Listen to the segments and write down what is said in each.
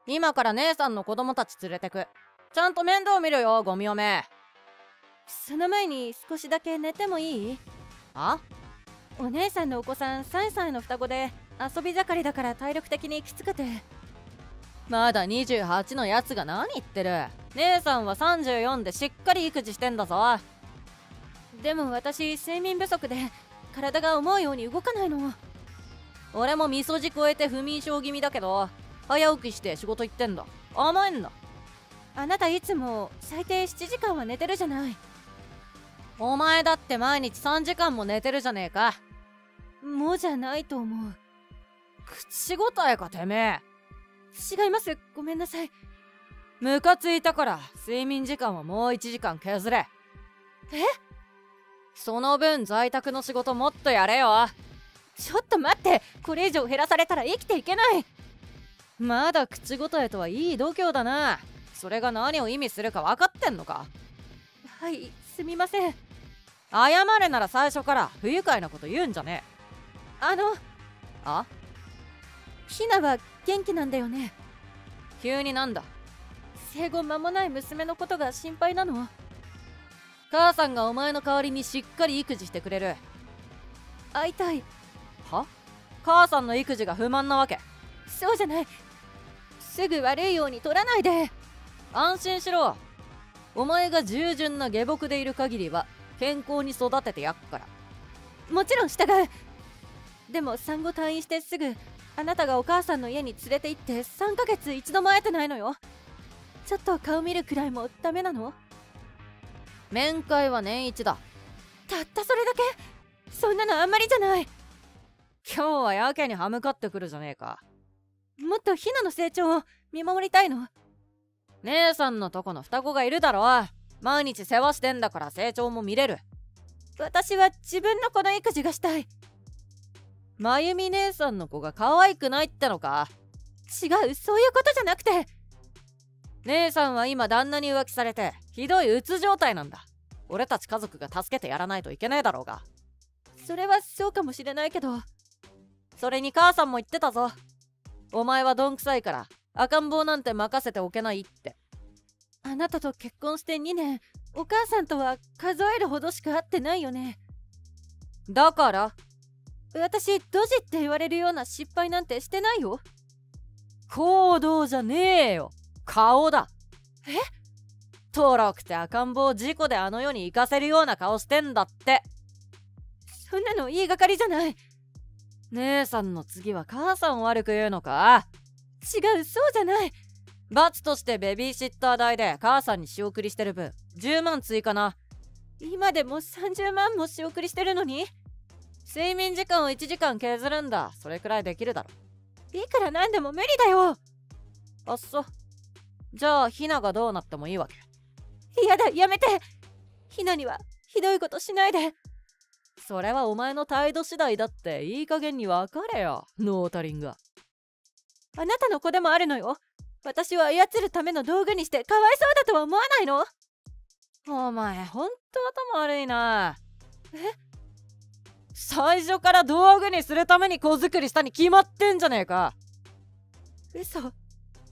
今から姉さんの子供たち連れてく。ちゃんと面倒見るよ、ゴミ嫁。 その前に少しだけ寝てもいい？ あ？ お姉さんのお子さん3歳の双子で遊び盛りだから体力的にきつくて。 まだ28のやつが何言ってる。姉さんは34でしっかり育児してんだぞ。 でも私睡眠不足で体が思うように動かないの。 俺も味噌汁超えて不眠症気味だけど早起きして仕事行ってんだ。甘えんな。 あなたいつも最低7時間は寝てるじゃない。 お前だって毎日3時間も寝てるじゃねえか。 もうじゃないと思う。 口答えかてめえ。 違います、ごめんなさい。 ムカついたから睡眠時間はもう1時間削れ。 え？ その分在宅の仕事もっとやれよ。 ちょっと待って、これ以上減らされたら生きていけない。 まだ口答えとはいい度胸だな。それが何を意味するか分かってんのか。 はい、すみません。 謝れなら最初から不愉快なこと言うんじゃねえ。あ？ ひなは元気なんだよね？ 急になんだ？ 生後間もない娘のことが心配なの。 母さんがお前の代わりにしっかり育児してくれる。 会いたい。 は？母さんの育児が不満なわけ？ そうじゃない。すぐ悪いように取らないで。 安心しろ。お前が従順な下僕でいる限りは健康に育ててやっから。 もちろん従う。でも産後退院してすぐあなたがお母さんの家に連れて行って3ヶ月一度も会えてないのよ。ちょっと顔見るくらいもダメなの？ 面会は年一だ。 たったそれだけ？そんなのあんまりじゃない。 今日はやけに歯向かってくるじゃねえか。 もっとひなの成長を見守りたいの。 姉さんのとこの双子がいるだろ。毎日世話してんだから成長も見れる。 私は自分の子の育児がしたい。 まゆみ姉さんの子が可愛くないってのか？ 違う、そういうことじゃなくて。 姉さんは今旦那に浮気されてひどい鬱状態なんだ。俺たち家族が助けてやらないといけねえだろうが。 それはそうかもしれないけど。 それに母さんも言ってたぞ。お前はどんくさいから赤ん坊なんて任せておけないって。 あなたと結婚して2年、お母さんとは数えるほどしか会ってないよね。 だから私ドジって言われるような失敗なんてしてないよ。 行動じゃねえよ、顔だ。 え？ とろくて赤ん坊を事故であの世に行かせるような顔してんだって。 そんなの言いがかりじゃない。 姉さんの次は母さんを悪く言うのか？ 違う、そうじゃない。 罰としてベビーシッター代で母さんに仕送りしてる分10万追加な。 今でも30万も仕送りしてるのに。 睡眠時間を1時間削るんだ。それくらいできるだろ。 いくらなんでも無理だよ。 あっそ。じゃあひながどうなってもいいわけ？ やだ、やめて。ひなにはひどいことしないで。 それはお前の態度次第だって。いい加減に分かれよ、ノータリンが。 あなたの子でもあるのよ。私を操るための道具にしてかわいそうだとは思わないの？ お前ほんと頭悪いな。 え？ 最初から道具にするために子作りしたに決まってんじゃねえか。 嘘。好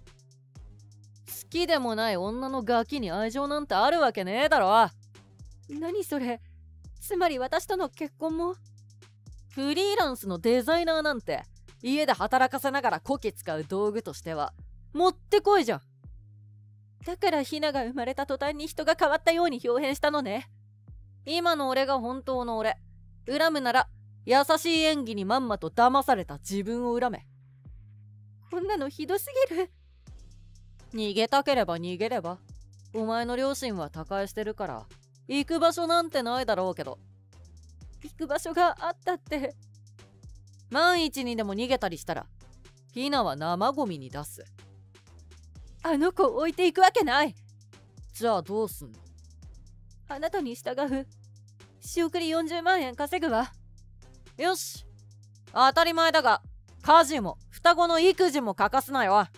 きでもない女のガキに愛情なんてあるわけねえだろ。 何それ？つまり私との結婚も？ フリーランスのデザイナーなんて家で働かせながらこき使う道具としてはもってこいじゃん。 だからひなが生まれた途端に人が変わったように表変したのね。 今の俺が本当の俺。恨むなら優しい演技にまんまと騙された自分を恨め。 こんなのひどすぎる。 逃げたければ逃げれば。お前の両親は他界してるから行く場所なんてないだろうけど。 行く場所があったって。 万一にでも逃げたりしたらひなは生ゴミに出す。 あの子を置いていくわけない。 じゃあどうすんの？ あなたに従う。仕送り40万円稼ぐわ。 よし、当たり前だが家事も双子の育児も欠かすなよ。 はい。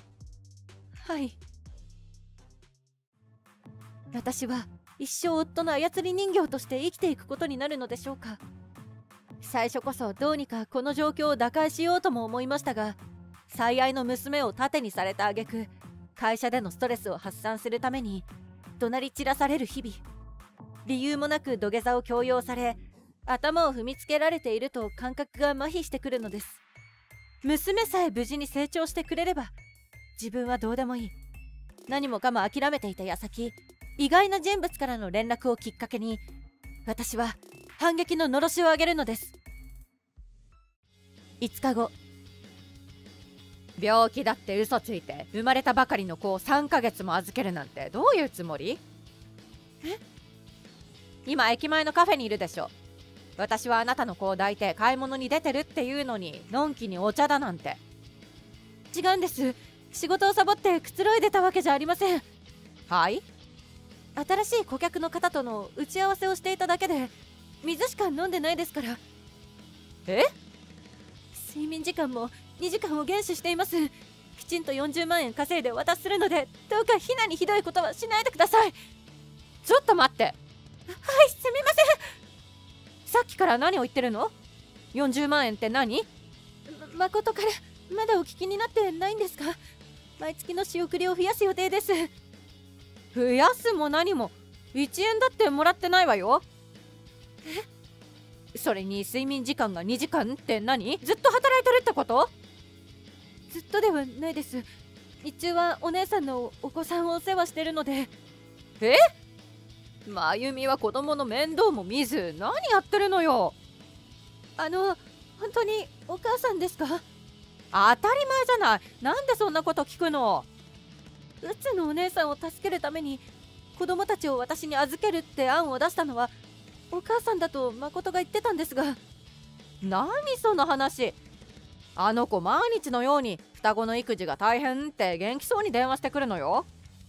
私は一生夫の操り人形として生きていくことになるのでしょうか。最初こそどうにかこの状況を打開しようとも思いましたが、最愛の娘を盾にされた挙句会社でのストレスを発散するために怒鳴り散らされる日々。理由もなく土下座を強要され、頭を踏みつけられていると感覚が麻痺してくるのです。娘さえ無事に成長してくれれば自分はどうでもいい。何もかも諦めていた矢先、意外な人物からの連絡をきっかけに私は反撃ののろしを上げるのです。5日後。 病気だって嘘ついて生まれたばかりの子を3ヶ月も預けるなんてどういうつもり？今駅前のカフェにいるでしょ。私はあなたの子を抱いて買い物に出てるっていうのにのんきにお茶だなんて。 違うんです。仕事をサボってくつろいでたわけじゃありません。 はい？ 新しい顧客の方との打ち合わせをしていただけで、水しか飲んでないですから。 え？ 睡眠時間も2時間を厳守しています。きちんと40万円稼いでお渡しするので、どうかひなにひどいことはしないでください。 ちょっと待って。はい、 すみません。 さっきから何を言ってるの？ 40 万円って何？ 誠からまだお聞きになってないんですか？毎月の仕送りを増やす予定です。 増やすも何も1円だってもらってないわよ。それに睡眠時間が2時間って何？ずっと働いてるってこと？ ずっとではないです。日中はお姉さんのお子さんをお世話してるので。 真由美は子供の面倒も見ず何やってるのよ。 本当にお母さんですか？ 当たり前じゃない。なんでそんなこと聞くの？ うつのお姉さんを助けるために子供たちを私に預けるって案を出したのはお母さんだと誠が言ってたんですが。 何その話。あの子毎日のように双子の育児が大変って元気そうに電話してくるのよ。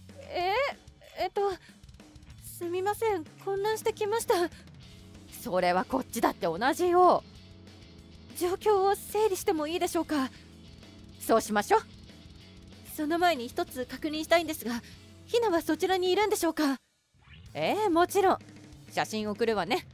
すみません、混乱してきました。 それはこっちだって同じよ。 状況を整理してもいいでしょうか？ そうしましょう。 その前に一つ確認したいんですが、ひなはそちらにいるんでしょうか？ もちろん。写真送るわね。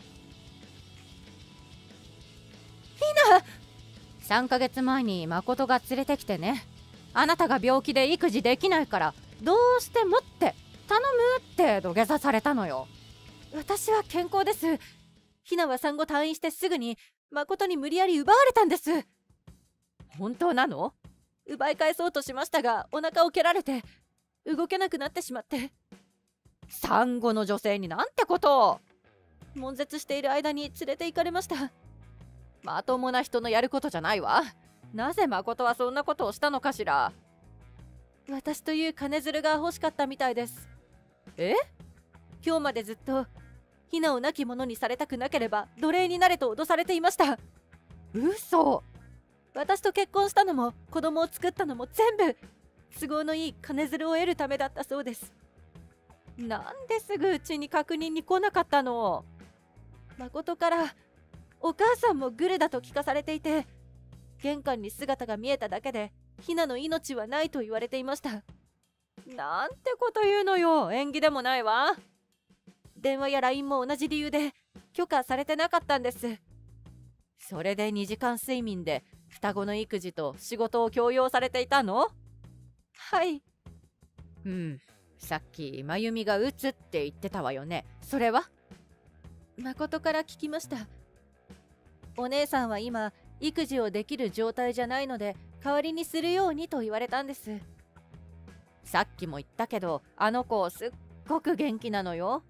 ひな！ 3ヶ月前に誠が連れてきてね。あなたが病気で育児できないからどうしてもって頼むって土下座されたのよ。 私は健康です。ひなは産後退院してすぐに誠に無理やり奪われたんです。 本当なの？ 奪い返そうとしましたがお腹を蹴られて動けなくなってしまって。 産後の女性になんてことを。 悶絶している間に連れて行かれました。 まともな人のやることじゃないわ。なぜ誠はそんなことをしたのかしら。 私という金づるが欲しかったみたいです。今日までずっとひなを亡き者にされたくなければ奴隷になれと脅されていました。 嘘。 私と結婚したのも子供を作ったのも全部都合のいい金づるを得るためだったそうです。 なんですぐうちに確認に来なかったの？ 誠からお母さんもグルだと聞かされていて、玄関に姿が見えただけでひなの命はないと言われていました。 なんてこと言うのよ。縁起でもないわ。 電話や LINE も同じ理由で許可されてなかったんです。 それで2時間睡眠で双子の育児と仕事を強要されていたの？ はい。 さっき真由美がうつって言ってたわよね。それは？ 誠から聞きました。お姉さんは今育児をできる状態じゃないので代わりにするようにと言われたんです。 さっきも言ったけどあの子すっごく元気なのよ。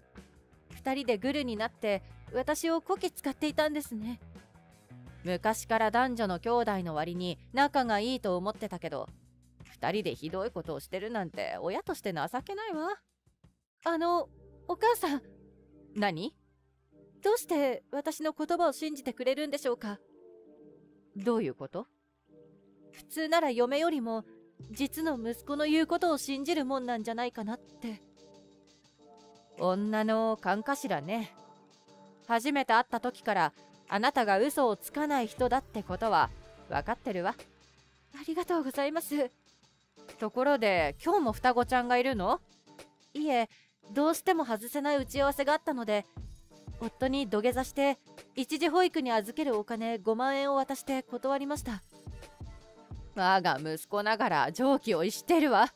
2人でグルになって私をこき使っていたんですね。 昔から男女の兄弟の割に仲がいいと思ってたけど、2人でひどいことをしてるなんて親として情けないわ。 お母さん。 何？ どうして私の言葉を信じてくれるんでしょうか？ どういうこと？ 普通なら嫁よりも実の息子の言うことを信じるもんなんじゃないかなって。 女の勘かしらね。初めて会った時からあなたが嘘をつかない人だってことは分かってるわ。 ありがとうございます。 ところで今日も双子ちゃんがいるの？ いえ、どうしても外せない打ち合わせがあったので夫に土下座して一時保育に預けるお金5万円を渡して断りました。 我が息子ながら常軌を逸してるわ。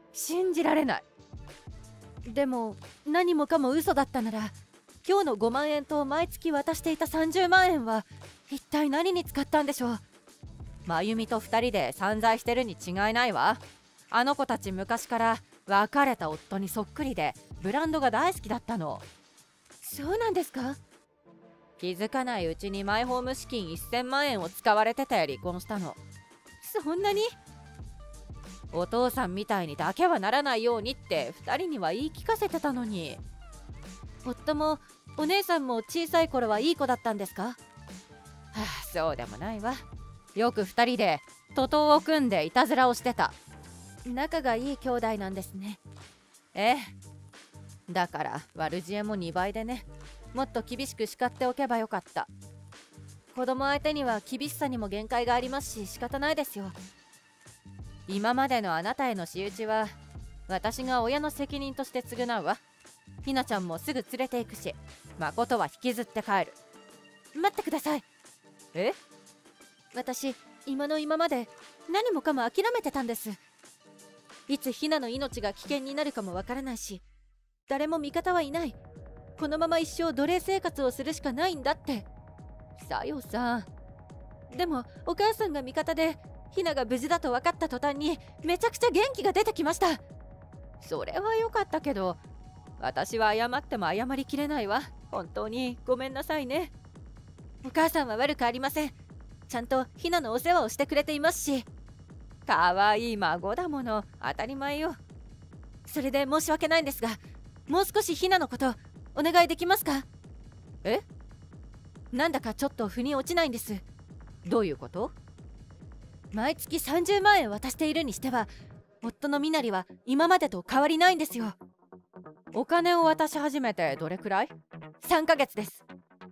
信じられない。 でも何もかも嘘だったなら、今日の5万円と毎月渡していた30万円は一体何に使ったんでしょう。 真由美と2人で散財してるに違いないわ。あの子たち昔から別れた夫にそっくりでブランドが大好きだったの。 そうなんですか？ 気づかないうちにマイホーム資金1000万円を使われてて離婚したの。 そんなに？ お父さんみたいにだけはならないようにって2人には言い聞かせてたのに。 夫もお姉さんも小さい頃はいい子だったんですか？ そうでもないわ。よく2人で徒党を組んでいたずらをしてた。 仲がいい兄弟なんですね。 ええ。だから悪知恵も2倍でね。もっと厳しく叱っておけばよかった。 子供相手には厳しさにも限界がありますし、仕方ないですよ。 今までのあなたへの仕打ちは私が親の責任として償うわ。ひなちゃんもすぐ連れて行くし、誠は引きずって帰る。 待ってください。 え？ 私今の今まで何もかも諦めてたんです。いつひなの命が危険になるかもわからないし、誰も味方はいない。このまま一生奴隷生活をするしかないんだって。 さよさん。 でもお母さんが味方で、ひなが無事だと分かった途端にめちゃくちゃ元気が出てきました。 それは良かったけど、私は謝っても謝りきれないわ。本当にごめんなさいね。 お母さんは悪くありません。ちゃんとひなのお世話をしてくれていますし。 かわいい孫だもの、当たり前よ。 それで申し訳ないんですが、もう少しひなのことお願いできますか？ え？ なんだかちょっと腑に落ちないんです。 どういうこと？ 毎月30万円渡しているにしては、夫の身なりは今までと変わりないんですよ。 お金を渡し始めてどれくらい ？3ヶ月です。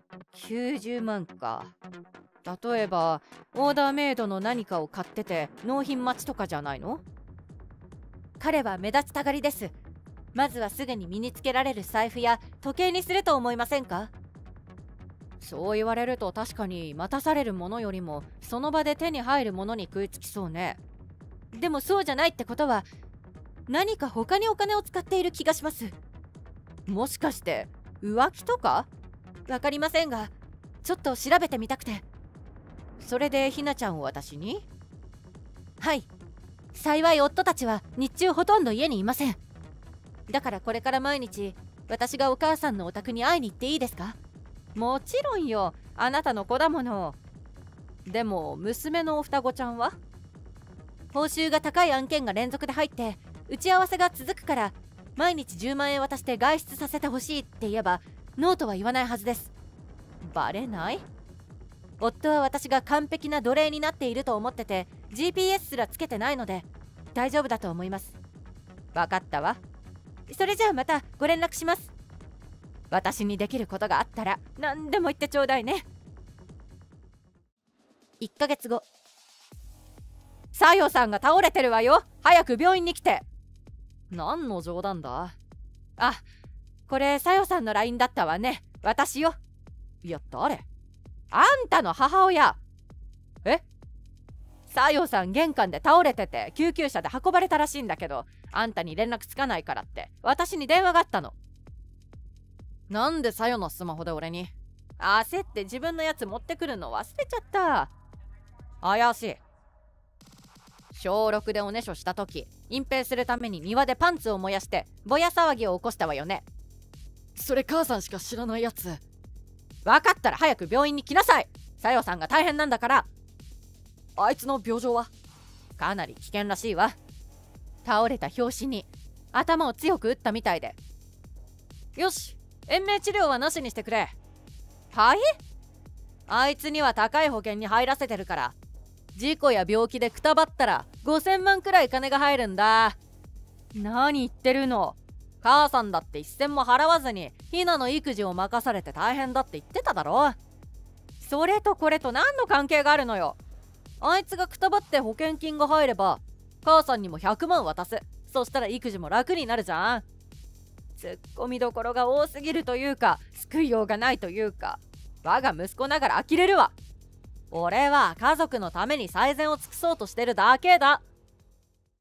90万か。例えばオーダーメイドの何かを買ってて納品待ちとかじゃないの？ 彼は目立ちたがりです。まずはすぐに身につけられる財布や時計にすると思いませんか？ そう言われると確かに待たされるものよりもその場で手に入るものに食いつきそうね。 でもそうじゃないってことは、何か他にお金を使っている気がします。 もしかして浮気とか？ わかりませんが、ちょっと調べてみたくて。 それでひなちゃんを私に？ はい。幸い夫たちは日中ほとんど家にいません。だからこれから毎日私がお母さんのお宅に会いに行っていいですか？ もちろんよ、あなたの子だもの。でも娘のお双子ちゃんは？ 報酬が高い案件が連続で入って打ち合わせが続くから、毎日10万円渡して外出させてほしいって言えばノーとは言わないはずです。 バレない？ 夫は私が完璧な奴隷になっていると思ってて GPS すらつけてないので大丈夫だと思います。 分かったわ。 それじゃあまたご連絡します。 私にできることがあったら何でも言ってちょうだいね。 1ヶ月後。 さよさんが倒れてるわよ。早く病院に来て。何の冗談だ？あ、これさよさんの LINE だったわね。私よ。いや誰？あんたの母親。え？さよさん玄関で倒れてて救急車で運ばれたらしいんだけど、あんたに連絡つかないからって私に電話があったの。なんでさよのスマホで俺に？焦って自分のやつ持ってくるの忘れちゃった。怪しい。小6でおねしょした時、隠蔽するために庭でパンツを燃やしてぼや騒ぎを起こしたわよね。 それ母さんしか知らないやつ。 分かったら早く病院に来なさい。さよさんが大変なんだから。 あいつの病状は？ かなり危険らしいわ。倒れた拍子に頭を強く打ったみたいで。よし、延命治療はなしにしてくれ。はい？あいつには高い保険に入らせてるから、事故や病気でくたばったら5000万くらい金が入るんだ。何言ってるの。母さんだって一銭も払わずにひなの育児を任されて大変だって言ってただろ。それとこれと何の関係があるのよ。あいつがくたばって保険金が入れば母さんにも100万渡す。そしたら育児も楽になるじゃん。ツッコミどころが多すぎるというか、救いようがないというか、我が息子ながら呆れるわ。俺は家族のために最善を尽くそうとしてるだけだ。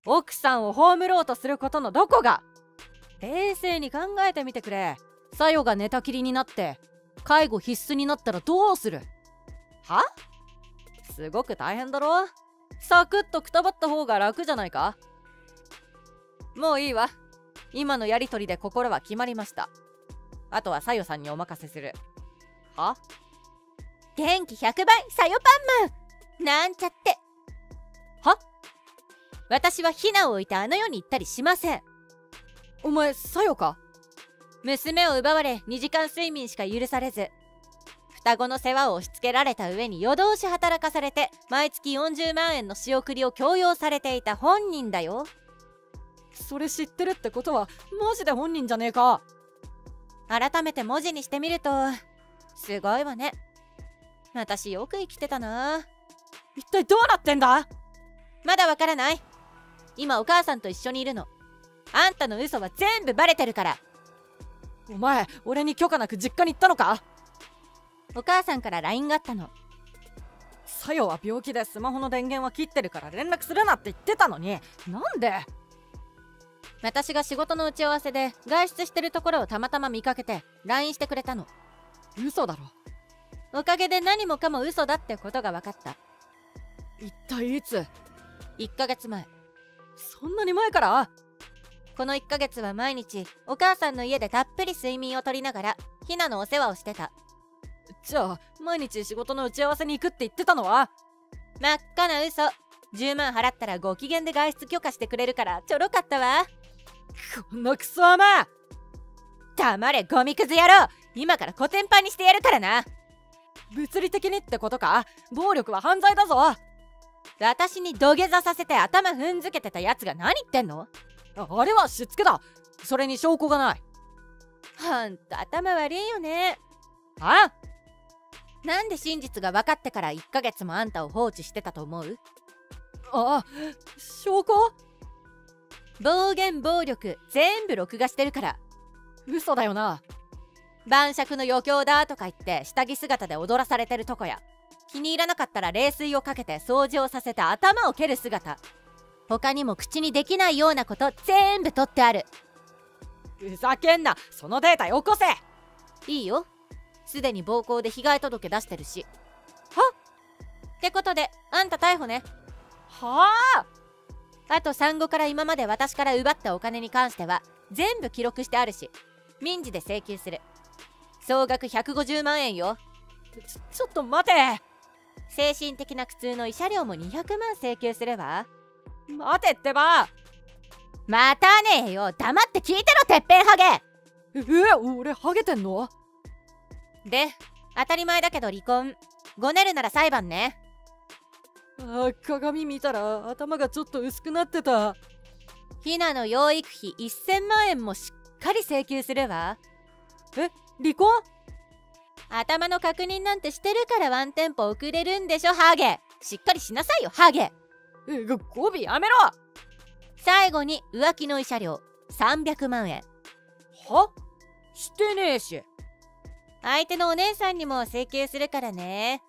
奥さんを葬ろうとすることのどこが。冷静に考えてみてくれ。さよが寝たきりになって介護必須になったらどうする。は？すごく大変だろ。サクッとくたばった方が楽じゃないか。もういいわ。今のやりとりで心は決まりました。あとはさよさんにお任せする。は？ 元気100倍さよパンマンなんちゃって。 は？ 私はヒナを置いてあの世に行ったりしません。 お前さよか。 娘を奪われ2時間睡眠しか許されず、双子の世話を押し付けられた上に夜通し働かされて毎月40万円の仕送りを強要されていた本人だよ。 それ知ってるってことはマジで本人じゃねえか。 改めて文字にしてみるとすごいわね。私よく生きてたな。 一体どうなってんだ。 まだわからない。今お母さんと一緒にいるの。あんたの嘘は全部バレてるから。 お前俺に許可なく実家に行ったのか。 お母さんから LINE があったの。 さよは病気でスマホの電源は切ってるから連絡するなって言ってたのに、なんで。 私が仕事の打ち合わせで外出してるところをたまたま見かけて LINE してくれたの。 嘘だろ。 おかげで何もかも嘘だってことが分かった。 一体いつ。 1ヶ月前。 そんなに前から。 この1ヶ月は毎日お母さんの家でたっぷり睡眠をとりながらヒナのお世話をしてた。 じゃあ毎日仕事の打ち合わせに行くって言ってたのは。 真っ赤な嘘。10万払ったらご機嫌で外出許可してくれるからちょろかったわ。 こんなクソ甘。 黙れゴミクズ野郎。今からコテンパンにしてやるからな。 物理的にってことか。暴力は犯罪だぞ。 私に土下座させて頭踏んづけてたやつが何言ってんの。 あれはしつけだ。それに証拠がない。 ほんと頭悪いよね。 あ？ なんで真実が分かってから1ヶ月もあんたを放置してたと思う？ あ、証拠？ 暴言暴力全部録画してるから。 嘘だよな。 晩酌の余興だとか言って下着姿で踊らされてるとこや、気に入らなかったら冷水をかけて掃除をさせて頭を蹴る姿、他にも口にできないようなこと全部撮ってある。 ふざけんな。そのデータよこせ。 いいよ。すでに暴行で被害届出してるし。 は？ ってことであんた逮捕ね。 はあ。 あと産後から今まで私から奪ったお金に関しては全部記録してあるし、民事で請求する。総額150万円よ。 ちょっと待て。 精神的な苦痛の慰謝料も200万請求するわ。 待てってば。 またねえよ。黙って聞いてろてっぺんハゲ。 俺ハゲてんの？ で当たり前だけど離婚。ごねるなら裁判ね。 鏡見たら頭がちょっと薄くなってた。 ヒナの養育費1000万円もしっかり請求するわ。 離婚？ 頭の確認なんてしてるからワンテンポ遅れるんでしょハゲ。しっかりしなさいよハゲ。 語尾やめろ。 最後に浮気の慰謝料300万円。 は？してねえし。 相手のお姉さんにも請求するからね。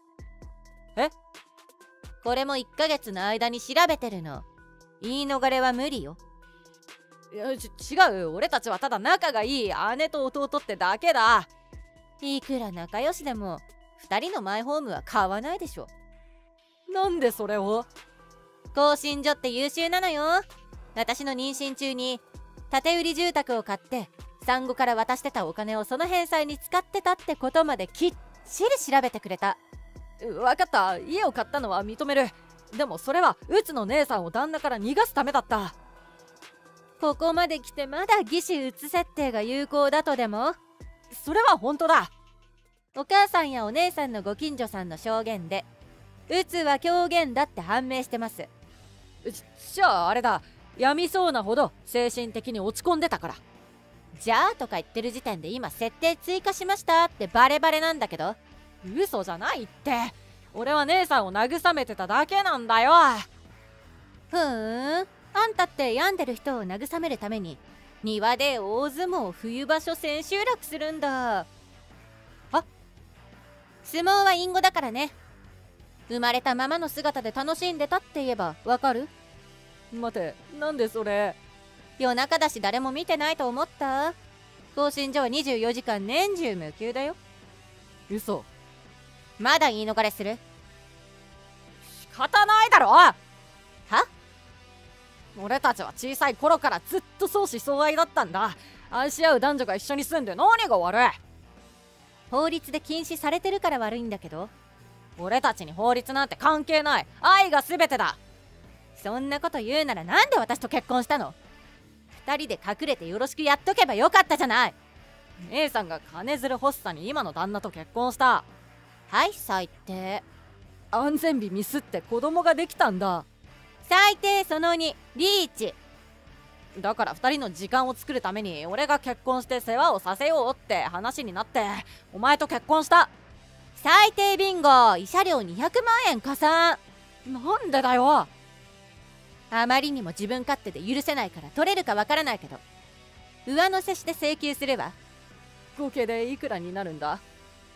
これも1ヶ月の間に調べてるの。言い逃れは無理よ。 いや、違う。俺たちはただ仲がいい姉と弟ってだけだ。 いくら仲良しでも2人のマイホームは買わないでしょ。 なんでそれを？ 興信所って優秀なのよ。私の妊娠中に建売り住宅を買って産後から渡してたお金をその返済に使ってたってことまできっちり調べてくれた。 分かった。家を買ったのは認める。でもそれはうつの姉さんを旦那から逃がすためだった。 ここまで来てまだ義手うつ設定が有効だとでも？ それは本当だ。 お母さんやお姉さんのご近所さんの証言でうつは狂言だって判明してます。 じゃああれだ。病みそうなほど精神的に落ち込んでたから。 じゃあとか言ってる時点で今設定追加しましたってバレバレなんだけど。 嘘じゃないって。俺は姉さんを慰めてただけなんだよ。 あんたって病んでる人を慰めるために庭で大相撲冬場所千秋楽するんだ。相撲は隠語だからね。生まれたままの姿で楽しんでたって言えばわかる？ 待て、なんでそれ。 夜中だし誰も見てないと思った？更新所は24時間年中無休だよ。 嘘。 まだ言い逃れする？ 仕方ないだろ。 は？ 俺たちは小さい頃からずっと相思相愛だったんだ。愛し合う男女が一緒に住んで何が悪い？ 法律で禁止されてるから悪いんだけど。 俺たちに法律なんて関係ない。愛が全てだ。 そんなこと言うならなんで私と結婚したの？2人で隠れてよろしくやっとけばよかったじゃない。 姉さんが金づる欲しさに今の旦那と結婚した。 はい、最低。 安全日ミスって子供ができたんだ。 最低その2、リーチ。 だから2人の時間を作るために俺が結婚して世話をさせようって話になってお前と結婚した。 最低ビンゴ。慰謝料200万円加算。 なんでだよ。 あまりにも自分勝手で許せないから取れるかわからないけど上乗せして請求するわ。 合計でいくらになるんだ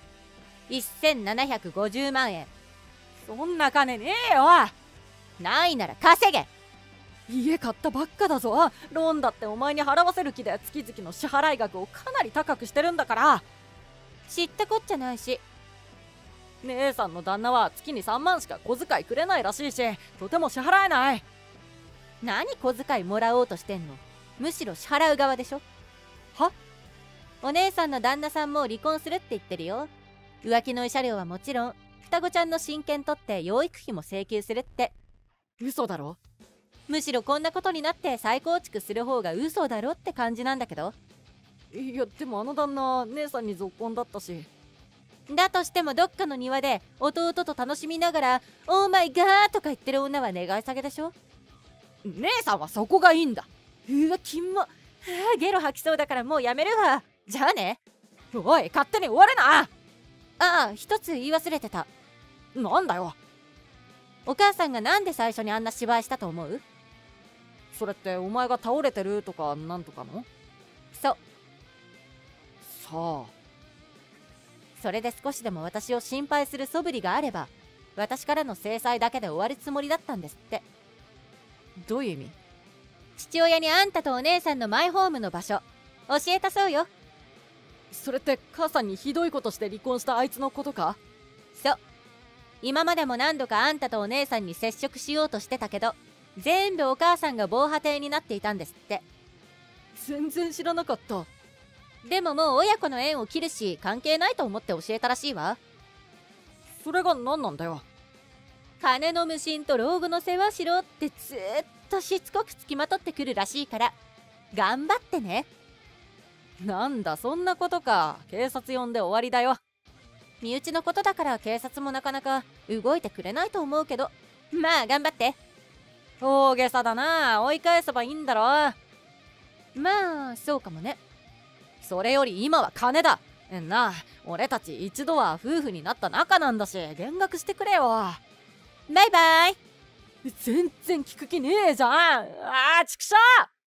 ？1750万円。 そんな金ねえよ。 ないなら稼げ。 家買ったばっかだぞ。ローンだってお前に払わせる気で月々の支払い額をかなり高くしてるんだから。 知ったこっちゃないし。 姉さんの旦那は月に3万しか小遣いくれないらしいしとても支払えない。 何小遣いもらおうとしてんの？むしろ支払う側でしょ。 は？ お姉さんの旦那さんも離婚するって言ってるよ。浮気の慰謝料はもちろん双子ちゃんの親権取って養育費も請求するって。 嘘だろ。 むしろこんなことになって再構築する方が嘘だろって感じなんだけど。 いやでもあの旦那姉さんにぞっこんだったし。 だとしてもどっかの庭で弟と楽しみながら「オーマイガー」とか言ってる女は願い下げでしょ。 姉さんはそこがいいんだ。 うわキモ。ゲロ吐きそうだからもうやめるわ。じゃあね。 おい勝手に終わるな。 ああ、一つ言い忘れてた。 なんだよ。 お母さんがなんで最初にあんな芝居したと思う？ それってお前が倒れてるとかなんとかの？ そう。 さあ。 それで少しでも私を心配する素振りがあれば私からの制裁だけで終わるつもりだったんですって。 どういう意味？ 父親にあんたとお姉さんのマイホームの場所教えたそうよ。 それって母さんにひどいことして離婚したあいつのことか？ そう。今までも何度かあんたとお姉さんに接触しようとしてたけど全部お母さんが防波堤になっていたんですって。 全然知らなかった。 でももう親子の縁を切るし関係ないと思って教えたらしいわ。 それが何なんだよ。 金の無心と老後の世話しろってずーっとしつこくつきまとってくるらしいから頑張ってね。 なんだそんなことか。警察呼んで終わりだよ。 身内のことだから警察もなかなか動いてくれないと思うけどまあ頑張って。 大げさだな。追い返せばいいんだろ。 まあそうかもね。 それより今は金だ。なあ俺たち一度は夫婦になった仲なんだし減額してくれよ。 バイバイ。 全然聞く気ねえじゃん。あーちくしょ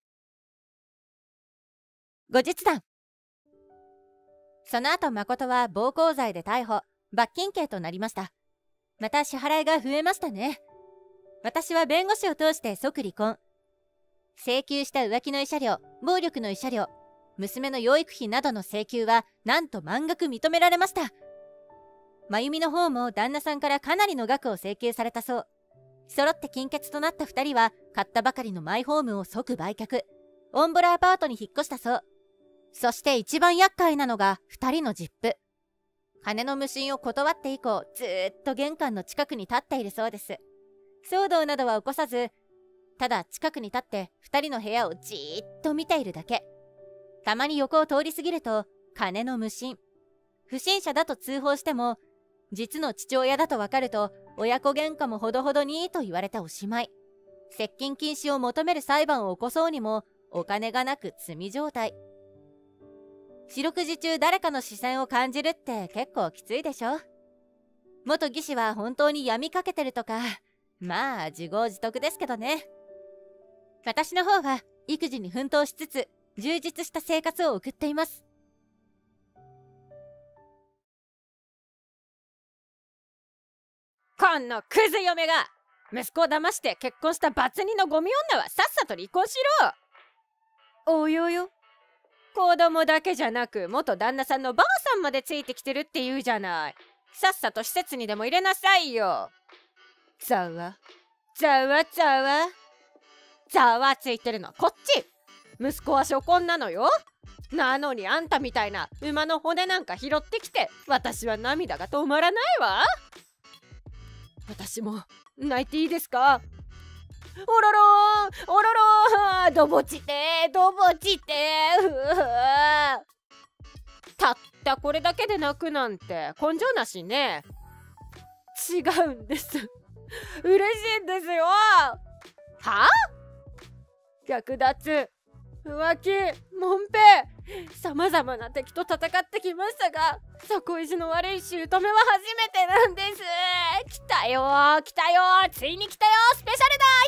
う。 後日談。その後誠は暴行罪で逮捕罰金刑となりました。また支払いが増えましたね。私は弁護士を通して即離婚。請求した浮気の慰謝料、暴力の慰謝料、娘の養育費などの請求はなんと満額認められました。真由美の方も旦那さんからかなりの額を請求されたそう。揃って金欠となった2人は買ったばかりのマイホームを即売却、オンボラアパートに引っ越したそう。そして一番厄介なのが2人の実父。金の無心を断って以降ずーっと玄関の近くに立っているそうです。騒動などは起こさず、ただ近くに立って2人の部屋をじーっと見ているだけ。たまに横を通り過ぎると金の無心、不審者だと通報しても実の父親だと分かると親子喧嘩もほどほどにと言われておしまい。接近禁止を求める裁判を起こそうにもお金がなく罪状態。四六時中誰かの視線を感じるって結構きついでしょ。元技師は本当に闇かけてるとかまあ自業自得ですけどね。私の方は育児に奮闘しつつ充実した生活を送っています。 このクズ嫁が息子を騙して結婚したバツ2のゴミ女はさっさと離婚しろ。 およよ。 子供だけじゃなく元旦那さんのばあさんまでついてきてるって言うじゃない。さっさと施設にでも入れなさいよ。 ざわざわざわざわついてるのはこっち。息子は初婚なのよ。なのにあんたみたいな馬の骨なんか拾ってきて、私は涙が止まらないわ。私も泣いていいですか？おろろーおろろー、どぼちてどぼちて、たったこれだけで泣くなんて根性なしね。違うんです。嬉しいんですよ。はあ？略奪、浮気、モンペイ、さまざまな敵と戦ってきましたが、底意地の悪い姑は初めてなんです。来たよー来たよー、ついに来たよー、スペシ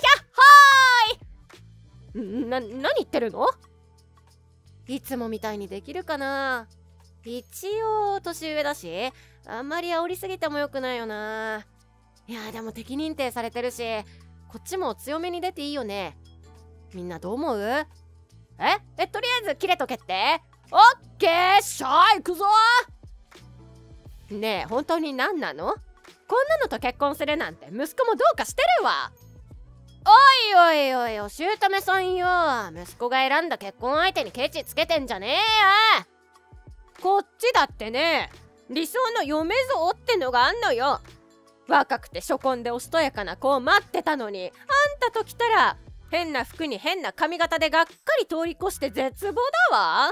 ャルだー、やっほーい。何言ってるの？いつもみたいにできるかな。一応年上だし、あんまり煽りすぎてもよくないよな。いやでも敵認定されてるし、こっちも強めに出ていいよね。みんなどう思う？とりあえず切れとけって。オッケー、しゃー行くぞー。ねえ本当に何なの？こんなのと結婚するなんて息子もどうかしてるわ。おいおいおい、お姑さんよ、息子が選んだ結婚相手にケチつけてんじゃねえよ。こっちだってね、理想の嫁像ってのがあんのよ。若くて初婚でおしとやかな子を待ってたのに、あんたと来たら変な服に変な髪型でがっかり通り越して絶望だわ。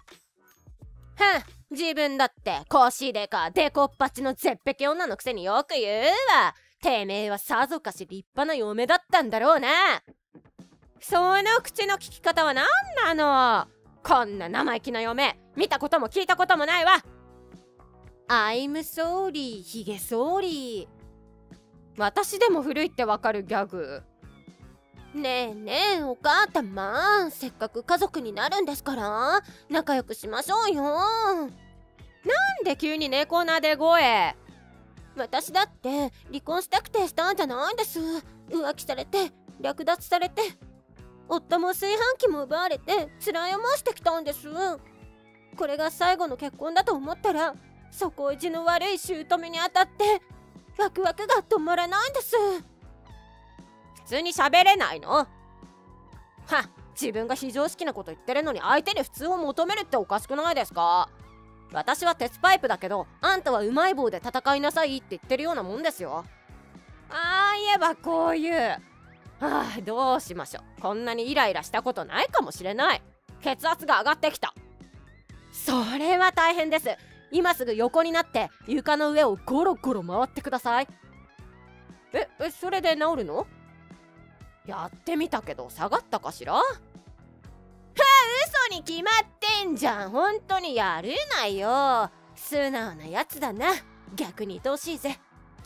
自分だって腰でかデコっぱちの絶壁女のくせによく言うわ。てめえはさぞかし立派な嫁だったんだろうな。その口の聞き方は何なの？こんな生意気な嫁見たことも聞いたこともないわ。I'm sorry、ヒゲソーリー。私でも古いってわかるギャグ。ねえねえお母たま、せっかく家族になるんですから仲良くしましょうよ。なんで急に猫なで声？私だって離婚したくてしたんじゃないんです。浮気されて略奪されて、夫も炊飯器も奪われて辛い思いしてきたんです。これが最後の結婚だと思ったら、底意地の悪い姑に当たってワクワクが止まらないんです。普通に喋れないの？自分が非常識なこと言ってるのに相手に普通を求めるっておかしくないですか？私は鉄パイプだけど、あんたはうまい棒で戦いなさいって言ってるようなもんですよ。言えばこういう。どうしましょう。こんなにイライラしたことないかもしれない。血圧が上がってきた。それは大変です。今すぐ横になって床の上をゴロゴロ回ってください。それで治るの？やってみたけど下がったかしら？嘘に決まってんじゃん。本当にやるなよ。素直なやつだな。逆に愛おしいぜ。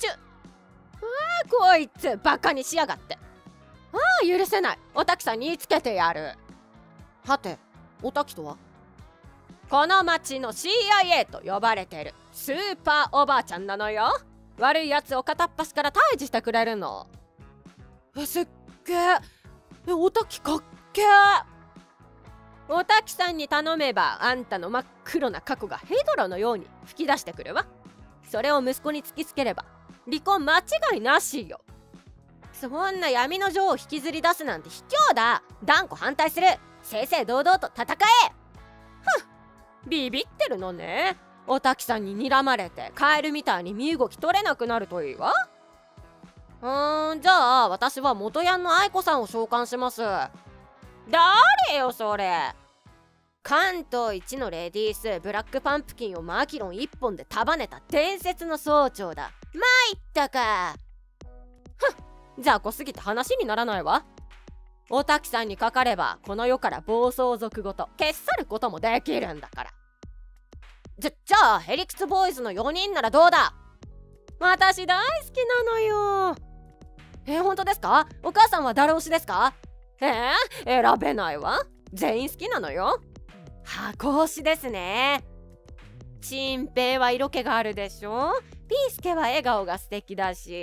こいつバカにしやがって。許せない。おたきさんに言いつけてやる。はて、おたきとは？この町の CIA と呼ばれてるスーパーおばあちゃんなのよ。悪いやつを片っ端から退治してくれるの。すっげえ。おたきかっけえ。おたきさんに頼めばあんたの真っ黒な過去がヘドロのように吹き出してくるわ。それを息子に突きつければ離婚間違いなしよ。そんな闇の女王を引きずり出すなんて卑怯だ。断固反対する。正々堂々と戦え。ビビってるのね。おたきさんに睨まれてカエルみたいに身動き取れなくなるといいわ。じゃあ私は元ヤンの愛子さんを召喚します。誰よそれ。関東一のレディースブラックパンプキンをマキロン一本で束ねた伝説の総長だ。参ったか。雑魚すぎて話にならないわ。おたきさんにかかればこの世から暴走族ごと消し去ることもできるんだから。じゃあヘリクツボーイズの4人ならどうだ？私大好きなのよ。本当ですか？お母さんは誰推しですか？選べないわ。全員好きなのよ。箱推しですね。チンペイは色気があるでしょ。ピースケは笑顔が素敵だし、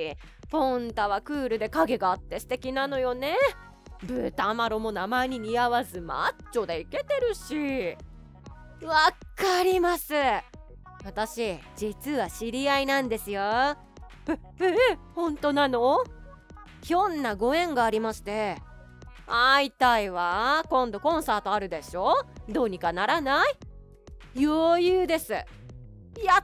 ポンタはクールで影があって素敵なのよね。豚まろも名前に似合わずマッチョでイケてるし。わかります。私実は知り合いなんですよ。本当なの？ひょんなご縁がありまして。会いたいわ。今度コンサートあるでしょ。どうにかならない？余裕です。やった、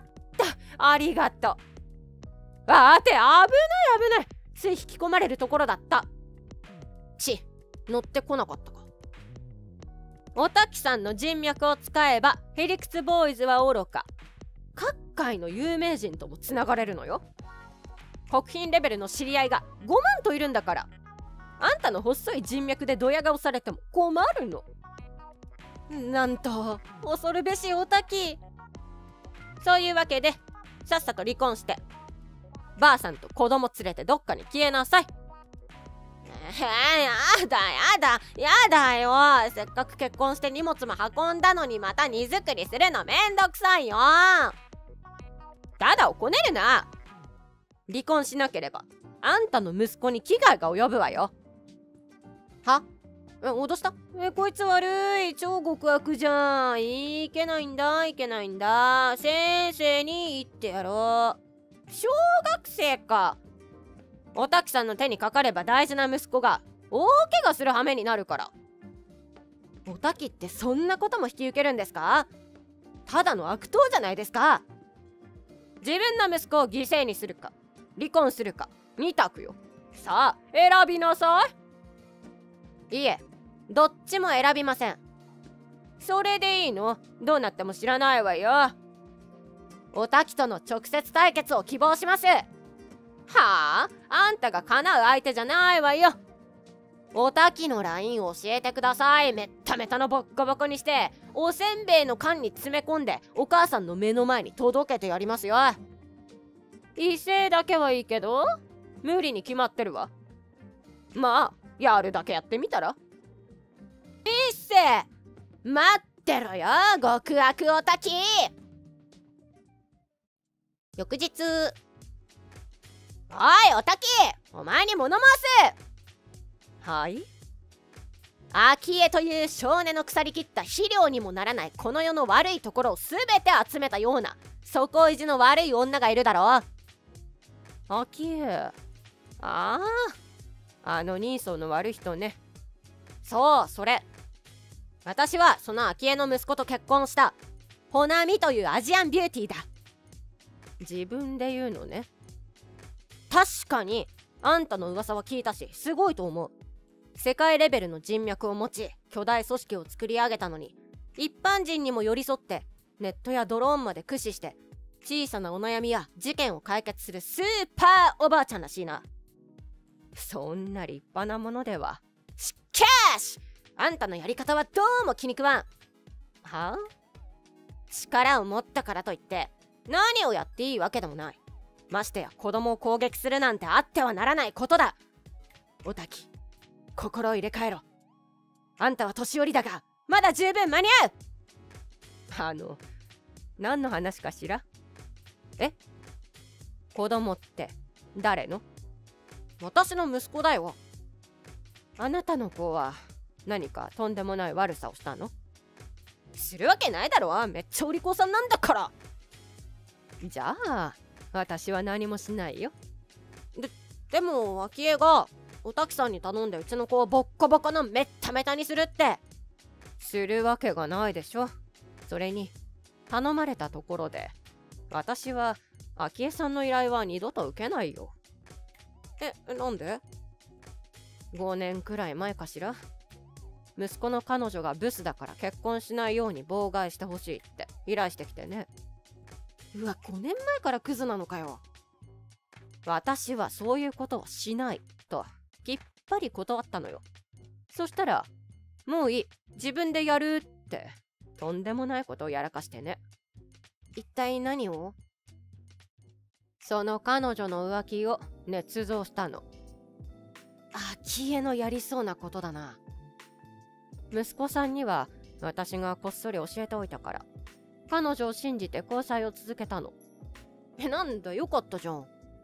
ありがとう。危ない危ない。つい引き込まれるところだった。乗ってこなかったか。おたきさんの人脈を使えばヘリクツボーイズはおろか各界の有名人ともつながれるのよ。国賓レベルの知り合いが5万といるんだから、あんたの細い人脈でドヤ顔されても困るの。なんと恐るべしおたき。そういうわけでさっさと離婚してばあさんと子供連れてどっかに消えなさい。やだよ。せっかく結婚して荷物も運んだのにまた荷造りするのめんどくさいよ。ただをこねるな。離婚しなければあんたの息子に危害が及ぶわよ。は？脅した？こいつ悪い。超極悪じゃん。いけないんだ。先生に言ってやろう。小学生か。おたきさんの手にかかれば大事な息子が大怪我する羽目になるから。おたきってそんなことも引き受けるんですか？ただの悪党じゃないですか。自分の息子を犠牲にするか離婚するか2択よ。さあ選びなさい。いえ、どっちも選びません。それでいいの？どうなっても知らないわよ。おたきとの直接対決を希望します。はあ？あんたが叶う相手じゃないわよ。おたきの LINE 教えてください。めっためたのボッコボコにしておせんべいの缶に詰め込んでお母さんの目の前に届けてやりますよ。異性だけはいいけど無理に決まってるわ。まあやるだけやってみたら。一世待ってろよ極悪おたき。翌日。おいおたき、お前に物申す。はい？昭恵という少年の腐りきった肥料にもならないこの世の悪いところを全て集めたような底意地の悪い女がいるだろう。昭恵、あの人相の悪い人ね。そう、それ。私はその昭恵の息子と結婚したほなみというアジアンビューティーだ。自分で言うのね。確かにあんたの噂は聞いたしすごいと思う。世界レベルの人脈を持ち巨大組織を作り上げたのに一般人にも寄り添ってネットやドローンまで駆使して小さなお悩みや事件を解決するスーパーおばあちゃんらしいな。そんな立派なものでは。しかしあんたのやり方はどうも気に食わん。はあ？力を持ったからといって何をやっていいわけでもない。ましてや子供を攻撃するなんてあってはならないことだ。おたき、心を入れ替えろ。あんたは年寄りだがまだ十分間に合う。何の話かしら？子供って誰の？私の息子だよ。あなたの子は何かとんでもない悪さをしたの？するわけないだろ。めっちゃお利口さんなんだから。じゃあ私は何もしないよ。でも昭恵がおたきさんに頼んでうちの子をボッコボコのめっためたにするって。するわけがないでしょ。それに頼まれたところで私は昭恵さんの依頼は二度と受けないよ。なんで？5年くらい前かしら。息子の彼女がブスだから結婚しないように妨害してほしいって依頼してきてね。うわ、5年前からクズなのかよ。私はそういうことをしないときっぱり断ったのよ。そしたらもういい、自分でやるってとんでもないことをやらかしてね。一体何を？その彼女の浮気を捏造したの。昭恵のやりそうなことだな。息子さんには私がこっそり教えておいたから彼女を信じて交際を続けたの。なんだ、よかったじゃん。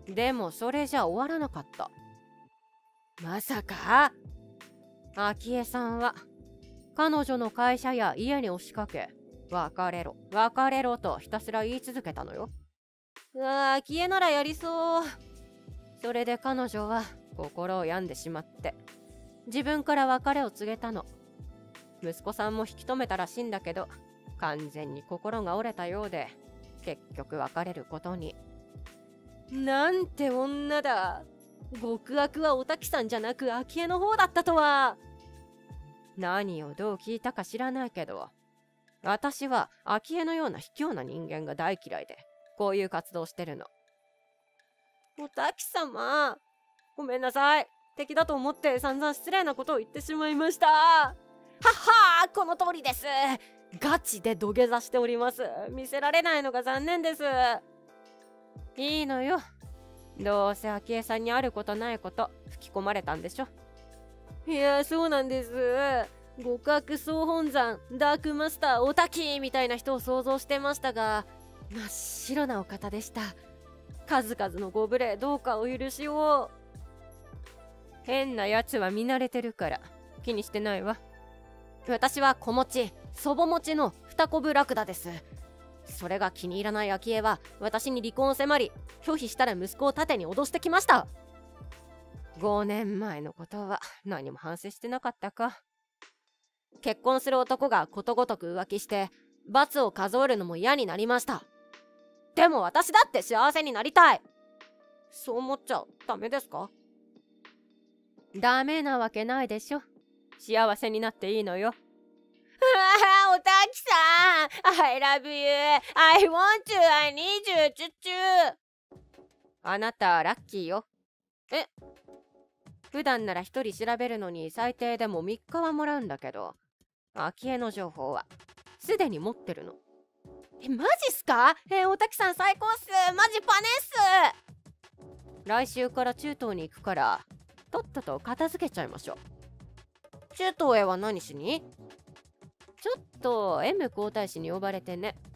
でもそれじゃ終わらなかった。まさか昭恵さんは彼女の会社や家に押しかけ、別れろ別れろとひたすら言い続けたのよ。昭恵ならやりそう。それで彼女は心を病んでしまって自分から別れを告げたの。息子さんも引き止めたらしいんだけど、完全に心が折れたようで結局別れることに。なんて女だ。極悪はおたきさんじゃなく昭恵の方だったとは。何をどう聞いたか知らないけど、私は昭恵のような卑怯な人間が大嫌いでこういう活動してるの。おたき様、ごめんなさい。敵だと思って散々失礼なことを言ってしまいました。はっはー、この通りです。ガチで土下座しております。見せられないのが残念です。いいのよ。どうせ昭恵さんにあることないこと吹き込まれたんでしょ。いや、そうなんです。極悪総本山ダークマスターおたきみたいな人を想像してましたが、真っ白なお方でした。数々のご無礼どうかお許しを。変なやつは見慣れてるから気にしてないわ。私は子持ち祖母持ちの二コブラクダです。それが気に入らない昭恵は私に離婚を迫り、拒否したら息子を盾に脅してきました。5年前のことは何も反省してなかったか。結婚する男がことごとく浮気して罰を数えるのも嫌になりました。でも私だって幸せになりたい。そう思っちゃダメですか？ダメなわけないでしょ。幸せになっていいのよ。おたきさん、I love you, I want you, I need you, チュチュ。あなたラッキーよ。普段なら一人調べるのに最低でも3日はもらうんだけど、昭恵の情報はすでに持ってるの。マジっすか？おたきさん最高っす。マジパネっす。来週から中東に行くからとっとと片付けちゃいましょう。中東へは何しに？ちょっと M 皇太子に呼ばれてね。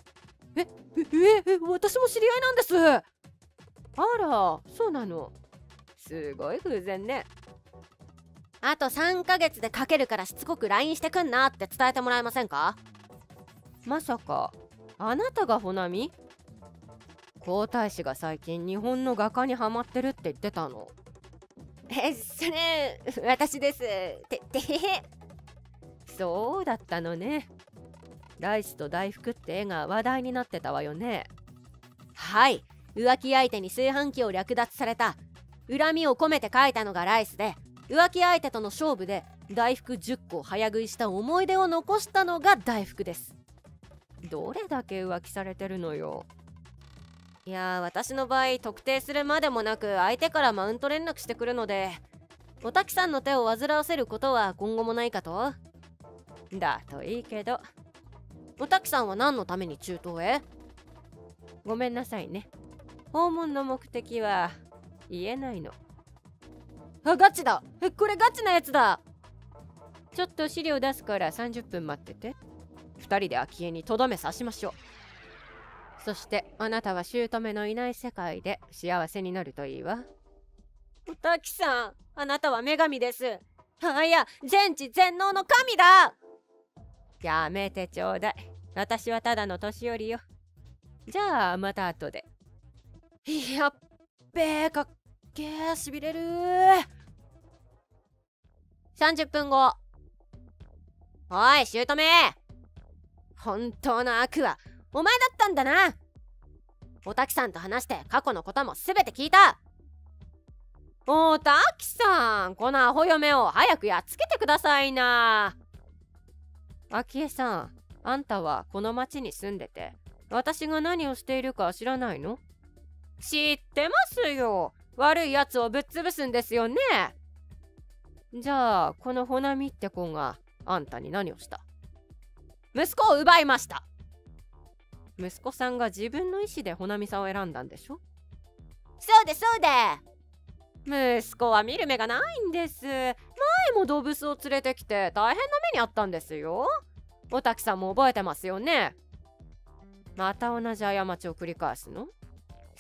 私も知り合いなんです。あら、そうなの。すごい偶然ね。あと3ヶ月でかけるからしつこく LINE してくんなって伝えてもらえませんか？まさかあなたがほなみ？皇太子が最近日本の画家にハマってるって言ってたの。それ私です。てへへ。そうだったのね。ライスと大福って絵が話題になってたわよね。はい、浮気相手に炊飯器を略奪された恨みを込めて描いたのがライスで、浮気相手との勝負で大福10個早食いした思い出を残したのが大福です。どれだけ浮気されてるのよ。いや、私の場合特定するまでもなく相手からマウント連絡してくるので、おたきさんの手を煩わせることは今後もないかと。だといいけど。おたきさんは何のために中東へ？ごめんなさいね。訪問の目的は言えないの。あ、ガチだ。これガチなやつだ。ちょっと資料出すから30分待ってて。2人で昭恵にとどめ刺しましょう。そしてあなたは姑のいない世界で幸せになるといいわ。おたきさん、あなたは女神です。いや、全知全能の神だ。やめてちょうだい。私はただの年寄りよ。じゃあまた後で。やっべえ、かっけー、しびれるー。30分後。おい姑、本当の悪はお前だったんだな。おたきさんと話して過去のこともすべて聞いた。おたきさん、このアホ嫁を早くやっつけてくださいな。昭恵さん、あんたはこの町に住んでて私が何をしているか知らないの？知ってますよ。悪いやつをぶっ潰すんですよね。じゃあこのほなみって子があんたに何をした？息子を奪いました。息子さんが自分の意思でほなみさんを選んだんでしょ？そうでそうで。息子は見る目がないんです。前も動物を連れてきて大変な目にあったんですよ。おたきさんも覚えてますよね。また同じ過ちを繰り返すの？せっ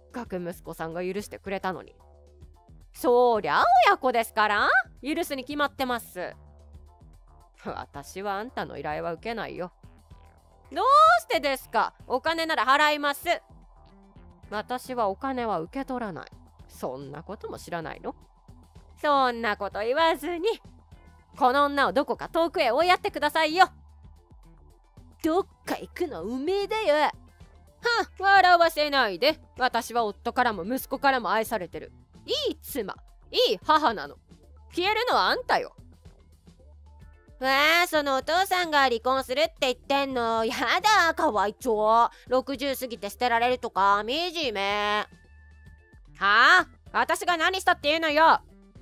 かく息子さんが許してくれたのに。そりゃ親子ですから許すに決まってます。私はあんたの依頼は受けないよ。どうしてですか？お金なら払います。私はお金は受け取らない。そんなことも知らないの？そんなこと言わずに、この女をどこか遠くへ追いやってくださいよ。どっか行くのうめえだよ。はあ、笑わせないで。私は夫からも息子からも愛されてる。いい妻、いい母なの。消えるのはあんたよ。そのお父さんが離婚するって言ってんの。やだ、かわいそう。60過ぎて捨てられるとか惨め。はあ、私が何したって言うのよ。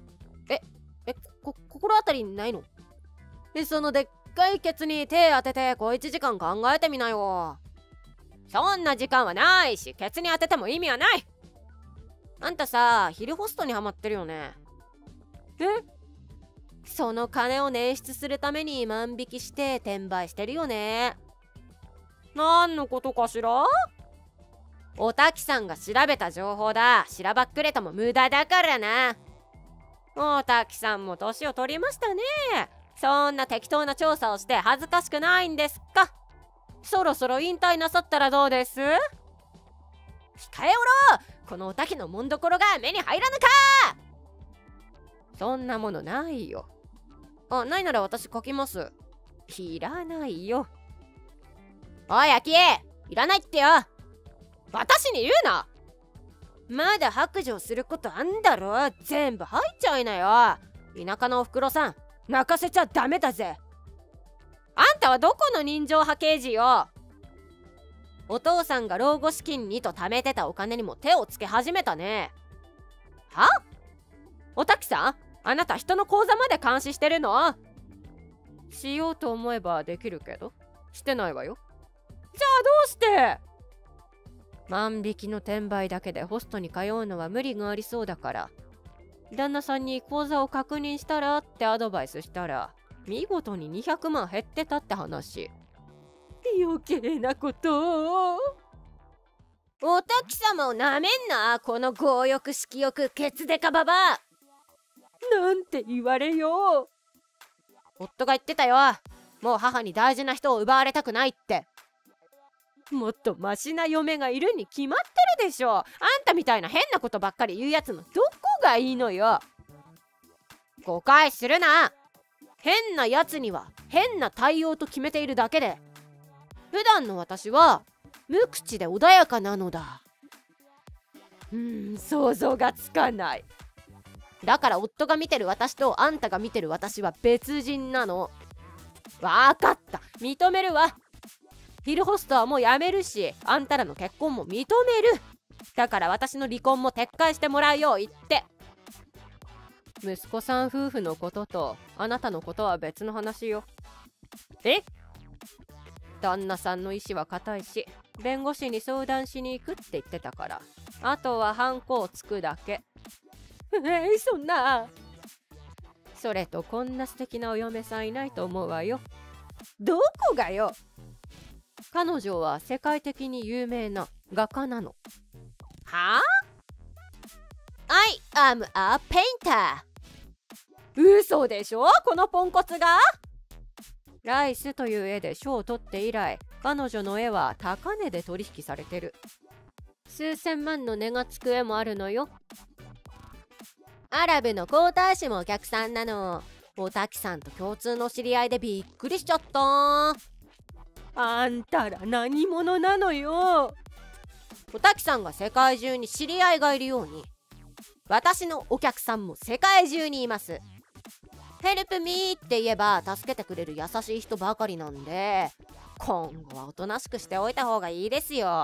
心当たりないの？そのでっかいケツに手当てて小1時間考えてみなよ。そんな時間はないし、ケツに当てても意味はない。あんたさ、昼ホストにハマってるよね。その金を捻出するために万引きして転売してるよね。何のことかしら？おたきさんが調べた情報だ。しらばっくれても無駄だからな。おたきさんも年を取りましたね。そんな適当な調査をして恥ずかしくないんですか？そろそろ引退なさったらどうです？控えおろう。このおたきのもんどころが目に入らぬか。そんなものないよ。ないなら私書きます。いらないよ。おい、秋江、いらないってよ。私に言うな。まだ白状することあんだろ。全部入っちゃいなよ。田舎のおふくろさん、泣かせちゃダメだぜ。あんたはどこの人情派刑事よ。お父さんが老後資金にと貯めてたお金にも手をつけ始めたね。は？おたきさん、あなた人の口座まで監視してるの？しようと思えばできるけど、してないわよ。じゃあどうして？万引きの転売だけでホストに通うのは無理がありそうだから、旦那さんに口座を確認したらってアドバイスしたら、見事に200万減ってたって話。余計なことを。おたき様をなめんな、この強欲色欲ケツデカババア。なんて言われよう。夫が言ってたよ。もう母に大事な人を奪われたくないって。もっとマシな嫁がいるに決まってるでしょ。あんたみたいな変なことばっかり言うやつのどこがいいのよ。誤解するな。変なやつには変な対応と決めているだけで、普段の私は無口で穏やかなのだ。想像がつかない。だから夫が見てる私とあんたが見てる私は別人なの。わかった、認めるわ。昼ホストはもうやめるし、あんたらの結婚も認める。だから私の離婚も撤回してもらうよう言って。息子さん夫婦のこととあなたのことは別の話よ。旦那さんの意思は固いし、弁護士に相談しに行くって言ってたから、あとはハンコをつくだけ。そんな。それとこんな素敵なお嫁さんいないと思うわよ。どこがよ。彼女は世界的に有名な画家なの。はあ？ I am a painter。 嘘でしょ、このポンコツが。ライスという絵で賞を取って以来、彼女の絵は高値で取引されてる。数千万の値がつく絵もあるのよ。アラブの皇太子もお客さんなの。おたきさんと共通の知り合いでびっくりしちゃった。あんたら何者なのよ。おたきさんが世界中に知り合いがいるように、私のお客さんも世界中にいます。ヘルプミーって言えば助けてくれる優しい人ばかりなんで、今後はおとなしくしておいた方がいいですよ。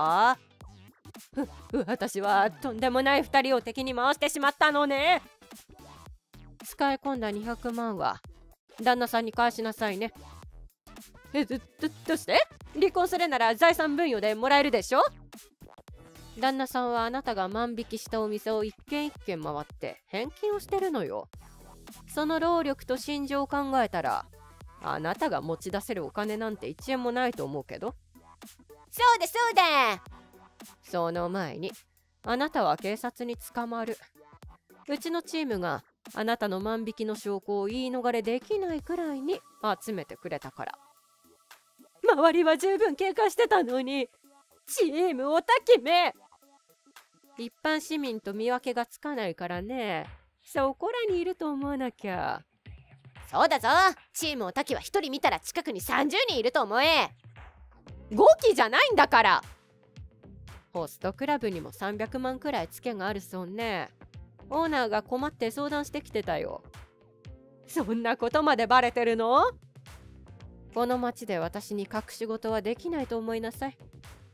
私はとんでもない2人を敵に回してしまったのね。使い込んだ200万は旦那さんに返しなさいね。どうして？離婚するなら財産分与でもらえるでしょ。旦那さんはあなたが万引きしたお店を一軒一軒回って返金をしてるのよ。その労力と心情を考えたら、あなたが持ち出せるお金なんて1円もないと思うけど。そうだそうだ。その前にあなたは警察に捕まる。うちのチームがあなたの万引きの証拠を言い逃れできないくらいに集めてくれたから。周りは十分警戒してたのに、チームおたきめ。一般市民と見分けがつかないからね。そこらにいると思わなきゃ。 そうだぞ。チームおたきは一人見たら近くに30人いると思え。 5機じゃないんだから。ホストクラブにも300万くらいツケがあるそうね。オーナーが困って相談してきてたよ。そんなことまでバレてるの？この町で私に隠し事はできないと思いなさい。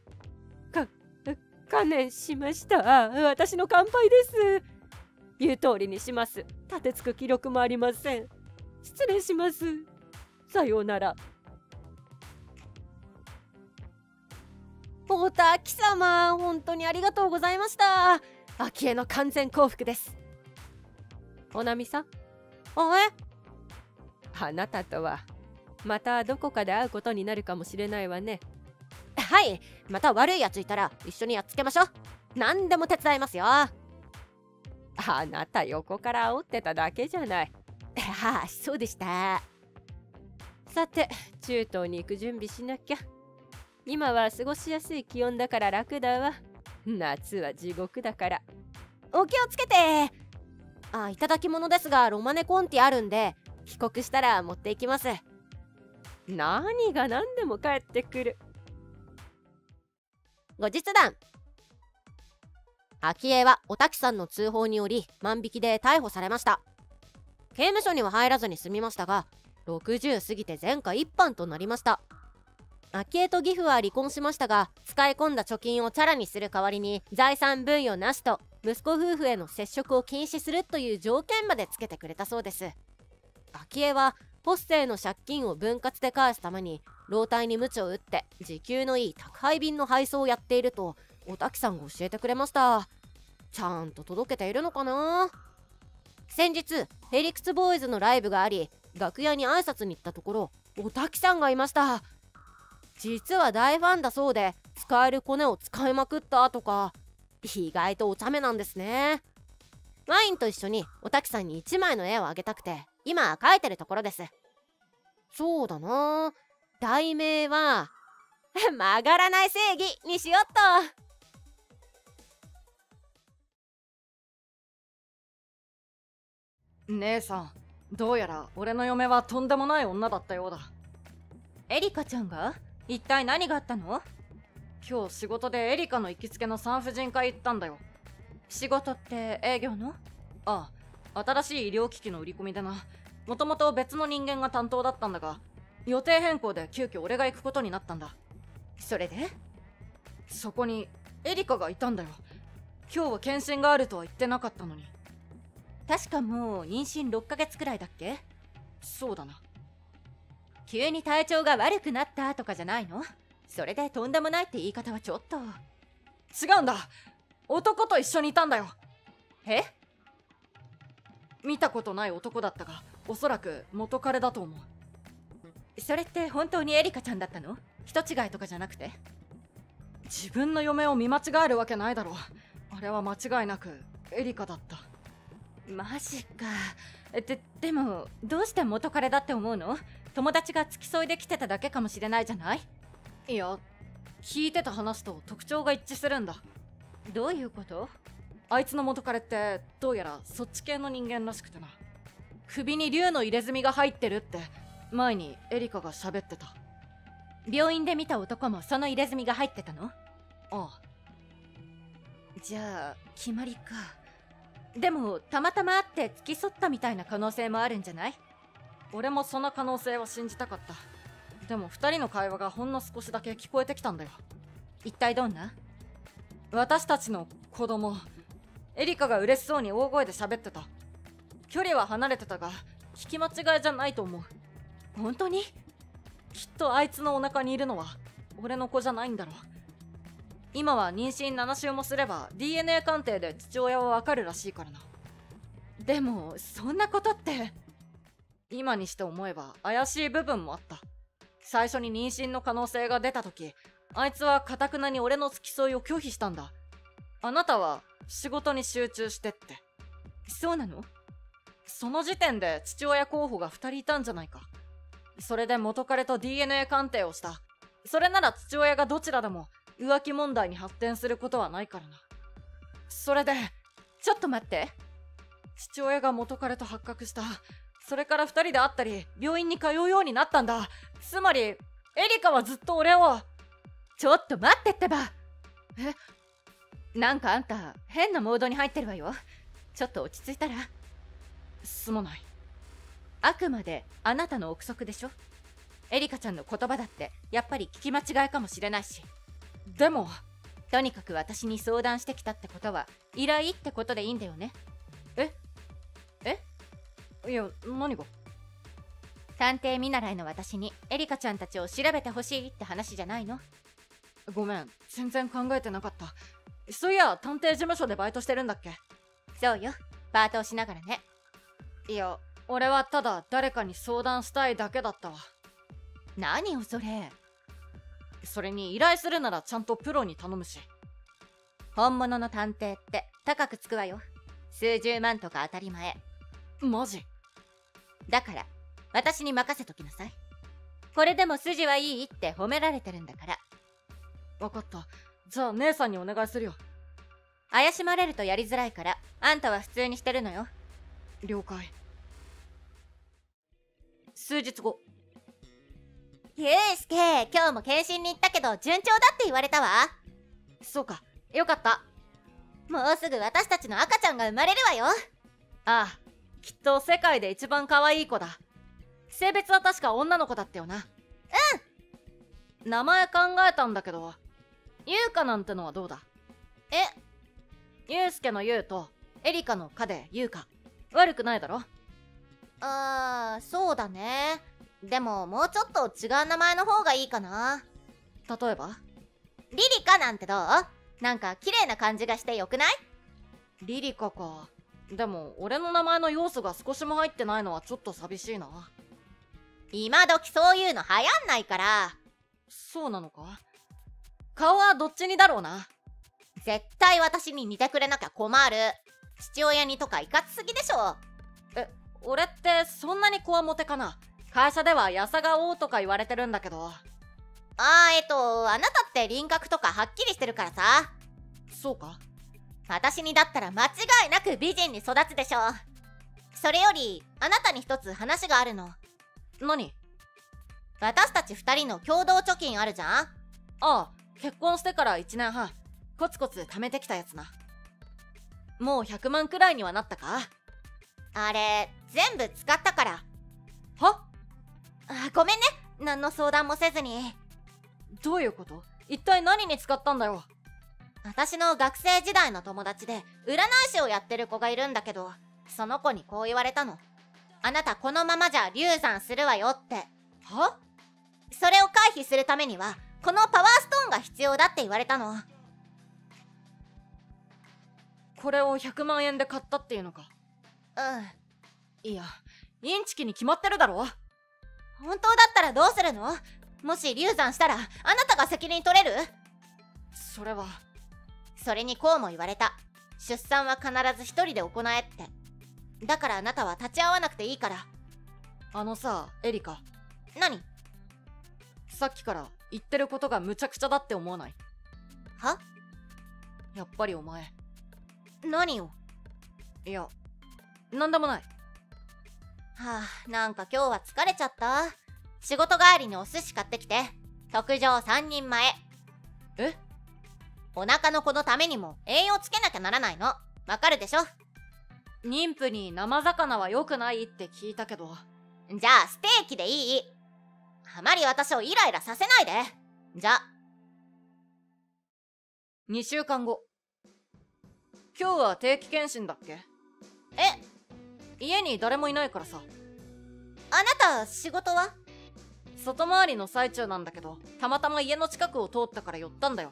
観念しました。私の乾杯です。言う通りにします。立てつく記録もありません。失礼します。さようなら。おたき様、本当にありがとうございました。秋江の完全降伏です。おなみさん。あなたとはまたどこかで会うことになるかもしれないわね。 はい、また悪いやついたら一緒にやっつけましょう。何でも手伝いますよ。 あなた横から煽ってただけじゃない。 はあ、そうでした。 さて、中東に行く準備しなきゃ。今は過ごしやすい気温だから楽だわ。夏は地獄だから。 お気をつけて。いただき物ですがロマネコンティあるんで、帰国したら持っていきます。 何が何でも帰ってくる。 後日談。秋江はおたきさんの通報により万引きで逮捕されました。刑務所には入らずに済みましたが、60過ぎて前科一犯となりました。秋江と義父は離婚しましたが、使い込んだ貯金をチャラにする代わりに財産分与なしと息子夫婦への接触を禁止するという条件までつけてくれたそうです。秋江はポッセへの借金を分割で返すために老体に鞭を打って時給のいい宅配便の配送をやっているとおたきさんが教えてくれました。ちゃんと届けているのかな。先日ヘリクツボーイズのライブがあり、楽屋に挨拶に行ったところおたきさんがいました。実は大ファンだそうで、使えるコネを使いまくったとか、意外とお茶目なんですね。ワインと一緒におたきさんに1枚の絵をあげたくて今描いてるところです。そうだな、題名は曲がらない正義にしよっと。 姉さん、どうやら俺の嫁はとんでもない女だったようだ。 エリカちゃんが一体何があったの？ 今日仕事でエリカの行きつけの産婦人科行ったんだよ。 仕事って営業の？ ああ、新しい医療機器の売り込みでな。もともと別の人間が担当だったんだが、予定変更で急遽俺が行くことになったんだ。 それで？ そこにエリカがいたんだよ。今日は検診があるとは言ってなかったのに。 確かもう妊娠6ヶ月くらいだっけ？ そうだな。 急に体調が悪くなったとかじゃないの？それでとんでもないって言い方はちょっと。 違うんだ、男と一緒にいたんだよ。 え？ 見たことない男だったが、おそらく元彼だと思う。 それって本当にエリカちゃんだったの？人違いとかじゃなくて？ 自分の嫁を見間違えるわけないだろう。あれは間違いなくエリカだった。 マジか。でもどうして元彼だって思うの？友達が付き添いで来てただけかもしれないじゃない？ いや、聞いてた話と特徴が一致するんだ。 どういうこと？ あいつの元彼ってどうやらそっち系の人間らしくてな。首に竜の入れ墨が入ってるって前にエリカが喋ってた。 病院で見た男もその入れ墨が入ってたの？ ああ。 じゃあ決まりか。でもたまたま会って付き添ったみたいな可能性もあるんじゃない？ 俺もその可能性は信じたかった。でも2人の会話がほんの少しだけ聞こえてきたんだよ。 一体どんな？ 私たちの子供。エリカが嬉しそうに大声で喋ってた。距離は離れてたが聞き間違いじゃないと思う。 本当に？ きっとあいつのお腹にいるのは俺の子じゃないんだろう。今は妊娠7週もすれば DNA 鑑定で父親はわかるらしいからな。 でもそんなことって。 今にして思えば怪しい部分もあった。最初に妊娠の可能性が出た時、あいつは頑なに俺の付き添いを拒否したんだ。 あなたは仕事に集中してって。 そうなの？ その時点で父親候補が2人いたんじゃないか。それで元彼と DNA 鑑定をした。それなら父親がどちらでも浮気問題に発展することはないからな。それで、 ちょっと待って。 父親が元彼と発覚した。それから2人で会ったり病院に通うようになったんだ。つまりエリカはずっと俺を。 ちょっと待ってってば。なんかあんた変なモードに入ってるわよ。ちょっと落ち着いたら。 すまない。 あくまであなたの憶測でしょ。エリカちゃんの言葉だってやっぱり聞き間違いかもしれないし。 でもとにかく私に相談してきたってことは依頼ってことでいいんだよね。 いや、何が？ 探偵見習いの私にエリカちゃんたちを調べてほしいって話じゃないの？ ごめん、全然考えてなかった。そういや、探偵事務所でバイトしてるんだっけ？ そうよ、パートをしながらね。 いや、俺はただ誰かに相談したいだけだったわ。 何よそれ。 それに依頼するならちゃんとプロに頼むし。 本物の探偵って高くつくわよ。数十万とか当たり前。 マジ？ だから私に任せときなさい。これでも筋はいいって褒められてるんだから。 分かった。じゃあ姉さんにお願いするよ。 怪しまれるとやりづらいからあんたは普通にしてるのよ。 了解。数日後。 ゆうすけ、今日も検診に行ったけど順調だって言われたわ。 そうか、よかった。 もうすぐ私たちの赤ちゃんが生まれるわよ。 ああ、きっと世界で一番可愛い子だ。性別は確か女の子だったよな。名前考えたんだけど、ゆうかなんてのはどうだ？ゆうすけのゆうとエリカのかでゆうか。悪くないだろ？ そうだね。でももうちょっと違う名前の方がいいかな。 例えば？ リリカなんてどう？なんか綺麗な感じがしてよくない？ リリカか。でも俺の名前の要素が少しも入ってないのはちょっと寂しいな。 今時そういうの流行んないから。 そうなのか？顔はどっちにだろうな。 絶対私に似てくれなきゃ困る。父親にとかいかつすぎでしょ。 俺ってそんなにこわもてかな？会社ではやさが王とか言われてるんだけど。 あなたって輪郭とかはっきりしてるからさ。 そうか？ 私にだったら間違いなく美人に育つでしょ。それよりあなたに一つ話があるの。 何？ 私たち2人の共同貯金あるじゃん。 ああ、結婚してから1年半コツコツ貯めてきたやつな。もう100万くらいにはなったか？ あれ全部使ったから。 は？ ごめんね、何の相談もせずに。 どういうこと？一体何に使ったんだよ。 私の学生時代の友達で占い師をやってる子がいるんだけど、その子にこう言われたの。あなたこのままじゃ流産するわよって。 は？ それを回避するためにはこのパワーストーンが必要だって言われたの。 これを100万円で買ったっていうのか？いや、インチキに決まってるだろ。 本当だったらどうするの？もし流産したらあなたが責任取れる？ それは。 それにこうも言われた。出産は必ず一人で行えって。だからあなたは立ち会わなくていいから。 あのさ、エリカ。 何？ さっきから言ってることがむちゃくちゃだって思わない？ は？ やっぱりお前。 何を？ いや、なんでもない。 なんか今日は疲れちゃった。仕事帰りにお寿司買ってきて。特上3人前。お腹の子のためにも栄養つけなきゃならないの。わかるでしょ？ 妊婦に生魚は良くないって聞いたけど。 じゃあステーキでいい。あまり私をイライラさせないで。じゃ。 2週間後。今日は定期検診だっけ？家に誰もいないからさ。 あなた仕事は？ 外回りの最中なんだけど、たまたま家の近くを通ったから寄ったんだよ。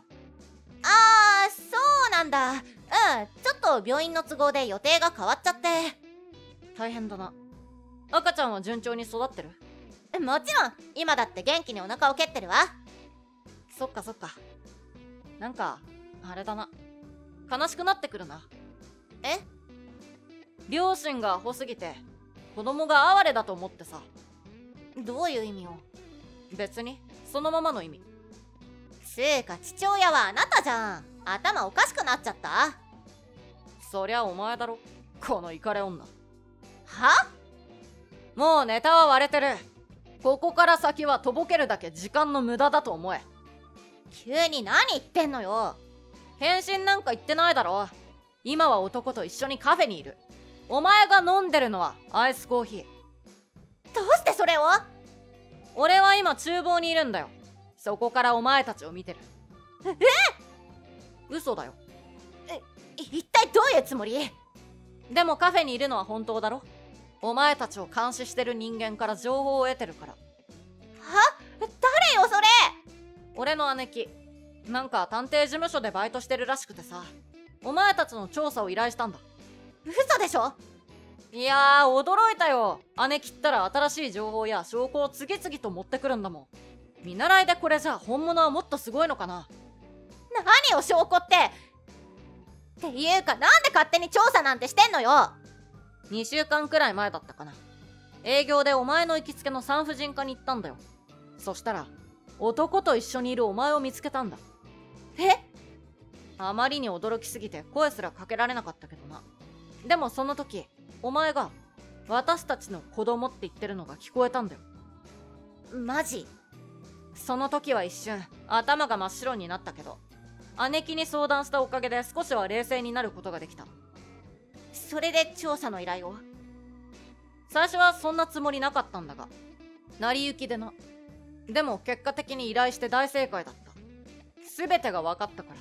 そうなんだ。ちょっと病院の都合で予定が変わっちゃって。 大変だな。赤ちゃんは順調に育ってる？ もちろん、今だって元気にお腹を蹴ってるわ。 そっかそっか。なんかあれだな。 悲しくなってくるな。 え？ 両親がアホすぎて子供が哀れだと思ってさ。 どういう意味を？ 別にそのままの意味。 つーか父親はあなたじゃん。頭おかしくなっちゃった？ そりゃお前だろ、このイカレ女。 は？ もうネタは割れてる。ここから先はとぼけるだけ時間の無駄だと思え。 急に何言ってんのよ。 返信なんか言ってないだろ。今は男と一緒にカフェにいる。お前が飲んでるのはアイスコーヒー。 どうしてそれを？ 俺は今厨房にいるんだよ。そこからお前たちを見てる。嘘だよ。 一体どういうつもり？ でもカフェにいるのは本当だろ。お前たちを監視してる人間から情報を得てるから。 は？誰よそれ？ 俺の姉貴。なんか探偵事務所でバイトしてるらしくてさ、お前たちの調査を依頼したんだ。 嘘でしょ？ いやー、驚いたよ。姉貴ったら新しい情報や証拠を次々と持ってくるんだもん。見習いでこれじゃ本物はもっとすごいのかな。 何を証拠って。っていうか、なんで勝手に調査なんてしてんのよ。 2週間くらい前だったかな。営業でお前の行きつけの産婦人科に行ったんだよ。そしたら男と一緒にいるお前を見つけたんだ。 え？ あまりに驚きすぎて声すらかけられなかったけどな。でもその時お前が私たちの子供って言ってるのが聞こえたんだよ。 マジ？ その時は一瞬頭が真っ白になったけど、姉貴に相談したおかげで少しは冷静になることができた。 それで調査の依頼を？ 最初はそんなつもりなかったんだが、成り行きでな。でも結果的に依頼して大正解だった。全てが分かったから。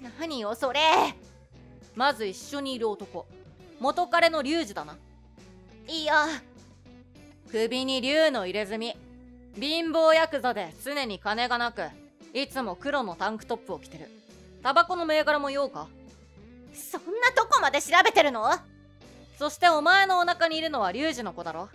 何よそれ。 まず一緒にいる男、元彼の龍二だな。 いや、 首に龍の入れ墨。貧乏ヤクザで常に金がなく、いつも黒のタンクトップを着てる。タバコの銘柄も言おうか？ そんなとこまで調べてるの？ そしてお前のお腹にいるのは龍二の子だろ。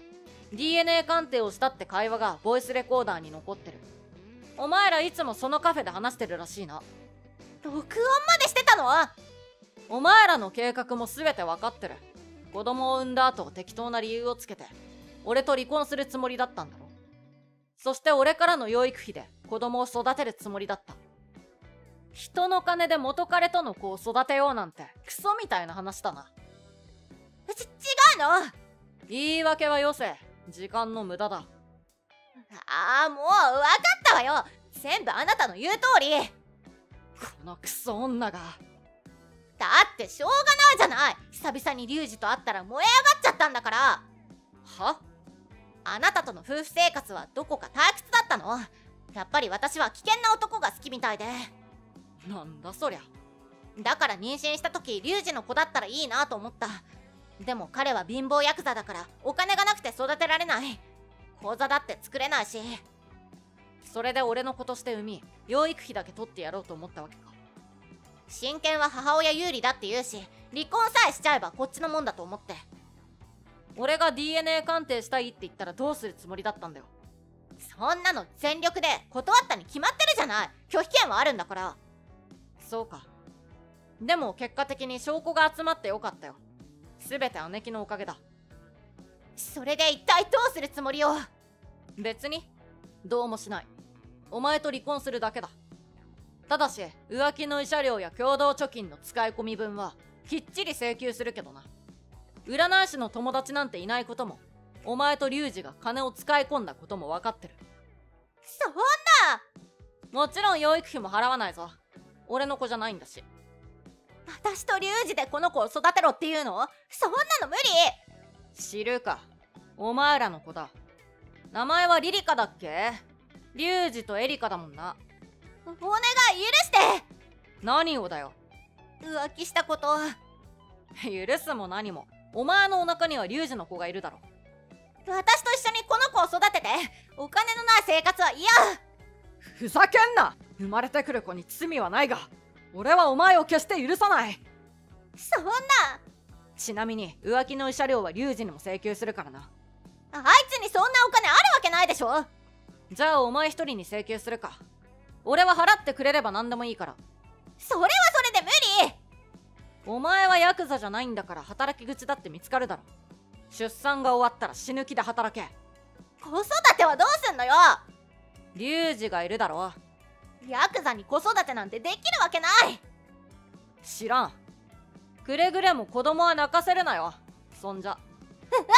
DNA 鑑定をしたって会話がボイスレコーダーに残ってる。お前らいつもそのカフェで話してるらしいな。 録音までしてたの？ お前らの計画も全て分かってる。子供を産んだ後適当な理由をつけて俺と離婚するつもりだったんだろ。そして俺からの養育費で子供を育てるつもりだった。人の金で元彼との子を育てようなんてクソみたいな話だな。 違うの？ 言い訳はよせ。時間の無駄だ。 もう分かったわよ。全部あなたの言う通り。 このクソ女が。 だってしょうがないじゃない。久々に龍二と会ったら燃え上がっちゃったんだから。 は？ あなたとの夫婦生活はどこか退屈だったの？やっぱり私は危険な男が好きみたいで。 なんだそりゃ。 だから妊娠した時龍二の子だったらいいなと思った。でも彼は貧乏ヤクザだからお金がなくて育てられない。口座だって作れないし。 それで俺の子として産み、養育費だけ取ってやろうと思ったわけか。 親権は母親有利だって言うし、離婚さえしちゃえばこっちのもんだと思って。 俺が DNA 鑑定したいって言ったらどうするつもりだったんだよ。 そんなの全力で断ったに決まってるじゃない。拒否権はあるんだから。 そうか。でも結果的に証拠が集まってよかったよ。全て姉貴のおかげだ。 それで一体どうするつもりよ？ 別にどうもしない。お前と離婚するだけだ。ただし浮気の慰謝料や共同貯金の使い込み分はきっちり請求するけどな。占い師の友達なんていないことも、お前と龍二が金を使い込んだことも分かってる。 そんな。 もちろん養育費も払わないぞ。俺の子じゃないんだし。 私と龍二でこの子を育てろっていうの？そんなの無理。 知るか。お前らの子だ。名前はリリカだっけ？龍二とエリカだもんな。 お願い許して。 何をだよ。 浮気したこと。 許すも何も。お前のお腹には龍二の子がいるだろ。 私と一緒にこの子を育てて、お金のない生活は嫌。 ふざけんな。生まれてくる子に罪はないが、俺はお前を決して許さない。 そんな。 ちなみに浮気の慰謝料は龍二にも請求するからな。 あいつにそんなお金あるわけないでしょ。 じゃあお前一人に請求するか。俺は払ってくれれば何でもいいから。 それはそれで無理。 お前はヤクザじゃないんだから働き口だって見つかるだろ。出産が終わったら死ぬ気で働け。 子育てはどうすんのよ。 リュウジがいるだろ。 ヤクザに子育てなんてできるわけない。 知らん。くれぐれも子供は泣かせるなよ。そんじゃ。 待ってよ。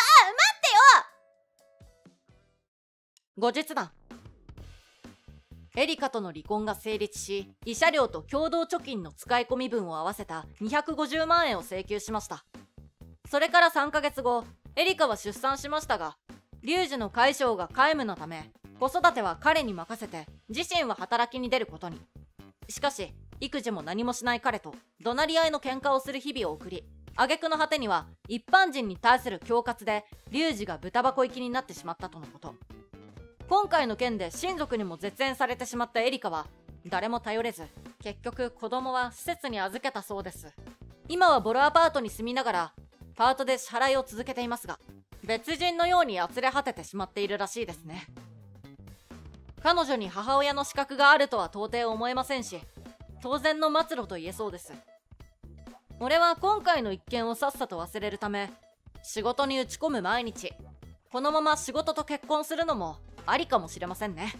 後日談。エリカとの離婚が成立し、慰謝料と共同貯金の使い込み分を合わせた250万円を請求しました。それから3ヶ月後、エリカは出産しましたが、リュウジの解消が皆無のため、子育ては彼に任せて自身は働きに出ることに。しかし育児も何もしない彼と怒鳴り合いの喧嘩をする日々を送り、挙句の果てには一般人に対する恐喝でリュウジが豚箱行きになってしまったとのこと。今回の件で親族にも絶縁されてしまったエリカは誰も頼れず、結局子供は施設に預けたそうです。今はボロアパートに住みながらパートで支払いを続けていますが、別人のようにあつれ果ててしまっているらしいですね。彼女に母親の資格があるとは到底思えませんし、当然の末路と言えそうです。俺は今回の一件をさっさと忘れるため、仕事に打ち込む毎日。このまま仕事と結婚するのもありかもしれませんね。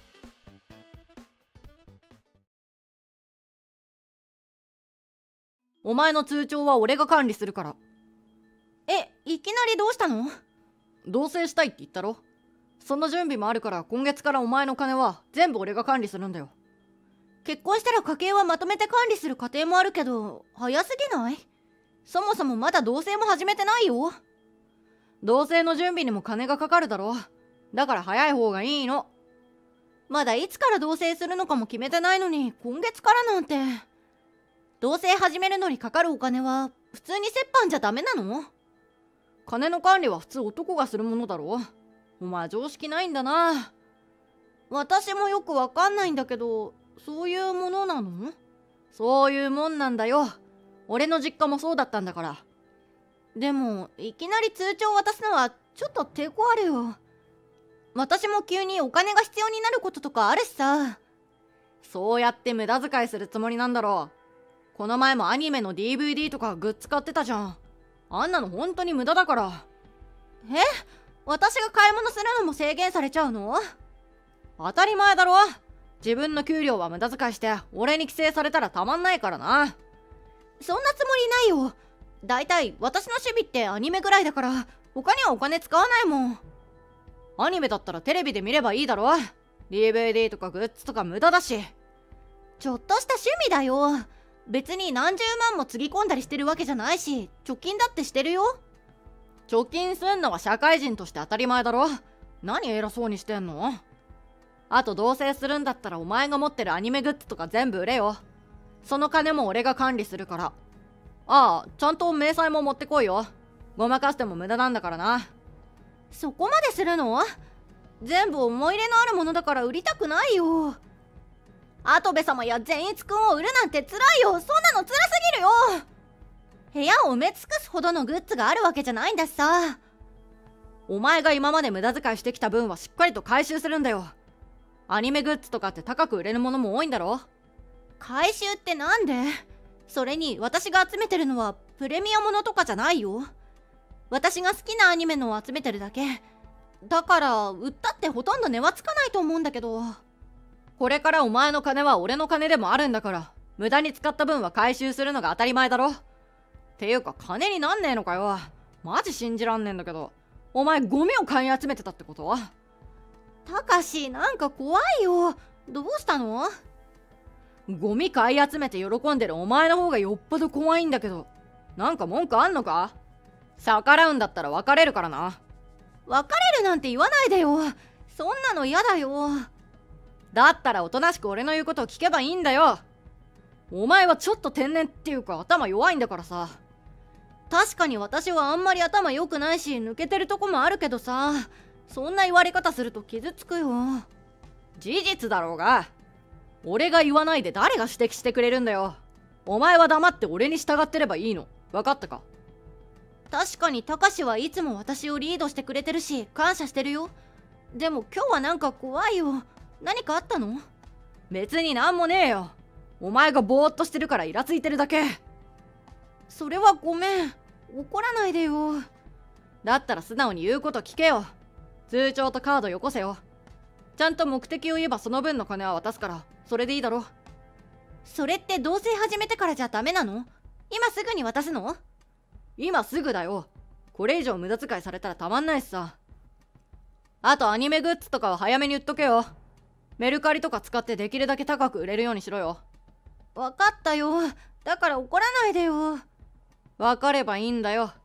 お前の通帳は俺が管理するから。 いきなりどうしたの？ 同棲したいって言ったろ。その準備もあるから今月からお前の金は全部俺が管理するんだよ。 結婚したら家計はまとめて管理する家庭もあるけど、早すぎない？そもそもまだ同棲も始めてないよ。 同棲の準備にも金がかかるだろ。だから早い方がいいの。 まだいつから同棲するのかも決めてないのに今月からなんて。同棲始めるのにかかるお金は普通に折半じゃダメなの？ 金の管理は普通男がするものだろ。お前常識ないんだな。 私もよくわかんないんだけど、そういうものなの？ そういうもんなんだよ。俺の実家もそうだったんだから。 でもいきなり通帳を渡すのはちょっと抵抗あるよ。私も急にお金が必要になることとかあるしさ。 そうやって無駄遣いするつもりなんだろう。この前もアニメの DVD とかグッズ買ってたじゃん。あんなの本当に無駄だから。 私が買い物するのも制限されちゃうの？ 当たり前だろ。自分の給料は無駄遣いして俺に規制されたらたまんないからな。 そんなつもりないよ。だいたい私の趣味ってアニメぐらいだから他にはお金使わないもん。 アニメだったらテレビで見ればいいだろ。 DVD とかグッズとか無駄だし。 ちょっとした趣味だよ。別に何十万もつぎ込んだりしてるわけじゃないし、貯金だってしてるよ。 貯金すんのは社会人として当たり前だろ。何偉そうにしてんの？あと同棲するんだったらお前が持ってるアニメグッズとか全部売れよ。その金も俺が管理するから。ああ、ちゃんと明細も持ってこいよ。ごまかしても無駄なんだからな。 そこまでするの？全部思い入れのあるものだから売りたくないよ。跡部様や善逸くんを売るなんて辛いよ。そんなの辛すぎるよ。部屋を埋め尽くすほどのグッズがあるわけじゃないんだしさ。 お前が今まで無駄遣いしてきた分はしっかりと回収するんだよ。アニメグッズとかって高く売れるものも多いんだろ。 回収ってなんで？それに私が集めてるのはプレミアものとかじゃないよ。私が好きなアニメのを集めてるだけだから、売ったってほとんど値はつかないと思うんだけど。 これからお前の金は俺の金でもあるんだから、無駄に使った分は回収するのが当たり前だろ。っていうか金になんねえのかよ。マジ信じらんねえんだけど。お前ゴミを買い集めてたってこと？ たかし、なんか怖いよ。どうしたの？ ゴミ買い集めて喜んでるお前の方がよっぽど怖いんだけど。なんか文句あんのか？逆らうんだったら別れるからな。 別れるなんて言わないでよ。そんなの嫌だよ。 だったらおとなしく俺の言うことを聞けばいいんだよ。お前はちょっと天然っていうか頭弱いんだからさ。 確かに私はあんまり頭良くないし抜けてるとこもあるけどさ、そんな言われ方すると傷つくよ。 事実だろうが。俺が言わないで誰が指摘してくれるんだよ。お前は黙って俺に従ってればいいの。分かったか？ 確かにたかしはいつも私をリードしてくれてるし感謝してるよ。でも今日はなんか怖いよ。何かあったの？ 別になんもねえよ。お前がぼーっとしてるからイラついてるだけ。 それはごめん。怒らないでよ。だったら素直に言うこと聞けよ。通帳とカードよこせよ。ちゃんと目的を言えばその分の金は渡すから、それでいいだろ。 それって同棲始めてからじゃダメなの？今すぐに渡すの？ 今すぐだよ。これ以上無駄遣いされたらたまんないしさ。あとアニメグッズとかは早めに売っとけよ。メルカリとか使ってできるだけ高く売れるようにしろよ。 わかったよ。だから怒らないでよ。 わかればいいんだよ。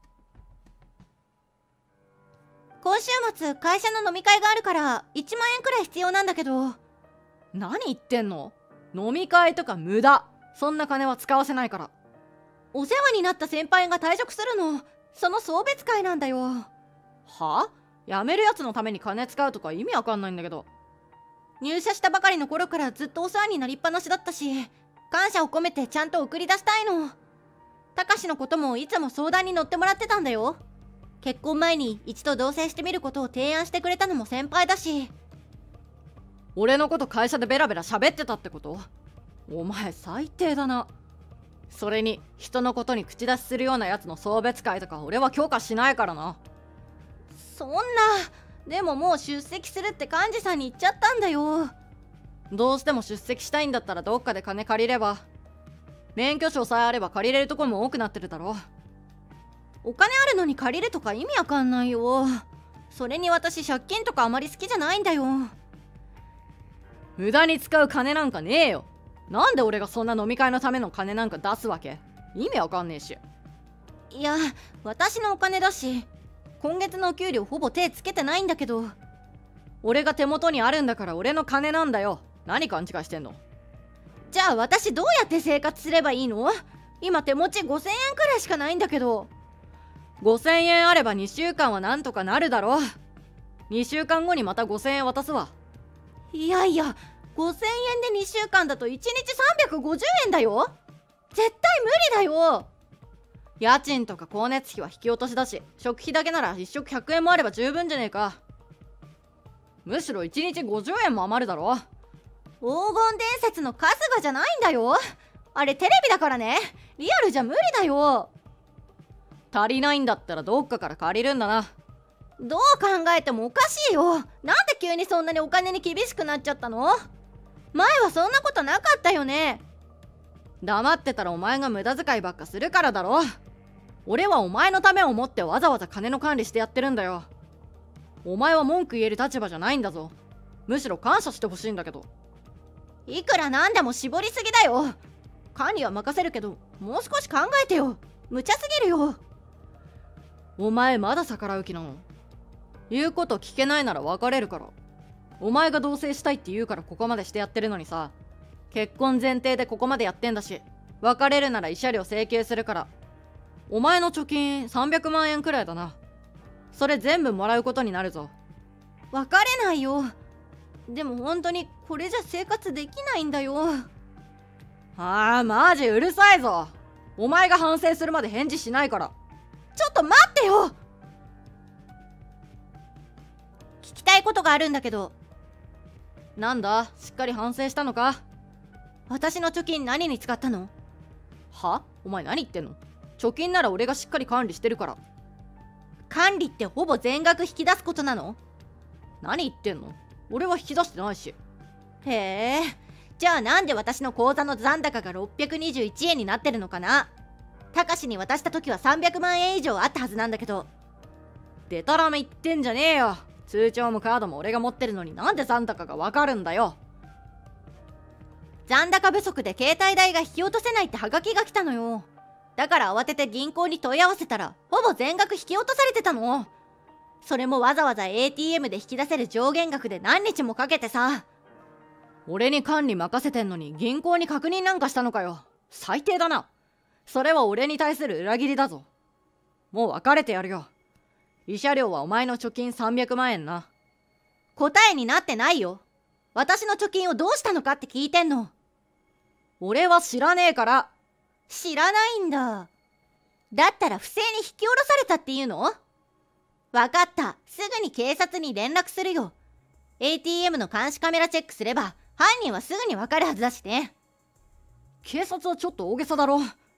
今週末会社の飲み会があるから1万円くらい必要なんだけど。 何言ってんの？飲み会とか無駄。そんな金は使わせないから。 お世話になった先輩が退職するの。その送別会なんだよ。 は？辞めるやつのために金使うとか意味わかんないんだけど。 入社したばかりの頃からずっとお世話になりっぱなしだったし、感謝を込めてちゃんと送り出したいの。たかしのこともいつも相談に乗ってもらってたんだよ。結婚前に一度同棲してみることを提案してくれたのも先輩だし。 俺のこと会社でベラベラ喋ってたってこと？お前最低だな。それに人のことに口出しするようなやつの送別会とか俺は許可しないからな。 そんな。でももう出席するって幹事さんに言っちゃったんだよ。 どうしても出席したいんだったらどっかで金借りれば。免許証さえあれば借りれるとこも多くなってるだろ。 お金あるのに借りるとか意味わかんないよ。それに私借金とかあまり好きじゃないんだよ。 無駄に使う金なんかねえよ。なんで俺がそんな飲み会のための金なんか出すわけ？意味わかんねえし。 いや、私のお金だし、今月のお給料ほぼ手つけてないんだけど。 俺が手元にあるんだから俺の金なんだよ。何勘違いしてんの？ じゃあ私どうやって生活すればいいの？今手持ち5000円くらいしかないんだけど。 5000円あれば2週間はなんとかなるだろ。2週間後にまた5000円渡すわ。 いやいや、5000円で2週間だと1日350円だよ。絶対無理だよ。 家賃とか光熱費は引き落としだし、食費だけなら1食100円もあれば十分じゃねえか。むしろ1日50円も余るだろ。 黄金伝説の春日じゃないんだよ。あれテレビだからね。リアルじゃ無理だよ。 足りないんだったらどっかから借りるんだな。 どう考えてもおかしいよ。なんで急にそんなにお金に厳しくなっちゃったの？前はそんなことなかったよね。 黙ってたらお前が無駄遣いばっかするからだろ。俺はお前のためを思ってわざわざ金の管理してやってるんだよ。お前は文句言える立場じゃないんだぞ。むしろ感謝してほしいんだけど。 いくらなんでも絞りすぎだよ。管理は任せるけどもう少し考えてよ。無茶すぎるよ。 お前まだ逆らう気なの？言うこと聞けないなら別れるから。お前が同棲したいって言うからここまでしてやってるのにさ。結婚前提でここまでやってんだし、別れるなら慰謝料請求するから。お前の貯金300万円くらいだな。それ全部もらうことになるぞ。 別れないよ。でも本当にこれじゃ生活できないんだよ。 ああ、マジうるさいぞ。お前が反省するまで返事しないから。 ちょっと待ってよ。聞きたいことがあるんだけど。 なんだ、しっかり反省したのか？ 私の貯金何に使ったの？ は？お前何言ってんの？貯金なら俺がしっかり管理してるから。 管理ってほぼ全額引き出すことなの？ 何言ってんの？俺は引き出してないし。 へえ。じゃあなんで私の口座の残高が621円になってるのかな？たかしに渡した時は300万円以上あったはずなんだけど。 でたらめ言ってんじゃねえよ。通帳もカードも俺が持ってるのになんで残高がわかるんだよ。 残高不足で携帯代が引き落とせないってハガキが来たのよ。だから慌てて銀行に問い合わせたらほぼ全額引き落とされてたの。それもわざわざ ATM で引き出せる上限額で何日もかけてさ。 俺に管理任せてんのに銀行に確認なんかしたのかよ。最低だな。それは俺に対する裏切りだぞ。もう別れてやるよ。慰謝料はお前の貯金300万円な。 答えになってないよ。私の貯金をどうしたのかって聞いてんの。 俺は知らねえから。 知らないんだ。だったら不正に引き下ろされたっていうの？わかった。すぐに警察に連絡するよ。ATM の監視カメラチェックすれば犯人はすぐにわかるはずだしね。 警察はちょっと大げさだろ。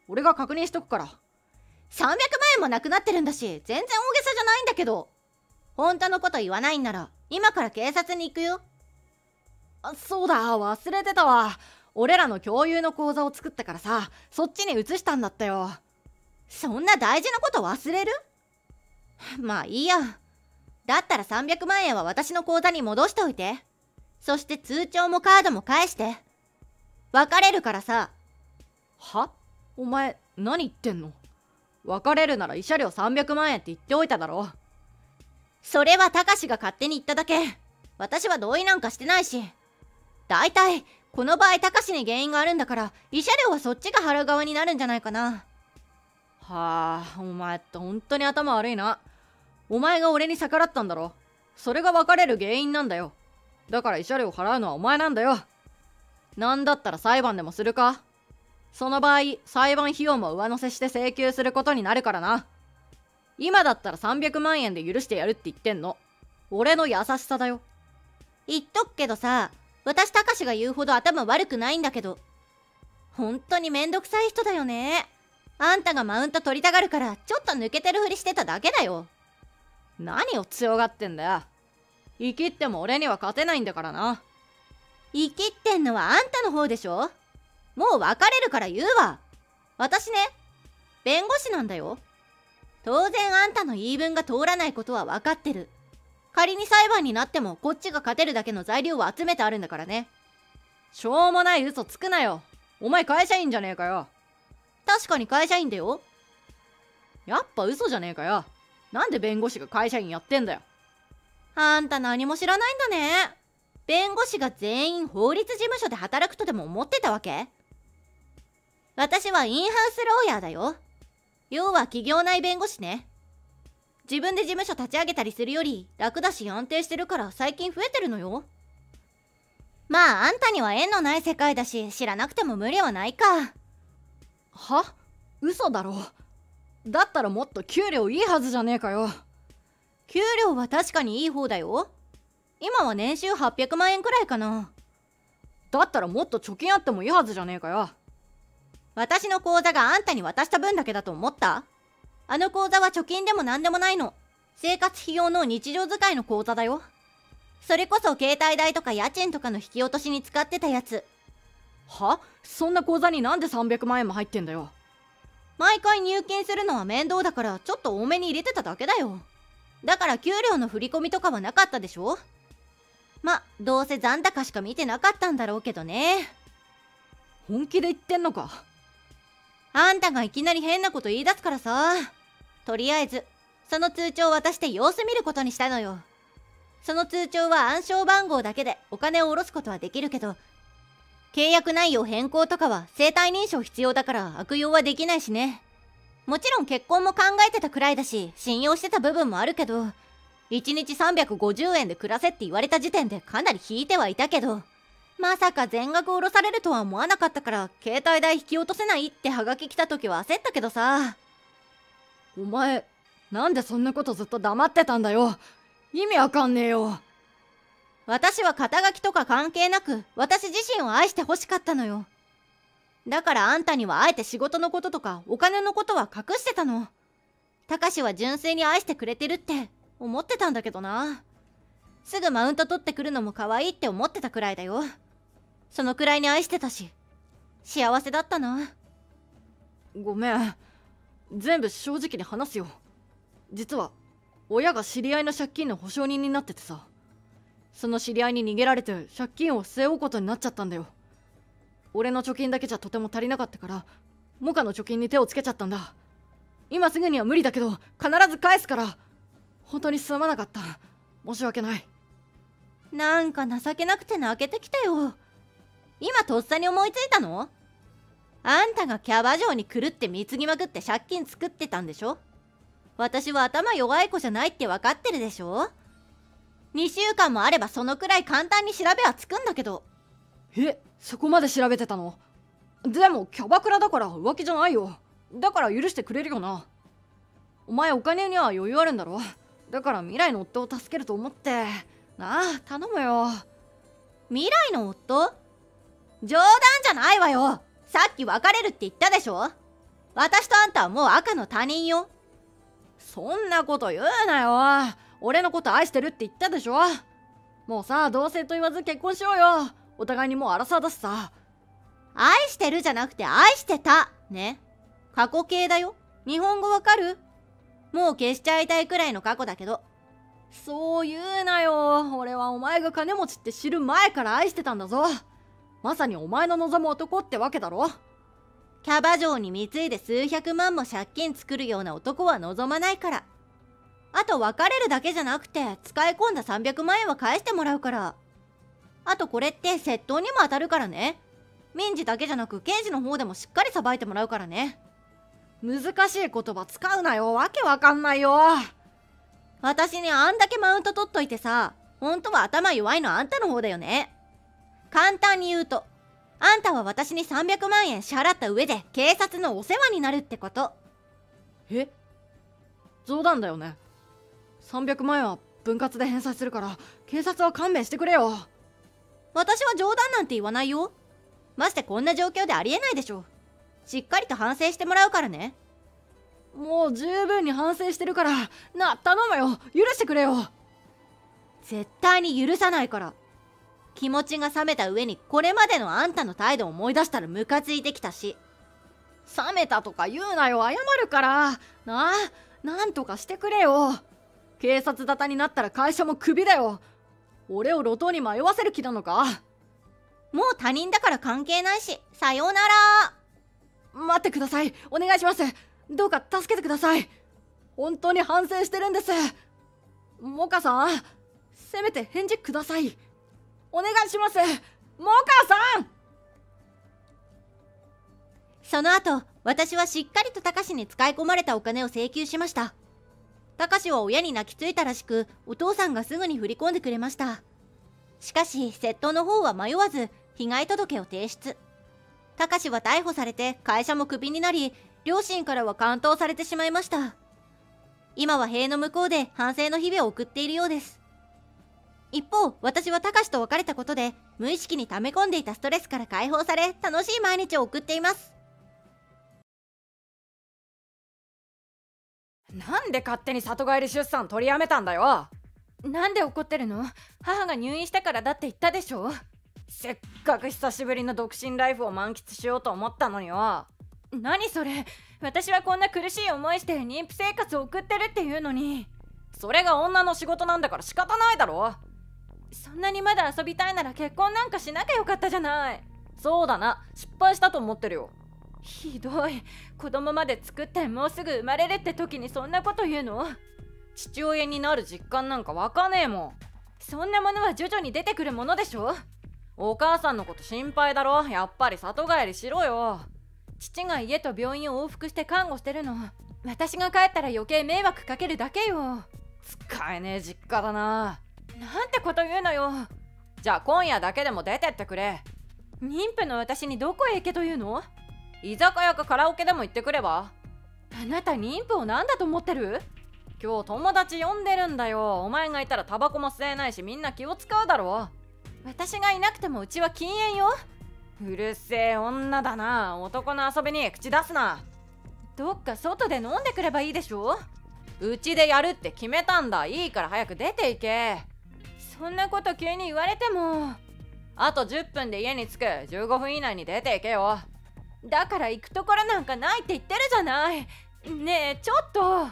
俺が確認しとくから。 300万円もなくなってるんだし、全然大げさじゃないんだけど。本当のこと言わないんなら今から警察に行くよ。 あ、そうだ、忘れてたわ。俺らの共有の口座を作ったからさ、そっちに移したんだったよ。 そんな大事なこと忘れる？まあいいや。だったら300万円は私の口座に戻しておいて。そして通帳もカードも返して。別れるからさ。 は？お前何言ってんの？別れるなら慰謝料300万円って言っておいただろ。 それはたかしが勝手に言っただけ。私は同意なんかしてないし。だいたいこの場合たかしに原因があるんだから、慰謝料はそっちが払う側になるんじゃないかな。 はあ、お前って本当に頭悪いな。お前が俺に逆らったんだろ。それが別れる原因なんだよ。だから慰謝料払うのはお前なんだよ。なんだったら裁判でもするか？その場合、裁判費用も上乗せして請求することになるからな。今だったら300万円で許してやるって言ってんの。俺の優しさだよ。 言っとくけどさ、私たかしが言うほど頭悪くないんだけど。本当にめんどくさい人だよね。あんたがマウント取りたがるからちょっと抜けてるふりしてただけだよ。 何を強がってんだよ。生きっても俺には勝てないんだからな。 生きってんのはあんたの方でしょ。もう別れるから言うわ。私ね、弁護士なんだよ。当然あんたの言い分が通らないことは分かってる。仮に裁判になってもこっちが勝てるだけの材料を集めてあるんだからね。 しょうもない嘘つくなよ。お前会社員じゃねえかよ。 確かに会社員だよ。 やっぱ嘘じゃねえかよ。なんで弁護士が会社員やってんだよ。 あんた何も知らないんだね。弁護士が全員法律事務所で働くとでも思ってたわけ？私はインハウスローヤーだよ。要は企業内弁護士ね。自分で事務所立ち上げたりするより楽だし安定してるから最近増えてるのよ。まああんたには縁のない世界だし知らなくても無理はないか。 は？嘘だろ。だったらもっと給料いいはずじゃねえかよ。 給料は確かにいい方だよ。今は年収800万円くらいかな。 だったらもっと貯金あってもいいはずじゃねえかよ。 私の口座があんたに渡した分だけだと思った？あの口座は貯金でも何でもないの。生活費用の日常使いの口座だよ。それこそ携帯代とか家賃とかの引き落としに使ってたやつ。 は？そんな口座になんで300万円も入ってんだよ。 毎回入金するのは面倒だからちょっと多めに入れてただけだよ。だから給料の振り込みとかはなかったでしょ。ま、どうせ残高しか見てなかったんだろうけどね。 本気で言ってんのか？ あんたがいきなり変なこと言い出すからさ。とりあえずその通帳を渡して様子見ることにしたのよ。その通帳は暗証番号だけでお金を下ろすことはできるけど、契約内容変更とかは生体認証必要だから悪用はできないしね。もちろん結婚も考えてたくらいだし信用してた部分もあるけど、1日350円で暮らせって言われた時点でかなり引いてはいたけど、まさか全額下ろされるとは思わなかったから携帯代引き落とせないってハガキ来た時は焦ったけどさ。 お前なんでそんなことずっと黙ってたんだよ。意味わかんねえよ。 私は肩書きとか関係なく私自身を愛してほしかったのよ。だからあんたにはあえて仕事のこととかお金のことは隠してたの。たかしは純粋に愛してくれてるって思ってたんだけどな。すぐマウント取ってくるのも可愛いって思ってたくらいだよ。そのくらいに愛してたし幸せだったな。 ごめん、全部正直に話すよ。実は親が知り合いの借金の保証人になっててさ、その知り合いに逃げられて借金を背負うことになっちゃったんだよ。俺の貯金だけじゃとても足りなかったからモカの貯金に手をつけちゃったんだ。今すぐには無理だけど必ず返すから。本当にすまなかった。申し訳ない。 なんか情けなくて泣けてきたよ。今とっさに思いついたの？あんたがキャバ嬢に狂って貢ぎまくって借金作ってたんでしょ。私は頭弱い子じゃないって分かってるでしょ。2週間もあればそのくらい簡単に調べはつくんだけど。 え、そこまで調べてたの？でもキャバクラだから浮気じゃないよ。だから許してくれるよな。お前お金には余裕あるんだろ。だから未来の夫を助けると思ってなあ、頼むよ。 未来の夫？冗談じゃないわよ。さっき別れるって言ったでしょ。 私とあんたはもう赤の他人よ。 そんなこと言うなよ。俺のこと愛してるって言ったでしょ。もうさ、同棲と言わず結婚しようよ。お互いにもうアラサーだしさ。 愛してるじゃなくて愛してたね。過去形だよ。日本語わかる？もう消しちゃいたいくらいの過去だけど。 そう言うなよ。俺はお前が金持ちって知る前から愛してたんだぞ。まさにお前の望む男ってわけだろ。 キャバ嬢に貢いで数百万も借金作るような男は望まないから。あと別れるだけじゃなくて使い込んだ300万円は返してもらうから。あとこれって窃盗にも当たるからね。民事だけじゃなく刑事の方でもしっかり裁いてもらうからね。 難しい言葉使うなよ。わけわかんないよ。 私にあんだけマウント取っといてさ、本当は頭弱いのあんたの方だよね。簡単に言うと、あんたは私に300万円支払った上で警察のお世話になるってこと。 え？冗談だよね。300万円は分割で返済するから警察は勘弁してくれよ。 私は冗談なんて言わないよ。ましてこんな状況でありえないでしょ。しっかりと反省してもらうからね。 もう十分に反省してるから、頼むよ。許してくれよ。 絶対に許さないから。気持ちが冷めた上にこれまでのあんたの態度を思い出したらムカついてきたし。 冷めたとか言うなよ。謝るから。なんとかしてくれよ。警察沙汰になったら会社もクビだよ。俺を路頭に迷わせる気なのか？ もう他人だから関係ないし、さようなら。 待ってください。お願いします。どうか助けてください。本当に反省してるんです。モカさん、せめて返事ください。お願いします。モカさん。 その後、私はしっかりとたかしに使い込まれたお金を請求しました。たかしは親に泣きついたらしく、お父さんがすぐに振り込んでくれました。しかし、窃盗の方は迷わず、被害届を提出。たかしは逮捕されて会社もクビになり、両親からは完投されてしまいました。今は塀の向こうで反省の日々を送っているようです。一方、私はたかしと別れたことで、無意識に溜め込んでいたストレスから解放され、楽しい毎日を送っています。 なんで勝手に里帰り出産取りやめたんだよ。 なんで怒ってるの？母が入院してからだって言ったでしょ。 せっかく久しぶりの独身ライフを満喫しようと思ったのによ。 何それ。私はこんな苦しい思いして妊婦生活を送ってるっていうのに。 それが女の仕事なんだから仕方ないだろ。 そんなにまだ遊びたいなら結婚なんかしなきゃよかったじゃない。 そうだな、失敗したと思ってるよ。 ひどい。子供まで作ってもうすぐ生まれるって時にそんなこと言うの？ 父親になる実感なんかわかねえもん。 そんなものは徐々に出てくるものでしょ。 お母さんのこと心配だろ。やっぱり里帰りしろよ。 父が家と病院を往復して看護してるの。私が帰ったら余計迷惑かけるだけよ。 使えねえ実家だな。 なんてこと言うのよ。 じゃあ今夜だけでも出てってくれ。 妊婦の私にどこへ行けというの？ 居酒屋かカラオケでも行ってくれば？ あなた妊婦を何だと思ってる？ 今日友達呼んでるんだよ。お前がいたらタバコも吸えないしみんな気を使うだろ。 私がいなくてもうちは禁煙よ。 うるせえ女だな。男の遊びに口出すな。 どっか外で飲んでくればいいでしょ。 うちでやるって決めたんだ。いいから早く出て行け。 そんなこと急に言われても。 あと10分で家に着く。15分以内に出て行けよ。 だから行くところなんかないって言ってるじゃない。ねえちょっと。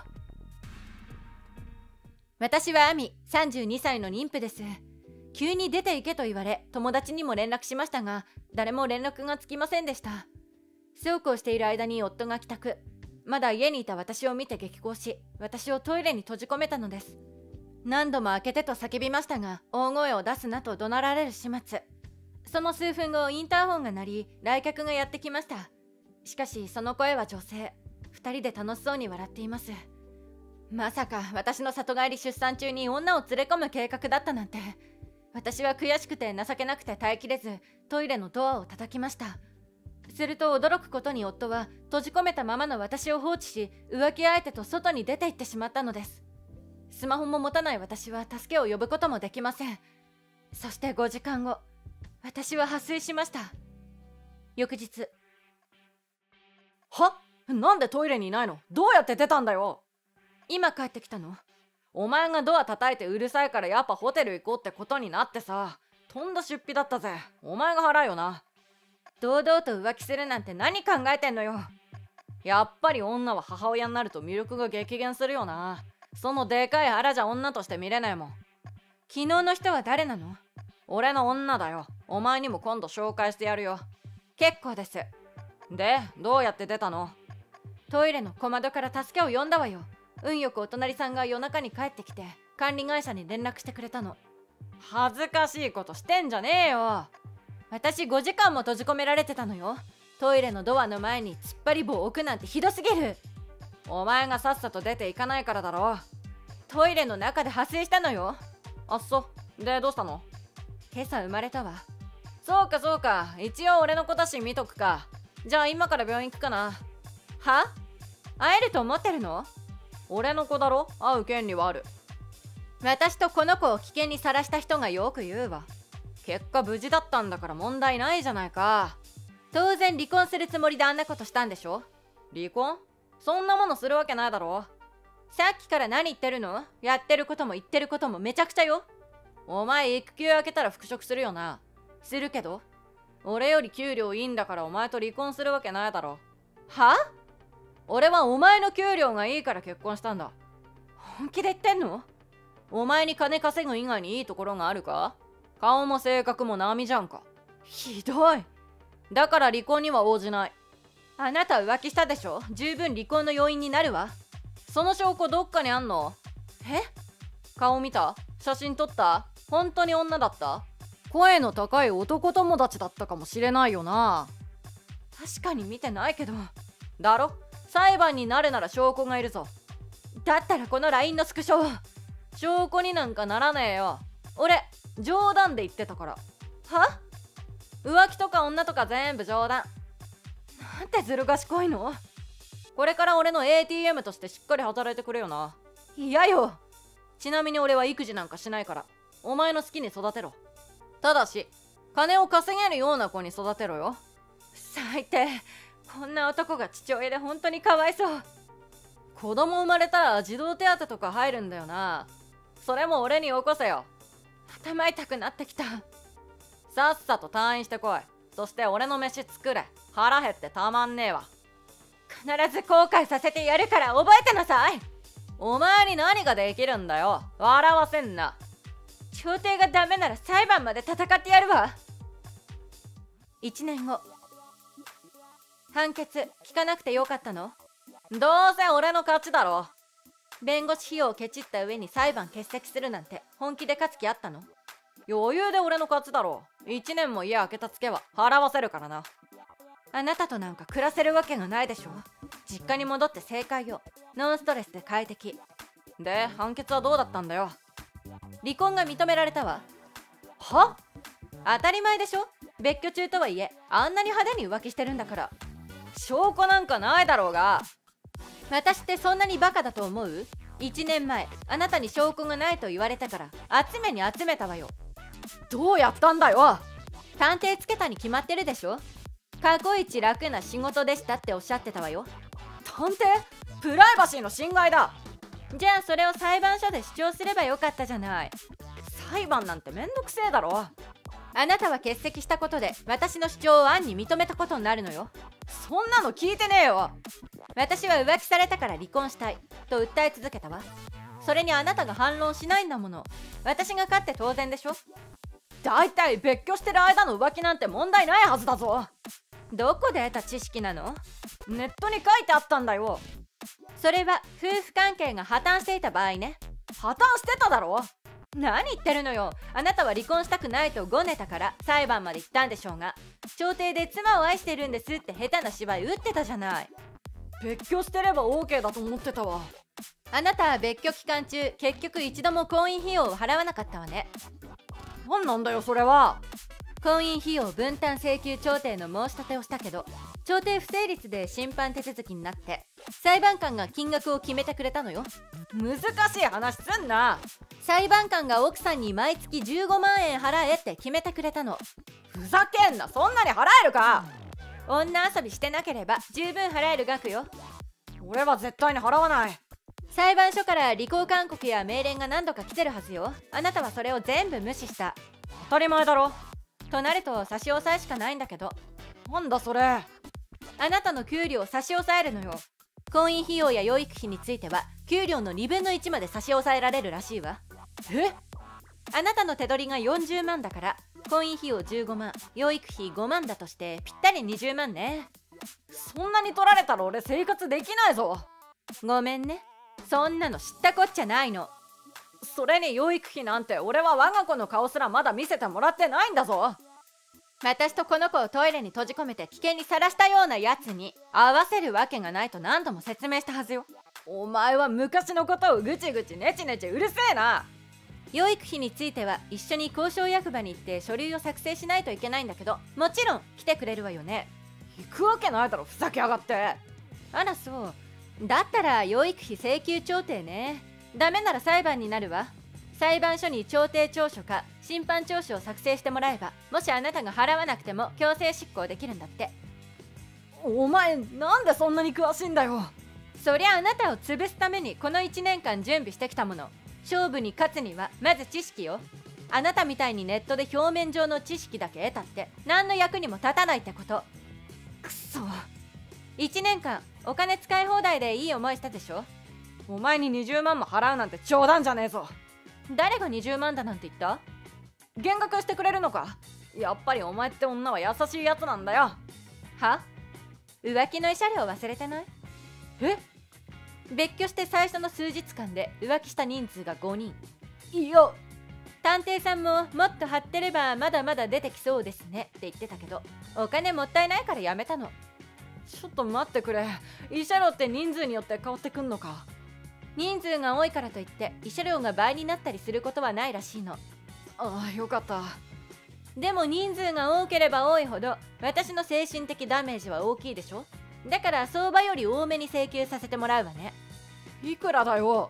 私はアミ、32歳の妊婦です。急に出て行けと言われ、友達にも連絡しましたが、誰も連絡がつきませんでした。そうこうしている間に夫が帰宅。まだ家にいた私を見て激高し、私をトイレに閉じ込めたのです。何度も開けてと叫びましたが、大声を出すなと怒鳴られる始末。その数分後、インターホンが鳴り、来客がやってきました。しかし、その声は女性。2人で楽しそうに笑っています。まさか私の里帰り出産中に女を連れ込む計画だったなんて。私は悔しくて情けなくて耐えきれず、トイレのドアを叩きました。すると驚くことに夫は閉じ込めたままの私を放置し、浮気相手と外に出て行ってしまったのです。スマホも持たない私は助けを呼ぶこともできません。そして5時間後、私は破水しました。翌日。 は？ なんでトイレにいないの？どうやって出たんだよ。 今帰ってきたの？ お前がドア叩いてうるさいからやっぱホテル行こうってことになってさ、とんだ出費だったぜ。お前が払うよな。 堂々と浮気するなんて何考えてんのよ。 やっぱり女は母親になると魅力が激減するよな。そのでかい腹じゃ女として見れないもん。 昨日の人は誰なの？ 俺の女だよ。お前にも今度紹介してやるよ。 結構です。 で、どうやって出たの？ トイレの小窓から助けを呼んだわよ。運よくお隣さんが夜中に帰ってきて管理会社に連絡してくれたの。 恥ずかしいことしてんじゃねえよ。 私5時間も閉じ込められてたのよ。トイレのドアの前に突っ張り棒を置くなんてひどすぎる。 お前がさっさと出ていかないからだろ。 トイレの中で破水したのよ。 あっそ。で、どうしたの？ 今朝生まれたわ。 そうかそうか。一応俺の子だし見とくか。じゃあ今から病院行くかな。 は？会えると思ってるの？ 俺の子だろ？会う権利はある。 私とこの子を危険にさらした人がよく言うわ。 結果無事だったんだから問題ないじゃないか。 当然離婚するつもりであんなことしたんでしょ？ 離婚？そんなものするわけないだろ。 さっきから何言ってるの？やってることも言ってることもめちゃくちゃよ。 お前育休明けたら復職するよな。 するけど俺より給料いいんだからお前と離婚するわけないだろ。 は？ 俺はお前の給料がいいから結婚したんだ。 本気で言ってんの？ お前に金稼ぐ以外にいいところがあるか？顔も性格も並じゃんか。 ひどい。 だから離婚には応じない。 あなた浮気したでしょ？十分離婚の要因になるわ。 その証拠どっかにあんの？ え？ 顔見た？写真撮った？本当に女だった？声の高い男友達だったかもしれないよな。 確かに見てないけど。 だろ？裁判になるなら証拠がいるぞ。 だったらこの LINE のスクショ。 証拠になんかならねえよ。俺冗談で言ってたから。 は？ 浮気とか女とか全部冗談。 なんてずる賢いの？ これから俺の ATM としてしっかり働いてくれよな。 嫌よ。 ちなみに俺は育児なんかしないからお前の好きに育てろ。ただし金を稼げるような子に育てろよ。 最低。こんな男が父親で本当にかわいそう。 子供生まれたら児童手当とか入るんだよな。それも俺によこせよ。 頭痛くなってきた。 さっさと退院してこい。そして俺の飯作れ。腹減ってたまんねえわ。 必ず後悔させてやるから覚えてなさい。 お前に何ができるんだよ。笑わせんな。 調停がダメなら裁判まで戦ってやるわ。1年後。判決聞かなくてよかったの？ どうせ俺の勝ちだろ。 弁護士費用をケチった上に裁判欠席するなんて本気で勝つ気あったの？ 余裕で俺の勝ちだろ。1年も家開けたツケは払わせるからな。 あなたとなんか暮らせるわけがないでしょ。実家に戻って正解よ。ノンストレスで快適。 で、判決はどうだったんだよ。 離婚が認められたわ。 は？ 当たり前でしょ。別居中とはいえあんなに派手に浮気してるんだから。 証拠なんかないだろうが。 私ってそんなにバカだと思う？1年前あなたに証拠がないと言われたから集めに集めたわよ。 どうやったんだよ。 探偵つけたに決まってるでしょ。過去一楽な仕事でしたっておっしゃってたわよ。 探偵？プライバシーの侵害だ。 じゃあそれを裁判所で主張すればよかったじゃない。 裁判なんてめんどくせえだろ。 あなたは欠席したことで私の主張を暗に認めたことになるのよ。 そんなの聞いてねえよ。 私は浮気されたから離婚したいと訴え続けたわ。それにあなたが反論しないんだもの。私が勝って当然でしょ。 だいたい別居してる間の浮気なんて問題ないはずだぞ。 どこで得た知識なの？ ネットに書いてあったんだよ。 それは夫婦関係が破綻していた場合ね。 破綻してただろ。 何言ってるのよ。あなたは離婚したくないとごねたから裁判まで行ったんでしょうが、調停で妻を愛してるんですって下手な芝居打ってたじゃない。 別居してれば OK だと思ってたわ。 あなたは別居期間中結局一度も婚姻費用を払わなかったわね。 何なんだよそれは。 婚姻費用分担請求調停の申し立てをしたけど調停不成立で審判手続きになって裁判官が金額を決めてくれたのよ。 難しい話すんな。 裁判官が奥さんに毎月15万円払えって決めてくれたの。 ふざけんな。そんなに払えるか。 女遊びしてなければ十分払える額よ。 俺は絶対に払わない。 裁判所から履行勧告や命令が何度か来てるはずよ。あなたはそれを全部無視した。 当たり前だろ。 となると差し押さえしかないんだけど。 なんだそれ。 あなたの給料を差し押さえるのよ。婚姻費用や養育費については給料の2分の1まで差し押さえられるらしいわ。 え？ あなたの手取りが40万だから婚姻費用15万、養育費5万だとしてぴったり20万ね。 そんなに取られたら俺生活できないぞ。 ごめんね、そんなの知ったこっちゃないの。 それに養育費なんて俺は我が子の顔すらまだ見せてもらってないんだぞ。 私とこの子をトイレに閉じ込めて危険にさらしたようなやつに合わせるわけがないと何度も説明したはずよ。 お前は昔のことをぐちぐちネチネチうるせえな。 養育費については一緒に交渉役場に行って書類を作成しないといけないんだけど、もちろん来てくれるわよね。 行くわけないだろ、ふざけやがって。 あらそう。だったら養育費請求調停ね。ダメなら裁判になるわ。裁判所に調停調書か審判調書を作成してもらえば、もしあなたが払わなくても強制執行できるんだって。 お前なんでそんなに詳しいんだよ。 そりゃあなたを潰すためにこの1年間準備してきたもの。勝負に勝つにはまず知識よ。あなたみたいにネットで表面上の知識だけ得たって何の役にも立たないってこと。 くそ。 1年間お金使い放題でいい思いしたでしょ。 お前に20万も払うなんて冗談じゃねえぞ。 誰が20万だなんて言った？ 減額してくれるのか。やっぱりお前って女は優しいやつなんだよ。 は？浮気の慰謝料忘れてない？ え？ 別居して最初の数日間で浮気した人数が5人。 いや、 探偵さんももっと張ってればまだまだ出てきそうですねって言ってたけど、お金もったいないからやめたの。 ちょっと待ってくれ。慰謝料って人数によって変わってくんのか。 人数が多いからといって慰謝料が倍になったりすることはないらしいの。 ああ、よかった。 でも人数が多ければ多いほど私の精神的ダメージは大きいでしょ。だから相場より多めに請求させてもらうわね。 いくらだよ。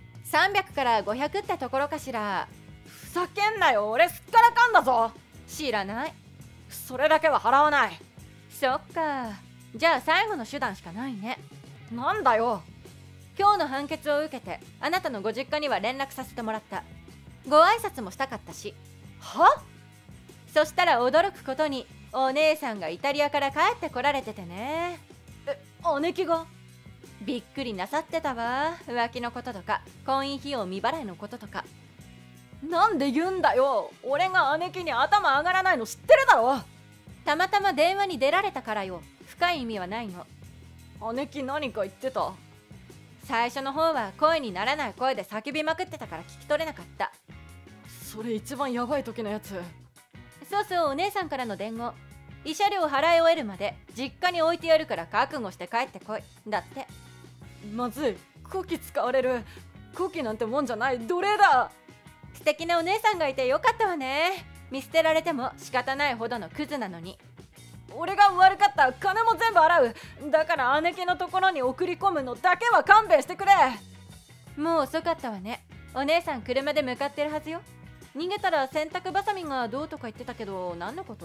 300から500ってところかしら。 ふざけんなよ、俺すっからかんだぞ。 知らない。 それだけは払わない。 そっか、じゃあ最後の手段しかないね。 なんだよ。 今日の判決を受けてあなたのご実家には連絡させてもらった。ご挨拶もしたかったし。 は？ そしたら驚くことにお姉さんがイタリアから帰ってこられててね。 姉貴が？ びっくりなさってたわ。浮気のこととか婚姻費用未払いのこととか。 なんで言うんだよ。俺が姉貴に頭上がらないの知ってるだろ。 たまたま電話に出られたからよ。深い意味はないの。 姉貴何か言ってた？ 最初の方は声にならない声で叫びまくってたから聞き取れなかった。 それ一番ヤバい時のやつ。 そうそう、お姉さんからの伝言。慰謝料払い終えるまで実家に置いてやるから覚悟して帰ってこいだって。 まずい、こき使われる。こきなんてもんじゃない、奴隷だ。 素敵なお姉さんがいてよかったわね。見捨てられても仕方ないほどのクズなのに。 俺が悪かった。金も全部払う。だから姉貴のところに送り込むのだけは勘弁してくれ。 もう遅かったわね。お姉さん車で向かってるはずよ。逃げたら洗濯バサミがどうとか言ってたけど何のこと？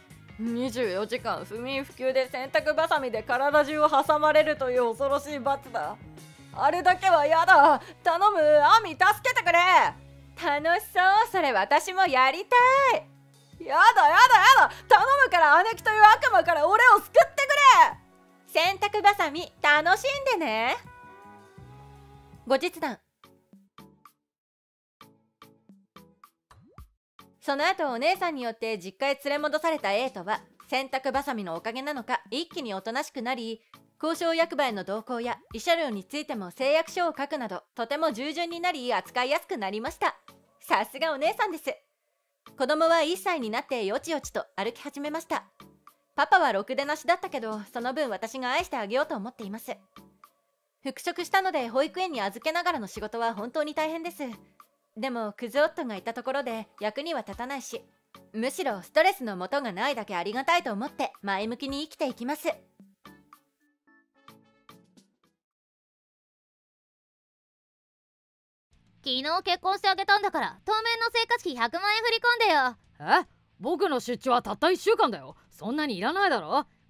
24時間不眠不休で洗濯バサミで体中を挟まれるという恐ろしい罰だ。あれだけはやだ。頼む、アミ助けてくれ。 楽しそう。それ私もやりたい。 やだやだやだ。頼むから姉貴という悪魔から俺を救ってくれ。 洗濯バサミ楽しんでね。後日談。その後お姉さんによって実家へ連れ戻されたエイトは洗濯バサミのおかげなのか一気におとなしくなり、交渉役場への同行や慰謝料についても誓約書を書くなどとても従順になり扱いやすくなりました。さすがお姉さんです。子供は1歳になってよちよちと歩き始めました。パパはろくでなしだったけどその分私が愛してあげようと思っています。復職したので保育園に預けながらの仕事は本当に大変です。でもクズ夫がいたところで役には立たないし、むしろストレスの元がないだけありがたいと思って前向きに生きていきます。 昨日結婚してあげたんだから当面の生活費100万円振り込んでよ。 僕の出張はたった1週間だよ。そんなにいらないだろ。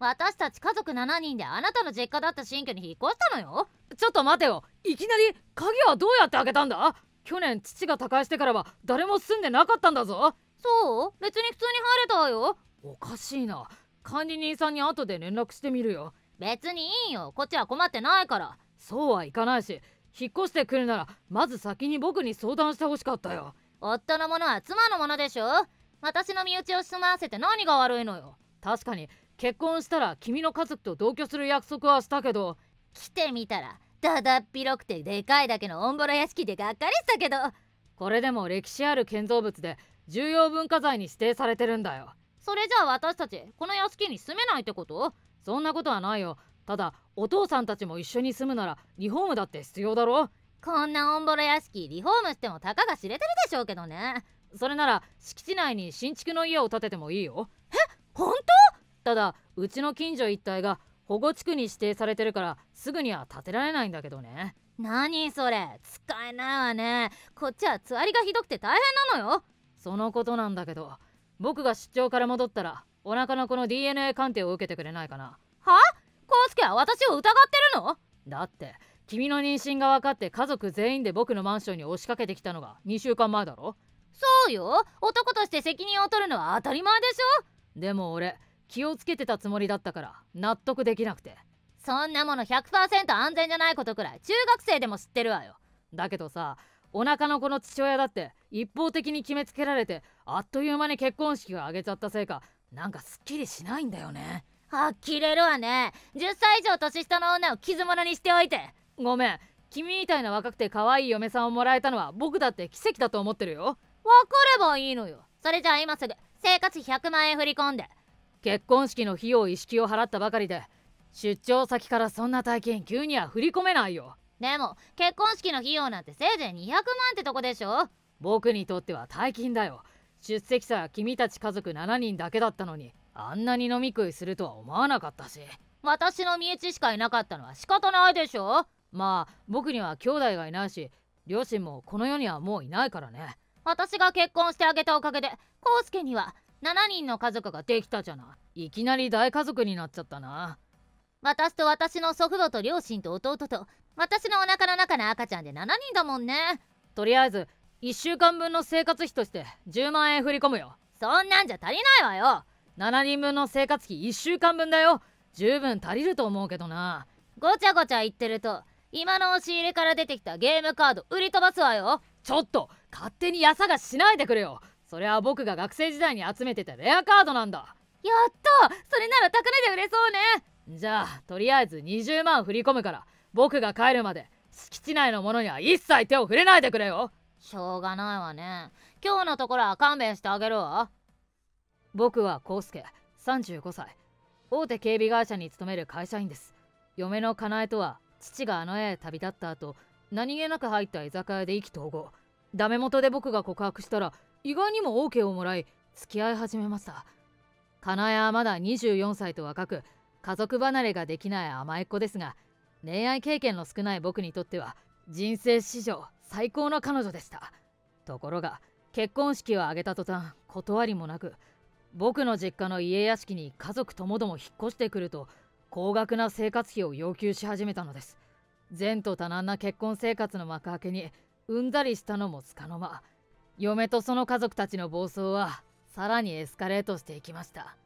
私たち家族7人であなたの実家だった新居に引っ越したのよ。 ちょっと待てよ、いきなり鍵はどうやって開けたんだ？去年父が他界してからは誰も住んでなかったんだぞ。 そう？別に普通に入れたわよ。 おかしいな。管理人さんに後で連絡してみるよ。 別にいいよ、こっちは困ってないから。 そうはいかないし、引っ越してくるならまず先に僕に相談してほしかったよ。 夫のものは妻のものでしょ。私の身内を住まわせて何が悪いのよ。 確かに結婚したら君の家族と同居する約束はしたけど。 来てみたらだだっ広くてでかいだけのオンボロ屋敷でがっかりしたけど。 これでも歴史ある建造物で重要文化財に指定されてるんだよ。 それじゃあ私たちこの屋敷に住めないってこと？ そんなことはないよ。ただお父さんたちも一緒に住むならリフォームだって必要だろ。 こんなオンボロ屋敷リフォームしてもたかが知れてるでしょうけどね。 それなら敷地内に新築の家を建ててもいいよ。 ほんと？ ただうちの近所一帯が保護地区に指定されてるからすぐには建てられないんだけどね。 何それ、使えないわね。こっちはつわりがひどくて大変なのよ。 そのことなんだけど、僕が出張から戻ったらお腹の子の DNA 鑑定を受けてくれないかな。 は？コウスケは私を疑ってるの？ だって君の妊娠が分かって家族全員で僕のマンションに押しかけてきたのが2週間前だろ。 そうよ、男として責任を取るのは当たり前でしょ。 でも俺気をつけてたつもりだったから納得できなくて。 そんなもの 100% 安全じゃないことくらい中学生でも知ってるわよ。 だけどさ、お腹の子の父親だって一方的に決めつけられてあっという間に結婚式が挙げちゃったせいか、なんかすっきりしないんだよね。 呆れるわね。10歳以上年下の女を傷物にしておいて。 ごめん、君みたいな若くて可愛い嫁さんをもらえたのは僕だって奇跡だと思ってるよ。 分かればいいのよ。それじゃあ今すぐ生活費100万円振り込んで。 結婚式の費用一式を払ったばかりで出張先からそんな大金急には振り込めないよ。 でも結婚式の費用なんてせいぜい200万ってとこでしょ。 僕にとっては大金だよ。出席者は君たち家族7人だけだったのにあんなに飲み食いするとは思わなかったし。 私の身内しかいなかったのは仕方ないでしょ。 まあ僕には兄弟がいないし両親もこの世にはもういないからね。 私が結婚してあげたおかげでコウスケには7人の家族ができたじゃない。 いきなり大家族になっちゃったな。 私と私の祖父母と両親と弟と私のお腹の中の赤ちゃんで7人だもんね。 とりあえず1週間分の生活費として10万円振り込むよ。 そんなんじゃ足りないわよ。 7人分の生活費1週間分だよ。十分足りると思うけどな。 ごちゃごちゃ言ってると今の押し入れから出てきたゲームカード売り飛ばすわよ。 ちょっと勝手にやさがしないでくれよ。それは僕が学生時代に集めてたレアカードなんだ。 やったそれなら高値で売れそうね。 じゃあとりあえず20万振り込むから僕が帰るまで敷地内のものには一切手を触れないでくれよ。 しょうがないわね。今日のところは勘弁してあげるわ。 僕は康介35歳、大手警備会社に勤める会社員です。嫁のかなえとは父があの世へ旅立った後何気なく入った居酒屋で意気投合。ダメ元で僕が告白したら意外にも OK をもらい付き合い始めました。かなえはまだ24歳と若く家族離れができない甘えっ子ですが、恋愛経験の少ない僕にとっては人生史上最高の彼女でした。ところが結婚式を挙げた途端断りもなく僕の実家の家屋敷に家族ともども引っ越してくると高額な生活費を要求し始めたのです。前途多難な結婚生活の幕開けにうんざりしたのもつかの間、嫁とその家族たちの暴走はさらにエスカレートしていきました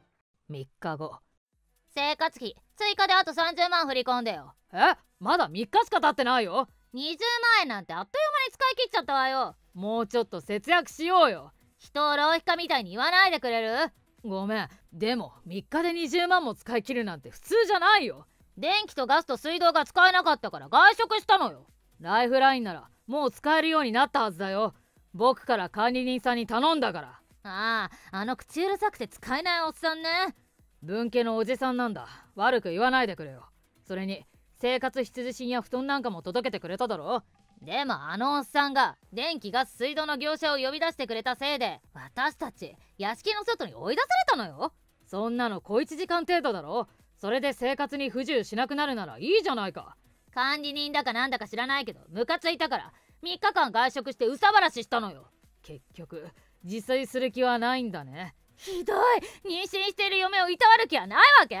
。3日後。 生活費追加であと30万振り込んでよ。 まだ3日しか経ってないよ。 20万円なんてあっという間に使い切っちゃったわよ。 もうちょっと節約しようよ。 人を浪費家みたいに言わないでくれる？ ごめん、でも3日で20万も使い切るなんて普通じゃないよ。 電気とガスと水道が使えなかったから外食したのよ。 ライフラインならもう使えるようになったはずだよ。僕から管理人さんに頼んだから。 あの口うるさくて使えないおっさんね。 分家のおじさんなんだ。悪く言わないでくれよ。それに生活必需品や布団なんかも届けてくれただろ。 でもあのおっさんが電気ガス水道の業者を呼び出してくれたせいで私たち屋敷の外に追い出されたのよ。 そんなの小1時間程度だろ。それで生活に不自由しなくなるならいいじゃないか。 管理人だかなんだか知らないけどムカついたから3日間外食して憂さ晴らししたのよ。 結局自炊する気はないんだね。 ひどい。妊娠している嫁をいたわる気はないわけ？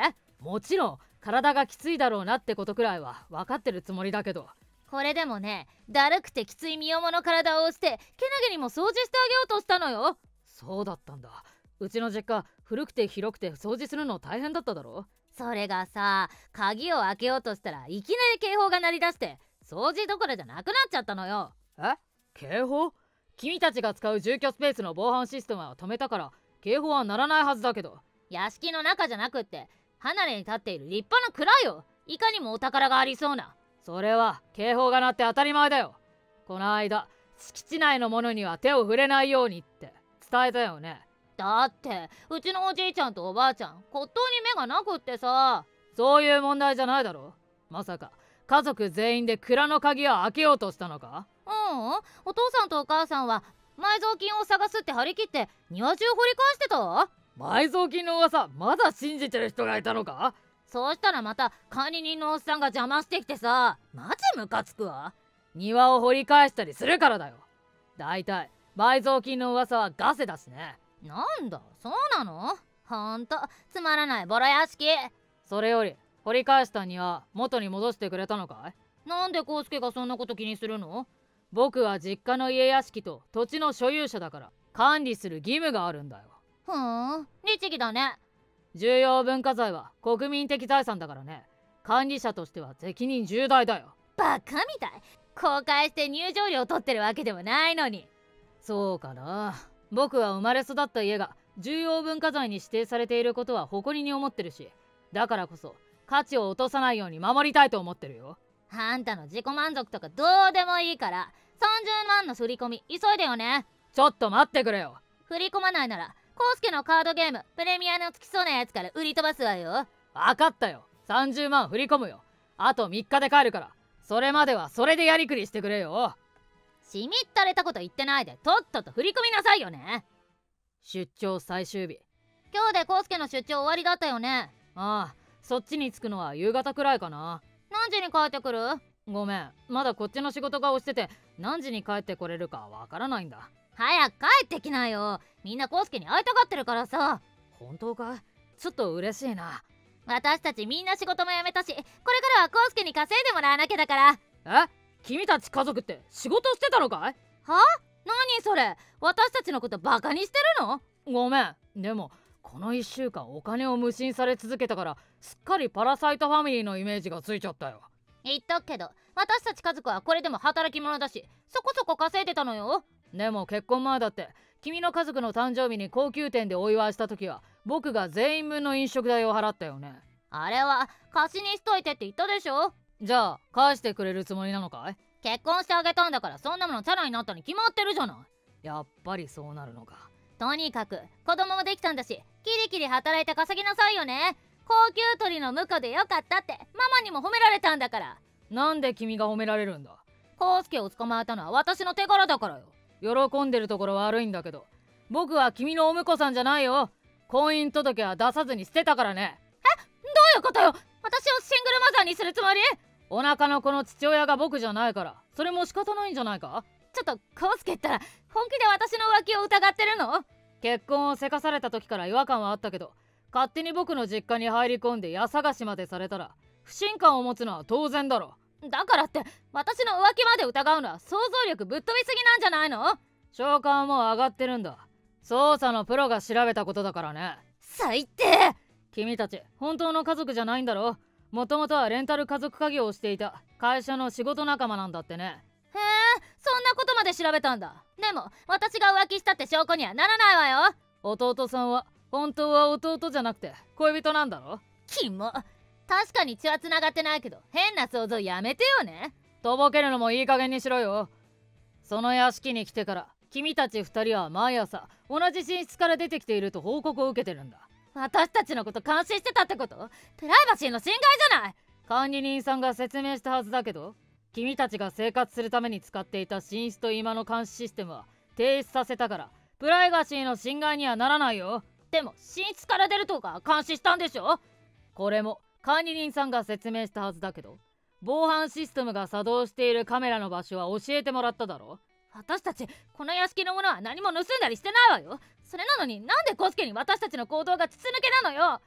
もちろん体がきついだろうなってことくらいは分かってるつもりだけど。 これでもね、だるくてきつい身重の体を押してけなげにも掃除してあげようとしたのよ。 そうだったんだ。うちの実家古くて広くて掃除するの大変だっただろ。 それがさ、鍵を開けようとしたらいきなり警報が鳴り出して掃除どころじゃなくなっちゃったのよ。 警報？君たちが使う住居スペースの防犯システムは止めたから警報は鳴らないはずだけど。 屋敷の中じゃなくって離れに立っている立派な蔵よ。いかにもお宝がありそうな。 それは警報が鳴って当たり前だよ。この間敷地内のものには手を触れないようにって伝えたよね。 だってうちのおじいちゃんとおばあちゃん骨董に目がなくってさ。 そういう問題じゃないだろ。まさか家族全員で蔵の鍵を開けようとしたのか？ お父さんとお母さんは埋蔵金を探すって張り切って庭中掘り返してたわ。 埋蔵金の噂まだ信じてる人がいたのか？ そうしたらまた管理人のおっさんが邪魔してきてさ、マジムカつくわ。 庭を掘り返したりするからだよ。だいたい埋蔵金の噂はガセだしね。 なんだ、そうなの？ほんとつまらないボロ屋敷。 それより掘り返した庭元に戻してくれたのかい？ なんで康介がそんなこと気にするの？ 僕は実家の家屋敷と土地の所有者だから管理する義務があるんだよ。 律儀だね。 重要文化財は国民的財産だからね。管理者としては責任重大だよ。 バカみたい。公開して入場料取ってるわけでもないのに。 そうかな。僕は生まれ育った家が重要文化財に指定されていることは誇りに思ってるし、だからこそ価値を落とさないように守りたいと思ってるよ。 あんたの自己満足とかどうでもいいから30万の振り込み急いでよね。 ちょっと待ってくれよ。 振り込まないなら康介のカードゲームプレミアのつきそうなやつから売り飛ばすわよ。 分かったよ。30万振り込むよ。あと3日で帰るから、それまではそれでやりくりしてくれよ。 しみったれたこと言ってないでとっとと振り込みなさいよね。 出張最終日。 今日で康介の出張終わりだったよね。 ああ、そっちに着くのは夕方くらいかな。 何時に帰ってくる？ ごめん、まだこっちの仕事が押してて何時に帰ってこれるかわからないんだ。 早く帰ってきなよ。みんな康介に会いたがってるからさ。 本当か？ちょっと嬉しいな。 私たちみんな仕事も辞めたし、これからは康介に稼いでもらわなきゃだから。 君たち家族って仕事してたのかい？ は？何それ？私たちのことバカにしてるの？ ごめん、でもこの1週間お金を無心され続けたからすっかりパラサイトファミリーのイメージがついちゃったよ。 言っとくけど私たち家族はこれでも働き者だし、そこそこ稼いでたのよ。 でも結婚前だって君の家族の誕生日に高級店でお祝いした時は僕が全員分の飲食代を払ったよね。 あれは貸しにしといてって言ったでしょ。 じゃあ返してくれるつもりなのかい？ 結婚してあげたんだからそんなものチャラになったに決まってるじゃない。 やっぱりそうなるのか。 とにかく子供もできたんだし、キリキリ働いて稼ぎなさいよね。高級鳥の婿でよかったってママにも褒められたんだから。 なんで君が褒められるんだ？ 康介を捕まえたのは私の手柄だからよ。 喜んでるところ悪いんだけど、僕は君のお婿さんじゃないよ。婚姻届は出さずに捨てたからね。 どういうことよ？私をシングルマザーにするつもり？ お腹の子の父親が僕じゃないから、それも仕方ないんじゃないか？ ちょっと康介ったら本気で私の浮気を疑ってるの？ 結婚をせかされた時から違和感はあったけど、勝手に僕の実家に入り込んで家探しまでされたら不信感を持つのは当然だろ。 だからって私の浮気まで疑うのは想像力ぶっ飛びすぎなんじゃないの？ 召喚も上がってるんだ。捜査のプロが調べたことだからね。 最低！ 君たち本当の家族じゃないんだろ。もともとはレンタル家族家業をしていた会社の仕事仲間なんだってね。 へえ、そんなことまで調べたんだ。でも私が浮気したって証拠にはならないわよ。 弟さんは本当は弟じゃなくて恋人なんだろ。 キモ。確かに血はつながってないけど変な想像やめてよね。 とぼけるのもいい加減にしろよ。その屋敷に来てから君たち2人は毎朝同じ寝室から出てきていると報告を受けてるんだ。 私たちのこと監視してたってこと？プライバシーの侵害じゃない。 管理人さんが説明したはずだけど、君たちが生活するために使っていた寝室と居間の監視システムは停止させたからプライバシーの侵害にはならないよ。 でも寝室から出るとか監視したんでしょ？ これも管理人さんが説明したはずだけど、防犯システムが作動しているカメラの場所は教えてもらっただろ。 私たちこの屋敷のものは何も盗んだりしてないわよ。それなのになんでコスケに私たちの行動が筒抜けなのよ。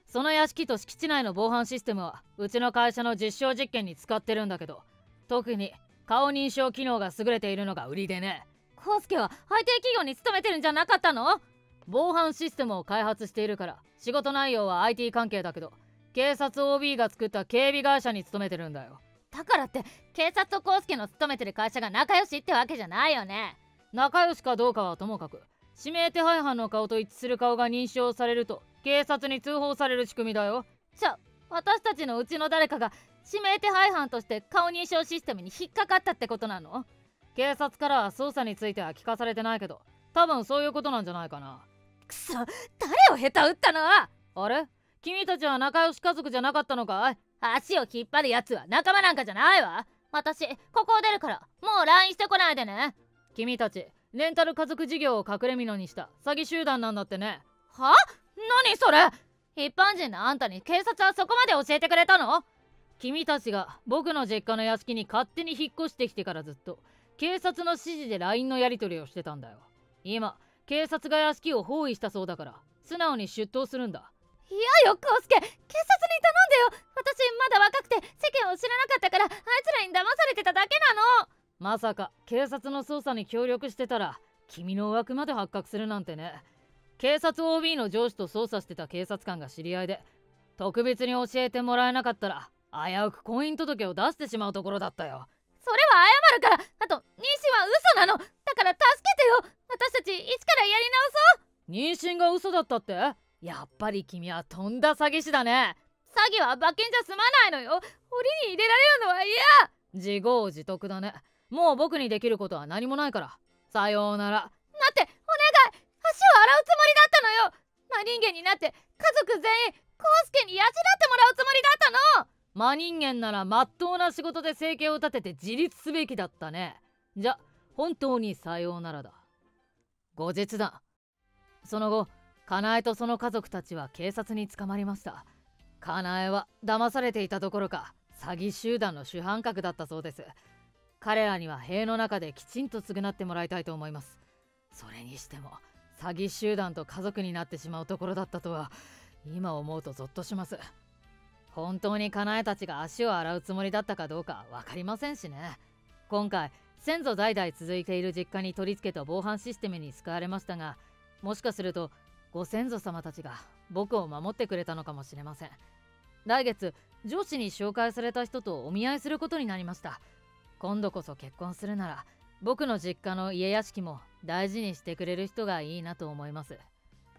その屋敷と敷地内の防犯システムはうちの会社の実証実験に使ってるんだけど、特に顔認証機能が優れているのが売りでね。 コウスケは IT 企業に勤めてるんじゃなかったの？ 防犯システムを開発しているから仕事内容は IT 関係だけど、警察 OB が作った警備会社に勤めてるんだよ。 だからって警察とコウスケの勤めてる会社が仲良しってわけじゃないよね。 仲良しかどうかはともかく、指名手配犯の顔と一致する顔が認証されると警察に通報される仕組みだよ。 じゃあ私たちのうちの誰かが指名手配犯として顔認証システムに引っかかったってことなの？ 警察からは捜査については聞かされてないけど、多分そういうことなんじゃないかな。 くそ、誰を下手打ったの？ あれ、君たちは仲良し家族じゃなかったのかい？ 足を引っ張るやつは仲間なんかじゃないわ。私ここを出るからもう LINE してこないでね。 君たちレンタル家族事業を隠れ蓑にした詐欺集団なんだってね。 は？何それ？一般人のあんたに警察はそこまで教えてくれたの？ 君たちが僕の実家の屋敷に勝手に引っ越してきてからずっと警察の指示で LINE のやり取りをしてたんだよ。今警察が屋敷を包囲したそうだから素直に出頭するんだ。 いやよ、コウスケ、警察に頼んでよ。私まだ若くて世間を知らなかったからあいつらに騙されてただけなの。 まさか警察の捜査に協力してたら君の浮気まで発覚するなんてね。警察 OB の上司と捜査してた警察官が知り合いで、特別に教えてもらえなかったら危うく婚姻届を出してしまうところだったよ。 それは謝るから。あと妊娠は嘘なの。だから助けてよ。私たち一からやり直そう。 妊娠が嘘だったって？やっぱり君はとんだ詐欺師だね。 詐欺は馬券じゃ済まないのよ。檻に入れられるのは嫌。 自業自得だね。もう僕にできることは何もないから。さようなら。 待って、お願い。足を洗うつもりだったのよ。真人間になって家族全員コウスケに養ってもらうつもりだったの。 真人間ならまっとうな仕事で生計を立てて自立すべきだったね。じゃ本当にさようならだ。後日だ。その後かなえとその家族たちは警察に捕まりました。かなえは騙されていたどころか詐欺集団の主犯格だったそうです。彼らには塀の中できちんと償ってもらいたいと思います。それにしても詐欺集団と家族になってしまうところだったとは今思うとゾッとします。本当にかなえたちが足を洗うつもりだったかどうか分かりませんしね。今回先祖代々続いている実家に取り付けた防犯システムに救われましたが、もしかするとご先祖様たちが僕を守ってくれたのかもしれません。来月上司に紹介された人とお見合いすることになりました。今度こそ結婚するなら僕の実家の家屋敷も大事にしてくれる人がいいなと思います。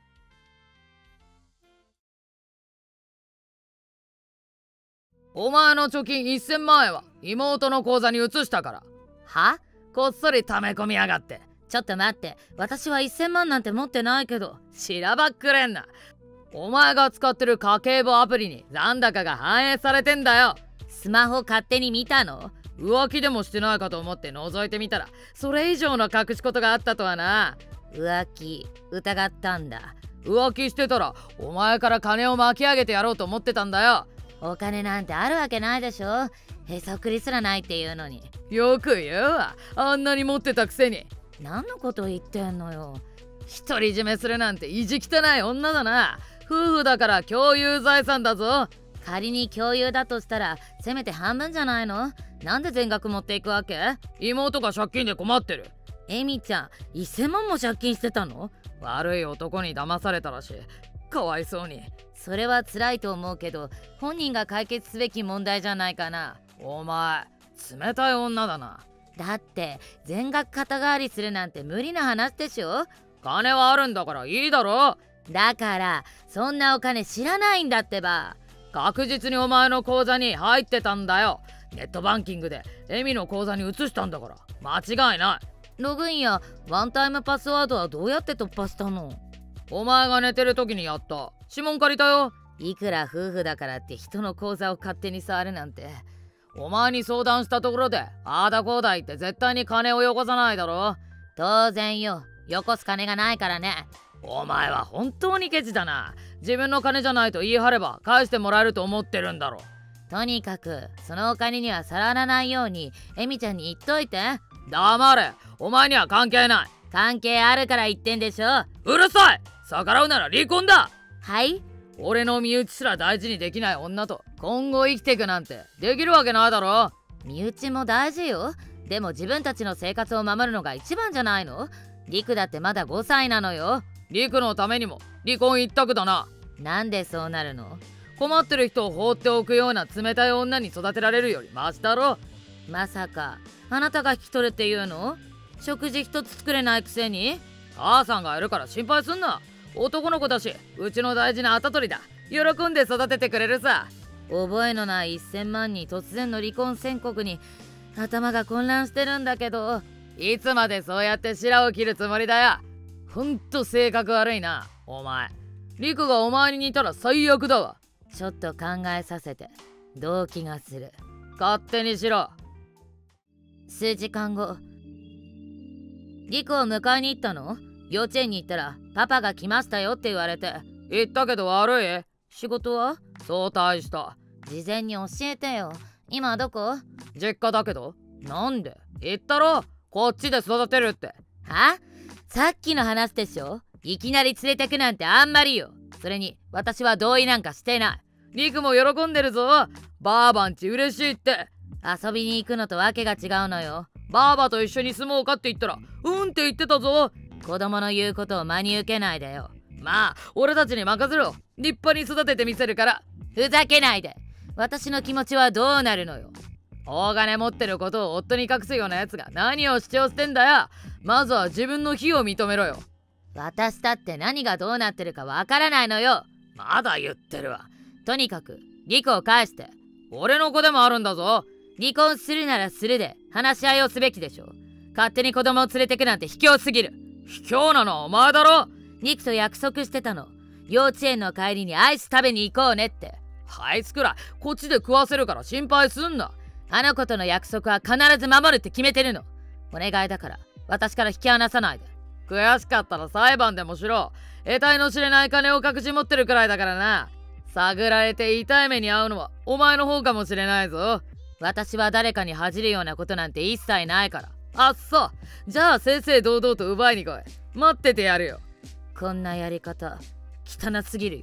お前の貯金1000万円は妹の口座に移したから。 は？ こっそり溜め込みやがって。 ちょっと待って、私は1000万なんて持ってないけど。 しらばっくれんな。お前が使ってる家計簿アプリに残高が反映されてんだよ。 スマホ勝手に見たの？ 浮気でもしてないかと思って覗いてみたらそれ以上の隠し事があったとはな。 浮気疑ったんだ。 浮気してたらお前から金を巻き上げてやろうと思ってたんだよ。 お金なんてあるわけないでしょ。へそくりすらないっていうのに。 よく言うわ、あんなに持ってたくせに。 何のこと言ってんのよ。 独り占めするなんて意地汚い女だな。夫婦だから共有財産だぞ。 仮に共有だとしたらせめて半分じゃないの？なんで全額持っていくわけ？ 妹が借金で困ってる。 エミちゃん1000万も借金してたの？ 悪い男に騙されたらしい。かわいそうに。 それは辛いと思うけど本人が解決すべき問題じゃないかな。 お前冷たい女だな。 だって全額肩代わりするなんて無理な話でしょ。 金はあるんだからいいだろ。 だからそんなお金知らないんだってば。 確実にお前の口座に入ってたんだよ。ネットバンキングでエミの口座に移したんだから間違いない。 ログインやワンタイムパスワードはどうやって突破したの？ お前が寝てる時にやった。指紋借りたよ。 いくら夫婦だからって人の口座を勝手に触るなんて。 お前に相談したところでああだこうだ言って絶対に金をよこさないだろ。 当然よ、よこす金がないからね。 お前は本当にケチだな。自分の金じゃないと言い張れば返してもらえると思ってるんだろ。 とにかくそのお金には触らないようにエミちゃんに言っといて。 黙れ、お前には関係ない。 関係あるから言ってんでしょ。 うるさい。逆らうなら離婚だ。 はい？ 俺の身内すら大事にできない女と今後生きていくなんてできるわけないだろ。 身内も大事よ。でも自分たちの生活を守るのが一番じゃないの？リクだってまだ5歳なのよ。 リクのためにも離婚一択だな。 なんでそうなるの？ 困ってる人を放っておくような冷たい女に育てられるよりマシだろ。 まさかあなたが引き取るっていうの？食事一つ作れないくせに？ 母さんがいるから心配すんな。男の子だしうちの大事な跡取りだ。喜んで育ててくれるさ。 覚えのない1000万に突然の離婚宣告に頭が混乱してるんだけど。 いつまでそうやって白を切るつもりだよ。ほんと性格悪いなお前。リクがお前に似たら最悪だわ。 ちょっと考えさせて。動機がする。 勝手にしろ。 数時間後、リクを迎えに行ったの？幼稚園に行ったらパパが来ましたよって言われて。 言ったけど悪い？ 仕事は？ 早退した。 事前に教えてよ。今どこ？ 実家だけど。なんで？言ったろ、こっちで育てるって。 は？さっきの話でしょ。いきなり連れてくなんてあんまりよ。それに私は同意なんかしてない。 リクも喜んでるぞ。ばあばんち嬉しいって。 遊びに行くのとわけが違うのよ。 ばあばと一緒に住もうかって言ったらうんって言ってたぞ。 子供の言うことを真に受けないでよ。 まあ俺たちに任せろ。立派に育ててみせるから。 ふざけないで。私の気持ちはどうなるのよ。 大金持ってることを夫に隠すようなやつが何を主張してんだよ。まずは自分の非を認めろよ。 私だって何がどうなってるかわからないのよ。 まだ言ってるわ。 とにかくリクを返して。 俺の子でもあるんだぞ。 離婚するならするで話し合いをすべきでしょ。勝手に子供を連れてくなんて卑怯すぎる。 卑怯なのはお前だろ。 リクと約束してたの。幼稚園の帰りにアイス食べに行こうねって。 アイスくらいこっちで食わせるから心配すんな。 あの子との約束は必ず守るって決めてるの。お願いだから私から引き離さないで。 悔しかったら裁判でもしろ。得体の知れない金を隠し持ってるくらいだからな。探られて痛い目に遭うのはお前の方かもしれないぞ。 私は誰かに恥じるようなことなんて一切ないから。 あっそう。じゃあ正々堂々と奪いに来い。待っててやるよ。 こんなやり方汚すぎるよ。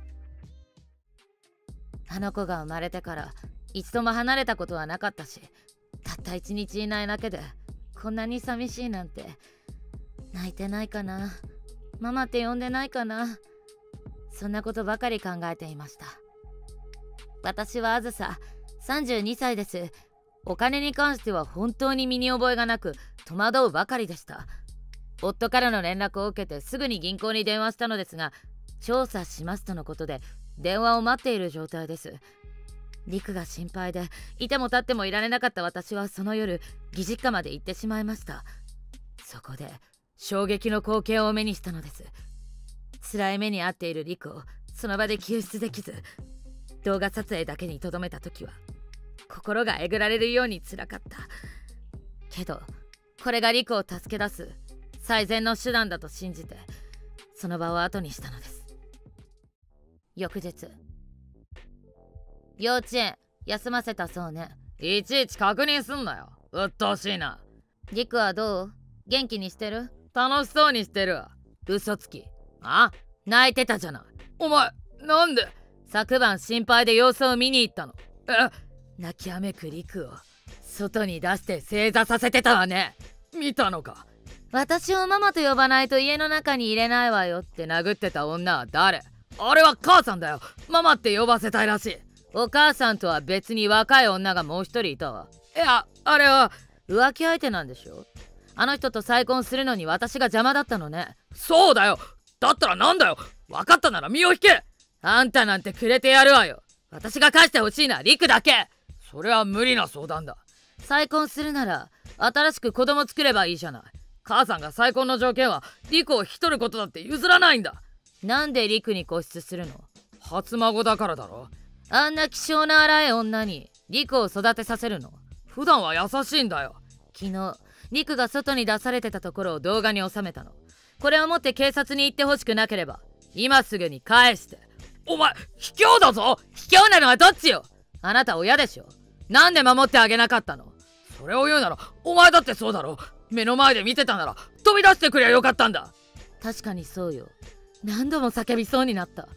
あの子が生まれてから一度も離れたことはなかったし、たった一日いないだけでこんなに寂しいなんて。泣いてないかな、ママって呼んでないかな、そんなことばかり考えていました。私はあずさ、32歳です。お金に関しては本当に身に覚えがなく戸惑うばかりでした。夫からの連絡を受けてすぐに銀行に電話したのですが、調査しますとのことで電話を待っている状態です。リクが心配でいても立ってもいられなかった私はその夜義実家まで行ってしまいました。そこで衝撃の光景を目にしたのです。辛い目に遭っているリクをその場で救出できず、動画撮影だけにとどめた時は心がえぐられるように辛かった。けどこれがリクを助け出す最善の手段だと信じてその場を後にしたのです。翌日、幼稚園休ませたそうね。 いちいち確認すんなよ。うっとうしいな。 リクはどう？元気にしてる？ 楽しそうにしてるわ。 嘘つき。 あ？ 泣いてたじゃない。 お前なんで？ 昨晩心配で様子を見に行ったの。 え？ 泣きわめくリクを外に出して正座させてたわね。 見たのか？ 私をママと呼ばないと家の中に入れないわよって殴ってた女は誰？ あれは母さんだよ。ママって呼ばせたいらしい。 お母さんとは別に若い女がもう一人いたわ。 いや、あれは浮気相手なんでしょ。あの人と再婚するのに私が邪魔だったのね。 そうだよ。だったらなんだよ。分かったなら身を引け。 あんたなんてくれてやるわよ。私が返してほしいのはリクだけ。 それは無理な相談だ。 再婚するなら新しく子供作ればいいじゃない。 母さんが再婚の条件はリクを引き取ることだって譲らないんだ。 なんでリクに固執するの？ 初孫だからだろ。 あんな気性の荒い女にリクを育てさせるの？ 普段は優しいんだよ。 昨日リクが外に出されてたところを動画に収めたの。これを持って警察に行ってほしくなければ今すぐに返して。 お前卑怯だぞ。 卑怯なのはどっちよ。あなた親でしょ。なんで守ってあげなかったの？ それを言うならお前だってそうだろ。目の前で見てたなら飛び出してくりゃよかったんだ。 確かにそうよ。何度も叫びそうになった。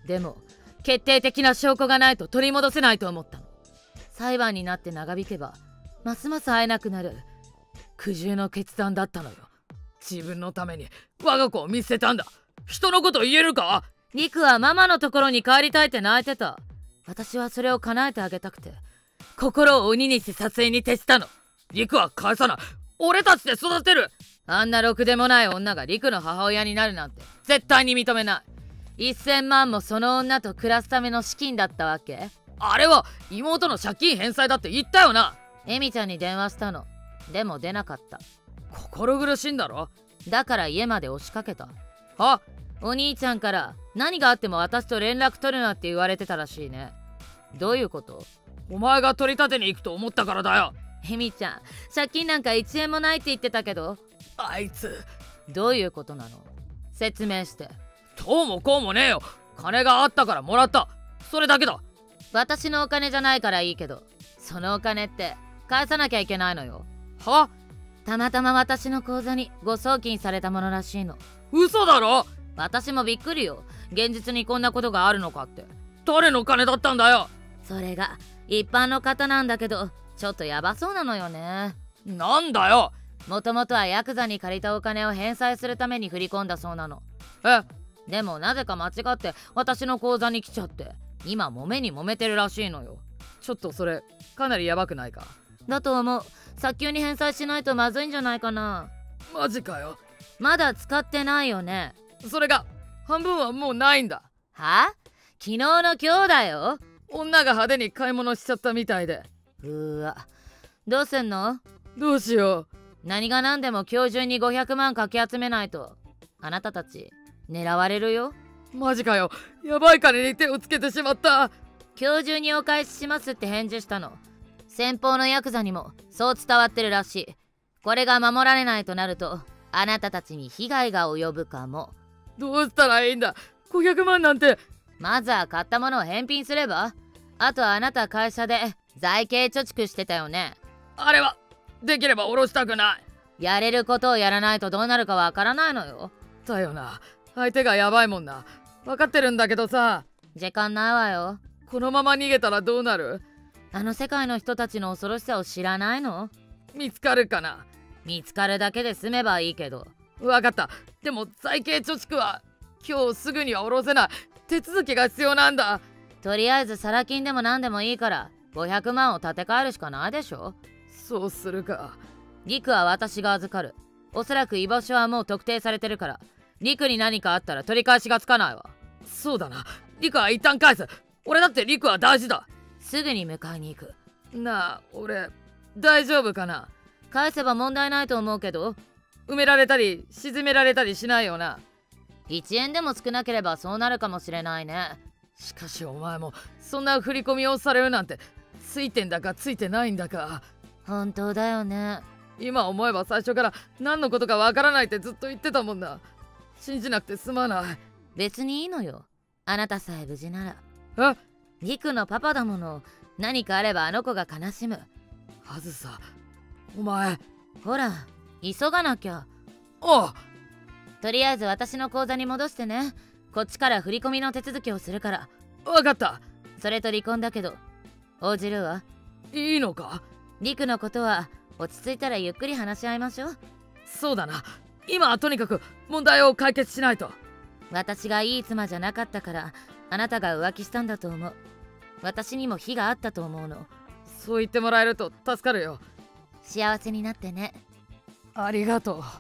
でも決定的な証拠がないと取り戻せないと思ったの。裁判になって長引けばますます会えなくなる苦渋の決断だったのよ。自分のために我が子を見捨てたんだ。人のこと言えるか？リクはママのところに帰りたいって泣いてた。私はそれを叶えてあげたくて心を鬼にして撮影に徹したの。リクは返さない。俺たちで育てる。あんなろくでもない女がリクの母親になるなんて絶対に認めない。1000万もその女と暮らすための資金だったわけ？あれは妹の借金返済だって言ったよな。エミちゃんに電話したの。でも出なかった。心苦しいんだろ。だから家まで押しかけた。あ、お兄ちゃんから何があっても私と連絡取るなって言われてたらしいね。どういうこと？お前が取り立てに行くと思ったからだよ。エミちゃん、借金なんか1円もないって言ってたけど。あいつどういうことなの？説明して。どうもこうもねえよ。金があったからもらった、それだけだ。私のお金じゃないからいいけど、そのお金って返さなきゃいけないのよ。は？たまたま私の口座に誤送金されたものらしいの。嘘だろ？私もびっくりよ。現実にこんなことがあるのかって。誰の金だったんだよ。それが一般の方なんだけど、ちょっとヤバそうなのよね。なんだよ。もともとはヤクザに借りたお金を返済するために振り込んだそうなの。え？でもなぜか間違って私の口座に来ちゃって今揉めに揉めてるらしいのよ。ちょっとそれかなりヤバくないか？だと思う。早急に返済しないとまずいんじゃないかな。マジかよ。まだ使ってないよね。それが半分はもうないんだ。は？昨日の今日だよ。女が派手に買い物しちゃったみたいで。わ、どうすんの？どうしよう。何が何でも今日中に500万かき集めないとあなたたち狙われるよ。マジかよ。やばい金に手をつけてしまった。今日中にお返ししますって返事したの。先方のヤクザにもそう伝わってるらしい。これが守られないとなるとあなたたちに被害が及ぶかも。どうしたらいいんだ。500万なんて。まずは買ったものを返品すれば。あとはあなた会社で財形貯蓄してたよね。あれはできれば下ろしたくない。やれることをやらないとどうなるかわからないのよ。だよな。相手がやばいもんな。分かってるんだけどさ。時間ないわよ。このまま逃げたらどうなる？あの世界の人たちの恐ろしさを知らないの？見つかるかな？見つかるだけで済めばいいけど。分かった。でも財形貯蓄は今日すぐには下ろせない。手続きが必要なんだ。とりあえずサラ金でも何でもいいから500万を立て替えるしかないでしょ。そうするか。リクは私が預かる。おそらく居場所はもう特定されてるからリクに何かあったら取り返しがつかないわ。そうだな。リクは一旦返す。俺だってリクは大事だ。すぐに迎えに行く。なあ、俺大丈夫かな？返せば問題ないと思うけど。埋められたり沈められたりしないよな。1円でも少なければそうなるかもしれないね。しかしお前もそんな振り込みをされるなんてついてんだかついてないんだか。本当だよね。今思えば最初から何のことかわからないってずっと言ってたもんな。信じなくてすまない。別にいいのよ。あなたさえ無事なら。え？リクのパパだもの。何かあればあの子が悲しむ。はずさ、お前。ほら、急がなきゃ。おう。とりあえず私の口座に戻してね。こっちから振り込みの手続きをするから。わかった。それと離婚だけど応じるわ。いいのか？リクのことは落ち着いたらゆっくり話し合いましょう。そうだな。今はとにかく問題を解決しないと。私がいい妻じゃなかったからあなたが浮気したんだと思う。私にも非があったと思うの。そう言ってもらえると助かるよ。幸せになってね。ありがとう。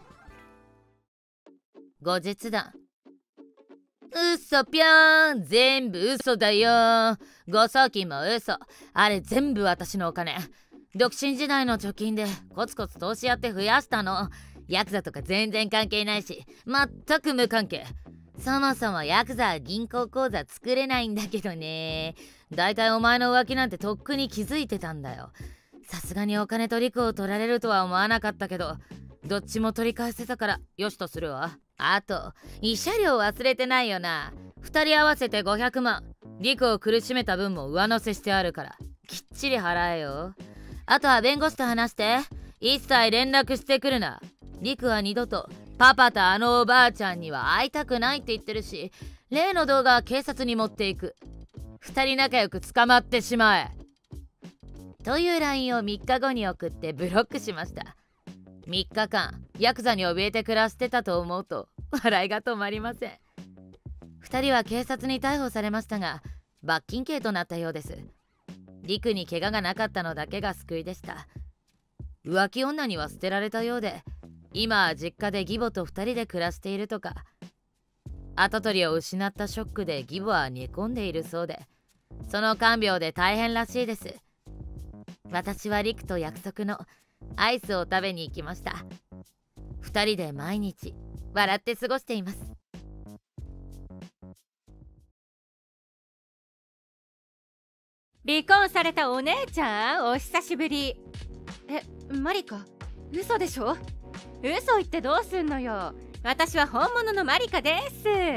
後日談。嘘ぴょーん。全部嘘だよ。誤送金も嘘。あれ全部私のお金。独身時代の貯金でコツコツ投資やって増やしたの。ヤクザとか全然関係ないし全く無関係。そもそもヤクザは銀行口座作れないんだけどね。だいたいお前の浮気なんてとっくに気づいてたんだよ。さすがにお金とリクを取られるとは思わなかったけどどっちも取り返せたからよしとするわ。あと慰謝料忘れてないよな。2人合わせて500万。リクを苦しめた分も上乗せしてあるからきっちり払えよ。あとは弁護士と話して。一切連絡してくるな。リクは二度とパパとあのおばあちゃんには会いたくないって言ってるし例の動画は警察に持っていく。2人仲良く捕まってしまえ。という LINE を3日後に送ってブロックしました。3日間ヤクザに怯えて暮らしてたと思うと笑いが止まりません。2人は警察に逮捕されましたが、罰金刑となったようです。陸に怪我がなかったのだけが救いでした。浮気女には捨てられたようで、今は実家で義母と2人で暮らしているとか。跡取りを失ったショックで義母は寝込んでいるそうで、その看病で大変らしいです。私は陸と約束のアイスを食べに行きました。2人で毎日笑って過ごしています。 離婚されたお姉ちゃん、お久しぶり。マリカ、嘘でしょ？嘘言ってどうすんのよ。私は本物のマリカです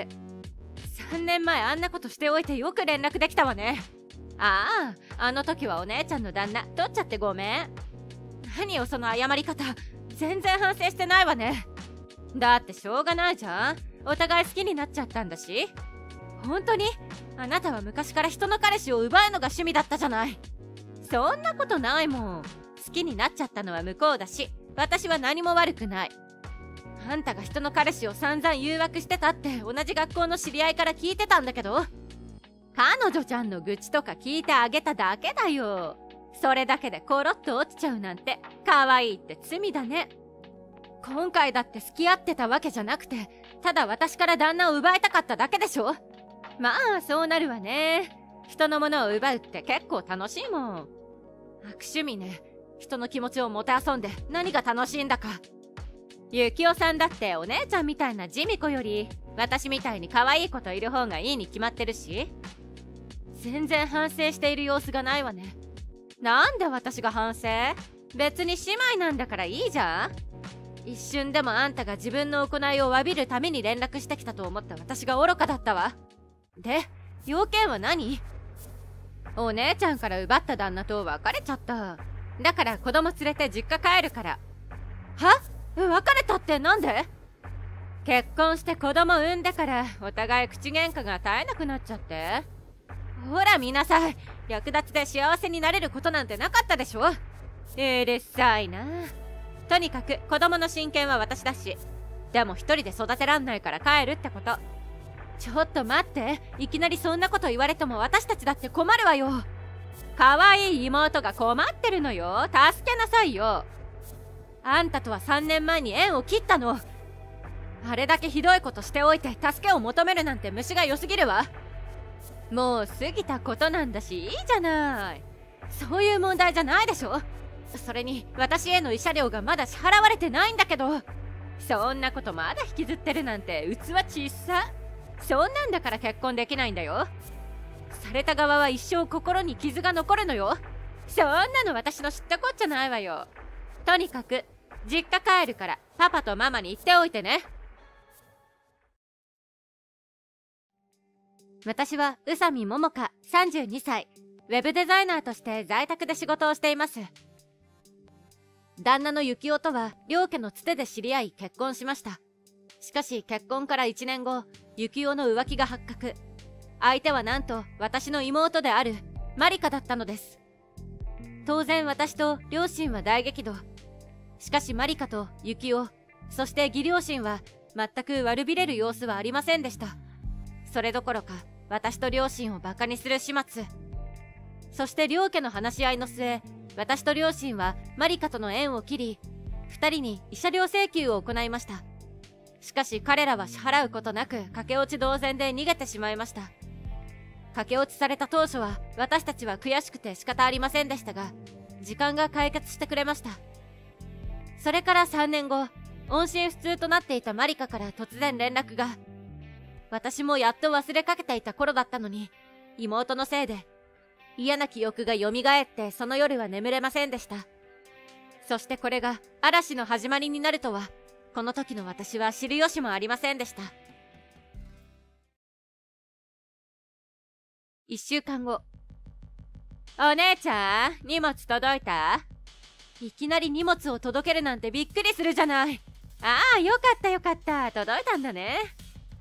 。3年前あんなことしておいてよく連絡できたわね。あの時はお姉ちゃんの旦那取っちゃってごめん。何よその謝り方、全然反省してないわね。だってしょうがないじゃん、お互い好きになっちゃったんだし。本当にあなたは昔から人の彼氏を奪うのが趣味だったじゃない。そんなことないもん。好きになっちゃったのは向こうだし、私は何も悪くない。あんたが人の彼氏を散々誘惑してたって同じ学校の知り合いから聞いてたんだけど、彼女ちゃんの愚痴とか聞いてあげただけだよ。それだけでコロッと落ちちゃうなんて可愛いって罪だね。今回だって付き合ってたわけじゃなくて、ただ私から旦那を奪いたかっただけでしょ。まあそうなるわね。人のものを奪うって結構楽しいもん。悪趣味ね。人の気持ちをもてあそんで何が楽しいんだか。ゆきおさんだってお姉ちゃんみたいな地味子より私みたいに可愛い子といる方がいいに決まってるし。全然反省している様子がないわね。なんで私が反省？別に姉妹なんだからいいじゃん。一瞬でもあんたが自分の行いを詫びるために連絡してきたと思った私が愚かだったわ。で、要件は何？お姉ちゃんから奪った旦那と別れちゃった。だから子供連れて実家帰るから。は？別れたってなんで？結婚して子供産んでからお互い口喧嘩が絶えなくなっちゃって。ほら見なさい。略奪で幸せになれることなんてなかったでしょ。うるさいな。とにかく子供の親権は私だし、でも一人で育てらんないから帰るってこと。ちょっと待って、いきなりそんなこと言われても私たちだって困るわよ。可愛い妹が困ってるのよ。助けなさいよ。あんたとは3年前に縁を切ったの。あれだけひどいことしておいて助けを求めるなんて虫が良すぎるわ。もう過ぎたことなんだしいいじゃない。そういう問題じゃないでしょ。それに私への慰謝料がまだ支払われてないんだけど、そんなことまだ引きずってるなんて器小さ。そんなんだから結婚できないんだよ。された側は一生心に傷が残るのよ。そんなの私の知ったこっちゃないわよ。とにかく実家帰るからパパとママに言っておいてね。私は宇佐美桃香32歳、ウェブデザイナーとして在宅で仕事をしています。旦那の幸男とは両家のつてで知り合い結婚しました。しかし結婚から1年後、幸男の浮気が発覚。相手はなんと私の妹であるマリカだったのです。当然私と両親は大激怒。しかしマリカと幸男、そして義両親は全く悪びれる様子はありませんでした。それどころか私と両親をバカにする始末。そして両家の話し合いの末、私と両親はマリカとの縁を切り、2人に慰謝料請求を行いました。しかし彼らは支払うことなく駆け落ち同然で逃げてしまいました。駆け落ちされた当初は私たちは悔しくて仕方ありませんでしたが、時間が解決してくれました。それから3年後、音信不通となっていたマリカから突然連絡が。私もやっと忘れかけていた頃だったのに、妹のせいで嫌な記憶が蘇ってその夜は眠れませんでした。そしてこれが嵐の始まりになるとは、この時の私は知る由もありませんでした。1週間後。お姉ちゃん、荷物届いた？いきなり荷物を届けるなんてびっくりするじゃない。ああ、よかったよかった。届いたんだね。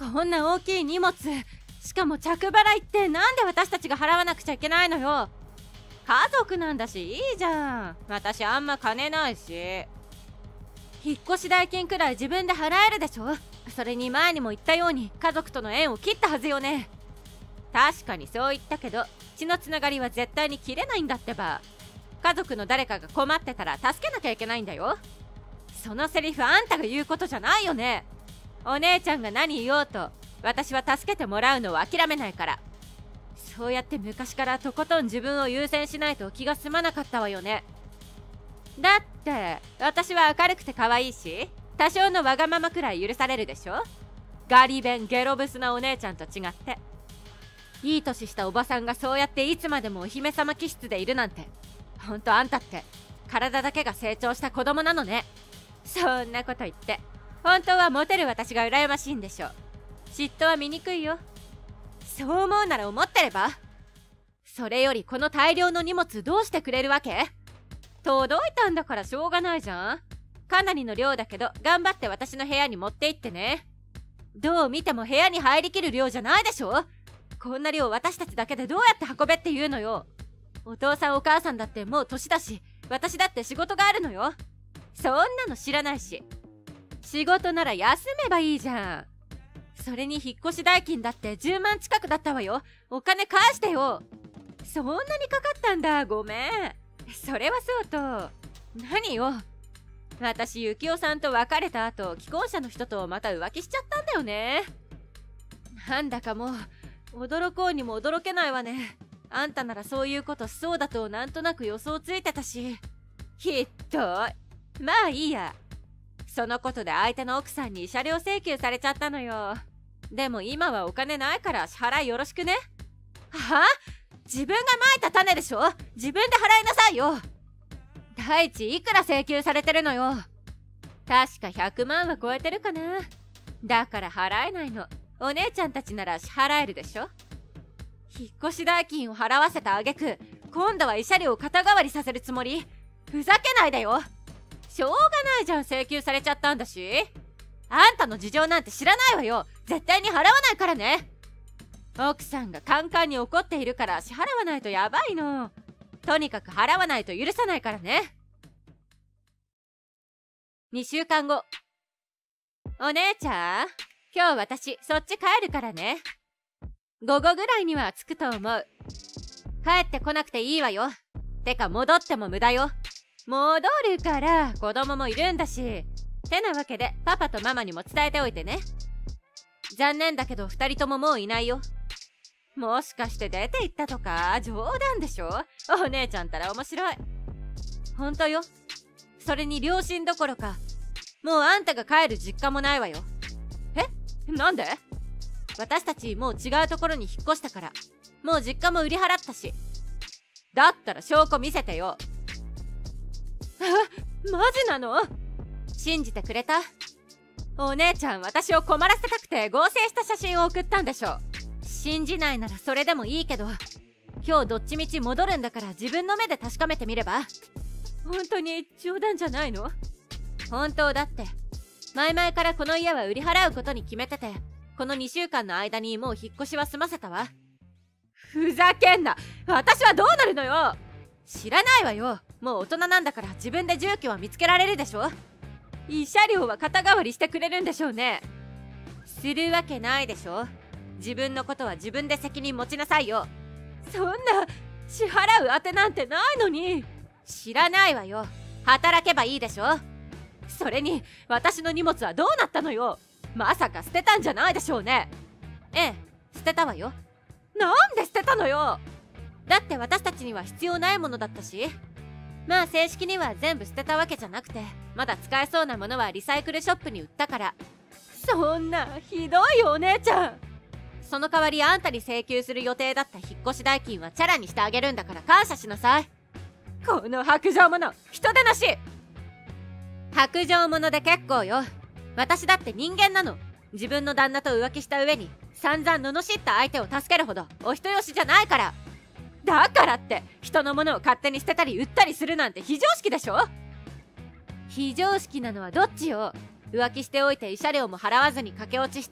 こんな大きい荷物、しかも着払いってなんで私たちが払わなくちゃいけないのよ。家族なんだしいいじゃん。私あんま金ないし。引っ越し代金くらい自分で払えるでしょ。それに前にも言ったように家族との縁を切ったはずよね。確かにそう言ったけど、血のつながりは絶対に切れないんだってば。家族の誰かが困ってたら助けなきゃいけないんだよ。そのセリフあんたが言うことじゃないよね。お姉ちゃんが何言おうと私は助けてもらうのを諦めないから。そうやって昔からとことん自分を優先しないと気が済まなかったわよね。だって私は明るくて可愛いし、多少のわがままくらい許されるでしょ。ガリ弁ゲロブスなお姉ちゃんと違って。いい年したおばさんがそうやっていつまでもお姫様気質でいるなんて、ほんとあんたって体だけが成長した子供なのね。そんなこと言って本当はモテる私が羨ましいんでしょ。嫉妬は醜いよ。そう思うなら思ってれば。それよりこの大量の荷物どうしてくれるわけ？届いたんだからしょうがないじゃん。かなりの量だけど頑張って私の部屋に持って行ってね。どう見ても部屋に入りきる量じゃないでしょ。こんな量私たちだけでどうやって運べって言うのよ。お父さんお母さんだってもう年だし、私だって仕事があるのよ。そんなの知らないし。仕事なら休めばいいじゃん。それに引っ越し代金だって10万近くだったわよ。お金返してよ。そんなにかかったんだ。ごめん。それはそうと何よ。私ユキオさんと別れた後、既婚者の人とまた浮気しちゃったんだよね。なんだかもう驚こうにも驚けないわね。あんたならそういうことしそうだとなんとなく予想ついてたし。ひっどい。まあいいや。そのことで相手の奥さんに慰謝料請求されちゃったのよ。でも今はお金ないから支払いよろしくね。はあ？自分がまいた種でしょ。自分で払いなさいよ。第一いくら請求されてるのよ。確か100万は超えてるかな。だから払えないの。お姉ちゃんたちなら支払えるでしょ。引っ越し代金を払わせた挙句、今度は慰謝料を肩代わりさせるつもり？ふざけないでよ。しょうがないじゃん、請求されちゃったんだし。あんたの事情なんて知らないわよ。絶対に払わないからね。奥さんがカンカンに怒っているから支払わないとやばいの。とにかく払わないと許さないからね。2週間後。お姉ちゃん、今日私そっち帰るからね。午後ぐらいには着くと思う。帰ってこなくていいわよ。てか戻っても無駄よ。戻るから子供もいるんだし。てなわけでパパとママにも伝えておいてね。残念だけど2人とももういないよ。もしかして出て行ったとか？冗談でしょ。お姉ちゃんたら面白い。ほんとよ。それに両親どころかもうあんたが帰る実家もないわよ。え？なんで？私たちもう違うところに引っ越したから。もう実家も売り払ったし。だったら証拠見せてよ。マジなの？信じてくれた？お姉ちゃん私を困らせたくて合成した写真を送ったんでしょ。信じないならそれでもいいけど、今日どっちみち戻るんだから自分の目で確かめてみれば？本当に冗談じゃないの？本当だって。前々からこの家は売り払うことに決めてて、この2週間の間にもう引っ越しは済ませたわ。ふざけんな。私はどうなるのよ。知らないわよ。もう大人なんだから自分で住居は見つけられるでしょ。慰謝料は肩代わりしてくれるんでしょうね。するわけないでしょ。自分のことは自分で責任持ちなさいよ。そんな支払うあてなんてないのに。知らないわよ。働けばいいでしょ。それに私の荷物はどうなったのよ。まさか捨てたんじゃないでしょうね。ええ、捨てたわよ。なんで捨てたのよ。だって私たちには必要ないものだったし。まあ正式には全部捨てたわけじゃなくて、まだ使えそうなものはリサイクルショップに売ったから。そんなひどいよお姉ちゃん。その代わりあんたに請求する予定だった引っ越し代金はチャラにしてあげるんだから感謝しなさい。この白状者、人でなし。白状者で結構よ。私だって人間なの。自分の旦那と浮気した上に散々罵った相手を助けるほどお人よしじゃないから。だからって人のものを勝手に捨てたり売ったりするなんて非常識でしょ。非常識なのはどっちよ。浮気しておいて慰謝料も払わずに駆け落ちして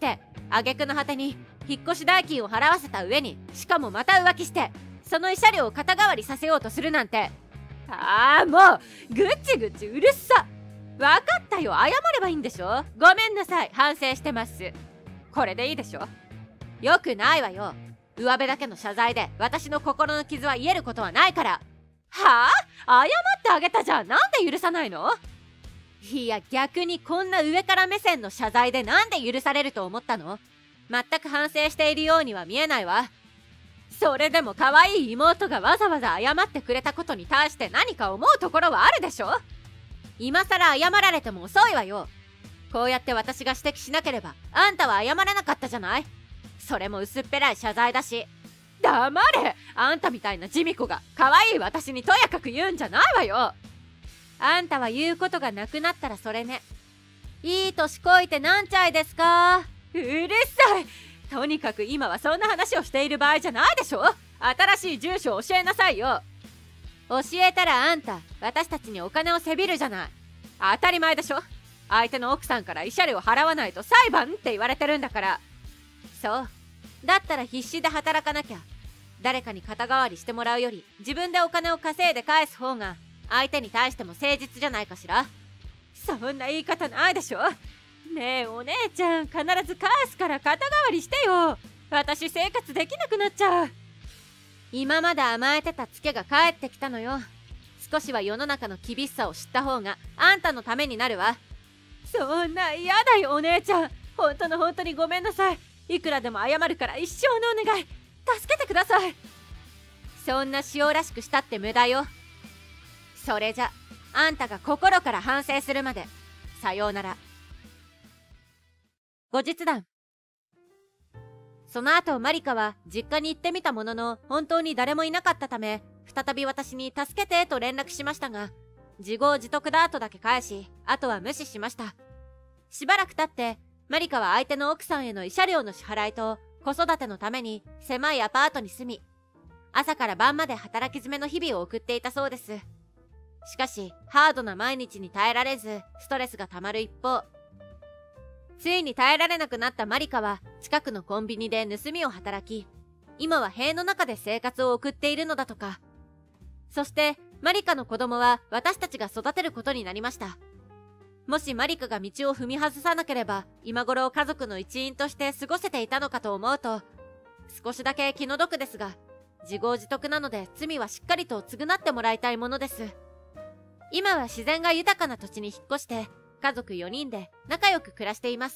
挙句の果てに引っ越し代金を払わせた上に、しかもまた浮気してその慰謝料を肩代わりさせようとするなんて。ああ、もうぐちぐちうるさ。分かったよ、謝ればいいんでしょ。ごめんなさい、反省してます。これでいいでしょ。よくないわよ。上辺だけの謝罪で私の心の傷は癒えることはないから。はあ、謝ってあげたじゃん。なんで許さないの。いや、逆にこんな上から目線の謝罪でなんで許されると思ったの。全く反省しているようには見えないわ。それでも可愛い妹がわざわざ謝ってくれたことに対して何か思うところはあるでしょ。今さら謝られても遅いわよ。こうやって私が指摘しなければあんたは謝らなかったじゃない。それも薄っぺらい謝罪だし。黙れ。あんたみたいな地味子が可愛い私にとやかく言うんじゃないわよ。あんたは言うことがなくなったらそれね。いい年こいてなんちゃいですか。うるさい。とにかく今はそんな話をしている場合じゃないでしょ。新しい住所を教えなさいよ。教えたらあんた私たちにお金をせびるじゃない。当たり前でしょ。相手の奥さんから慰謝料を払わないと裁判って言われてるんだから。そうだったら必死で働かなきゃ。誰かに肩代わりしてもらうより自分でお金を稼いで返す方が相手に対しても誠実じゃないかしら。そんな言い方ないでしょ。ねえお姉ちゃん、必ず返すから肩代わりしてよ。私生活できなくなっちゃう。今まで甘えてたツケが帰ってきたのよ。少しは世の中の厳しさを知った方があんたのためになるわ。そんな嫌だよお姉ちゃん。本当にごめんなさい。いくらでも謝るから一生のお願い、助けてください。そんな塩らしくしたって無駄よ。それじゃあんたが心から反省するまで。さようなら。後日談。その後マリカは実家に行ってみたものの本当に誰もいなかったため、再び私に助けてと連絡しましたが、自業自得だとだけ返し、あとは無視しました。しばらく経ってマリカは相手の奥さんへの慰謝料の支払いと子育てのために狭いアパートに住み、朝から晩まで働き詰めの日々を送っていたそうです。しかしハードな毎日に耐えられずストレスがたまる一方、ついに耐えられなくなったマリカは近くのコンビニで盗みを働き、今は塀の中で生活を送っているのだとか。そしてマリカの子供は私たちが育てることになりました。もしマリカが道を踏み外さなければ今頃家族の一員として過ごせていたのかと思うと少しだけ気の毒ですが、自業自得なので罪はしっかりと償ってもらいたいものです。今は自然が豊かな土地に引っ越して家族4人で仲良く暮らしています。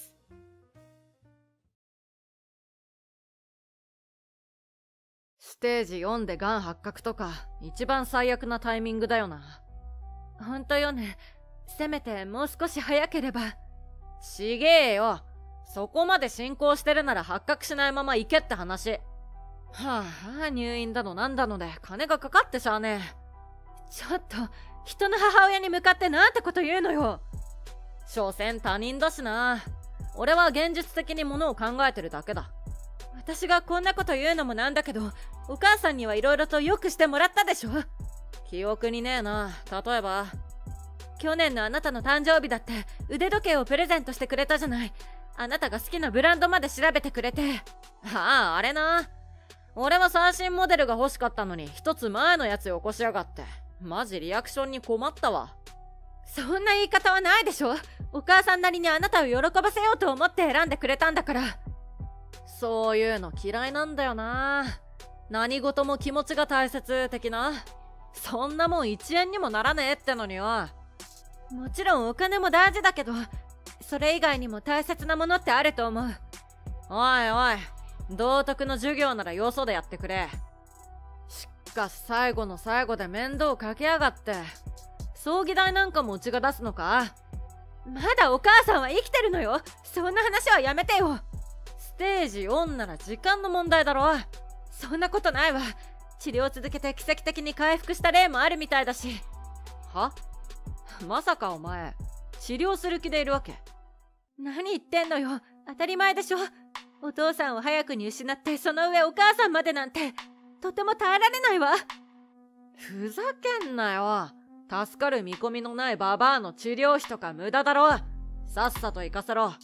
ステージ4でがん発覚とか一番最悪なタイミングだよな。 ほんとよね。せめてもう少し早ければ。 ちげえよ。そこまで進行してるなら発覚しないまま行けって話。はあ、入院だのなんだので金がかかってしゃあねえ。 ちょっと人の母親に向かってなんてこと言うのよ。 所詮他人だしな。俺は現実的にものを考えてるだけだ。 私がこんなこと言うのもなんだけど、お母さんにはいろいろとよくしてもらったでしょ。 記憶にねえな。例えば去年のあなたの誕生日だって腕時計をプレゼントしてくれたじゃない。あなたが好きなブランドまで調べてくれて。 ああ、あれな。俺は最新モデルが欲しかったのに一つ前のやつよこしやがって。マジリアクションに困ったわ。 そんな言い方はないでしょ。お母さんなりにあなたを喜ばせようと思って選んでくれたんだから。 そういうの嫌いなんだよな。何事も気持ちが大切的な。そんなもん1円にもならねえってのによ。 もちろんお金も大事だけど、それ以外にも大切なものってあると思う。 おいおい、道徳の授業ならよそでやってくれ。しかし最後の最後で面倒かけやがって。葬儀代なんかもうちが出すのか。 まだお母さんは生きてるのよ。そんな話はやめてよ。 ステージ4なら時間の問題だろ。 そんなことないわ。治療を続けて奇跡的に回復した例もあるみたいだし。 は？まさかお前治療する気でいるわけ？ 何言ってんのよ。当たり前でしょ。お父さんを早くに失ってその上お母さんまでなんてとても耐えられないわ。 ふざけんなよ。助かる見込みのないババアの治療費とか無駄だろ。さっさと行かせろ。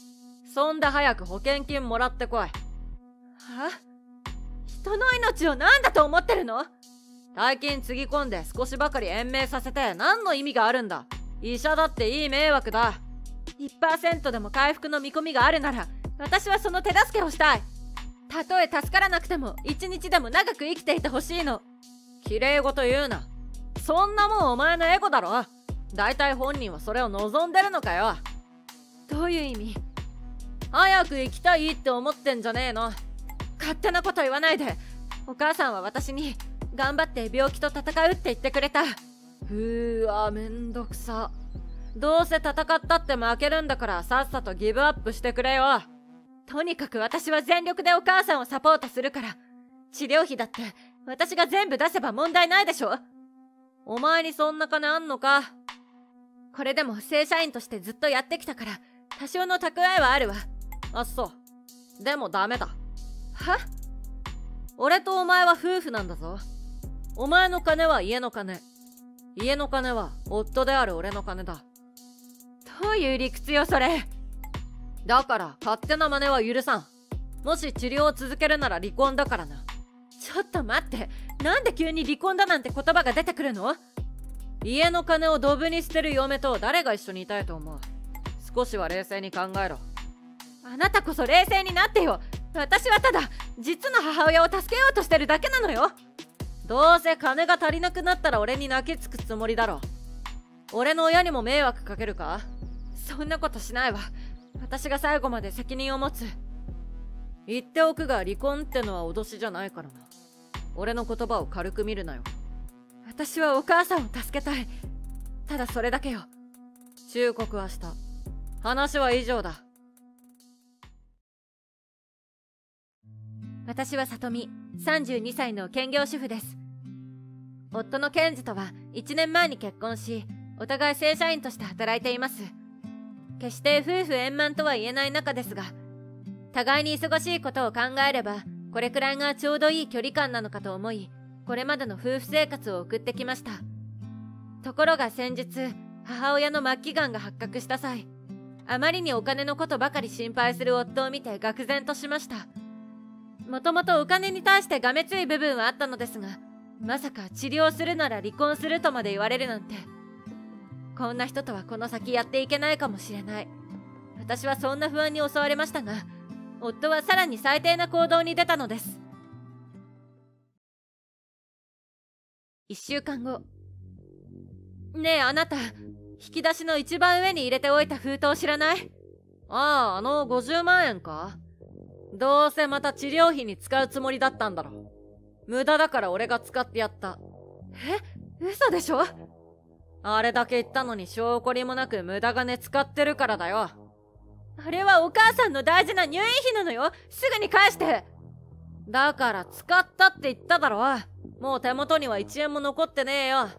そんで早く保険金もらってこい。 は？人の命を何だと思ってるの？ 大金つぎ込んで少しばかり延命させて何の意味があるんだ。医者だっていい迷惑だ。 1% でも回復の見込みがあるなら私はその手助けをしたい。たとえ助からなくても1日でも長く生きていてほしいの。 綺麗事言うな。そんなもんお前のエゴだろ。だいたい本人はそれを望んでるのかよ。 どういう意味？ 早く生きたいって思ってんじゃねえの。 勝手なこと言わないで。お母さんは私に頑張って病気と戦うって言ってくれた。 めんどくさ。どうせ戦ったって負けるんだからさっさとギブアップしてくれよ。 とにかく私は全力でお母さんをサポートするから。治療費だって私が全部出せば問題ないでしょ。 お前にそんな金あんのか？ これでも正社員としてずっとやってきたから多少の蓄えはあるわ。 あっそう。でもダメだ。 は？ 俺とお前は夫婦なんだぞ。お前の金は家の金。家の金は夫である俺の金だ。 どういう理屈よそれ。 だから勝手な真似は許さん。もし治療を続けるなら離婚だからな。 ちょっと待って。なんで急に離婚だなんて言葉が出てくるの？ 家の金をドブに捨てる嫁と誰が一緒にいたいと思う？少しは冷静に考えろ。 あなたこそ冷静になってよ。私はただ実の母親を助けようとしてるだけなのよ。 どうせ金が足りなくなったら俺に泣きつくつもりだろ。俺の親にも迷惑かけるか？ そんなことしないわ。私が最後まで責任を持つ。 言っておくが離婚ってのは脅しじゃないからな。俺の言葉を軽く見るなよ。 私はお母さんを助けたい。ただそれだけよ。 忠告はした。話は以上だ。 私は里美、32歳の兼業主婦です。夫の健二とは1年前に結婚し、お互い正社員として働いています。決して夫婦円満とは言えない仲ですが、互いに忙しいことを考えればこれくらいがちょうどいい距離感なのかと思い、これまでの夫婦生活を送ってきました。ところが先日、母親の末期がんが発覚した際、あまりにお金のことばかり心配する夫を見て愕然としました。もともとお金に対してがめつい部分はあったのですが、まさか治療するなら離婚するとまで言われるなんて。こんな人とはこの先やっていけないかもしれない。私はそんな不安に襲われましたが、夫はさらに最低な行動に出たのです。1週間後。ねえあなた、引き出しの一番上に入れておいた封筒知らない？ あの50万円か？どうせまた治療費に使うつもりだったんだろ。無駄だから俺が使ってやった。 嘘でしょ？ あれだけ言ったのに証拠りもなく無駄金使ってるからだよ。 あれはお母さんの大事な入院費なのよ。すぐに返して。 だから使ったって言っただろ。もう手元には1円も残ってねえよ。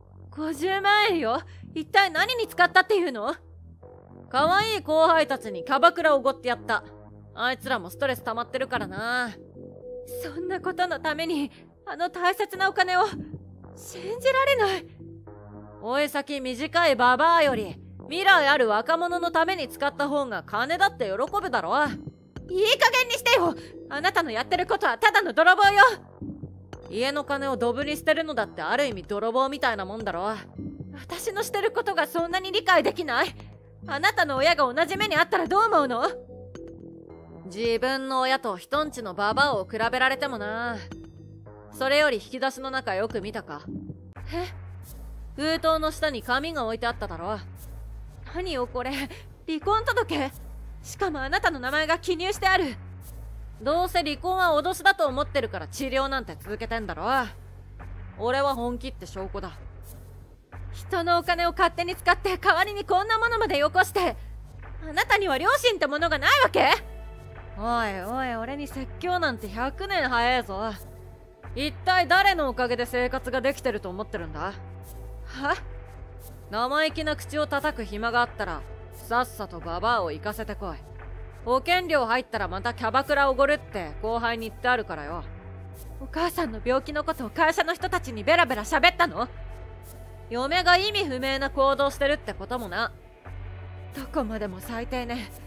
50万円よ。一体何に使ったっていうの？ 可愛い後輩たちにキャバクラおごってやった。あいつらもストレス溜まってるからな。 そんなことのためにあの大切なお金を。信じられない。 おい先短いババアより未来ある若者のために使った方が金だって喜ぶだろ。 いい加減にしてよ。あなたのやってることはただの泥棒よ。 家の金をドブに捨てるのだってある意味泥棒みたいなもんだろ。 私のしてることがそんなに理解できない？あなたの親が同じ目にあったらどう思うの？ 自分の親と人んちのババアを比べられてもな。それより引き出しの中よく見たか？封筒の下に紙が置いてあっただろ。 何よこれ？離婚届？しかもあなたの名前が記入してある。 どうせ離婚は脅しだと思ってるから治療なんて続けてんだろ。俺は本気って証拠だ。 人のお金を勝手に使って代わりにこんなものまでよこして、あなたには良心ってものがないわけ？ おいおい、俺に説教なんて100年早えぞ。一体誰のおかげで生活ができてると思ってるんだ？ は？ 生意気な口を叩く暇があったらさっさとババアを行かせてこい。保険料入ったらまたキャバクラおごるって後輩に言ってあるからよ。 お母さんの病気のことを会社の人たちにベラベラ喋ったの？ 嫁が意味不明な行動してるってこともな。 どこまでも最低ね。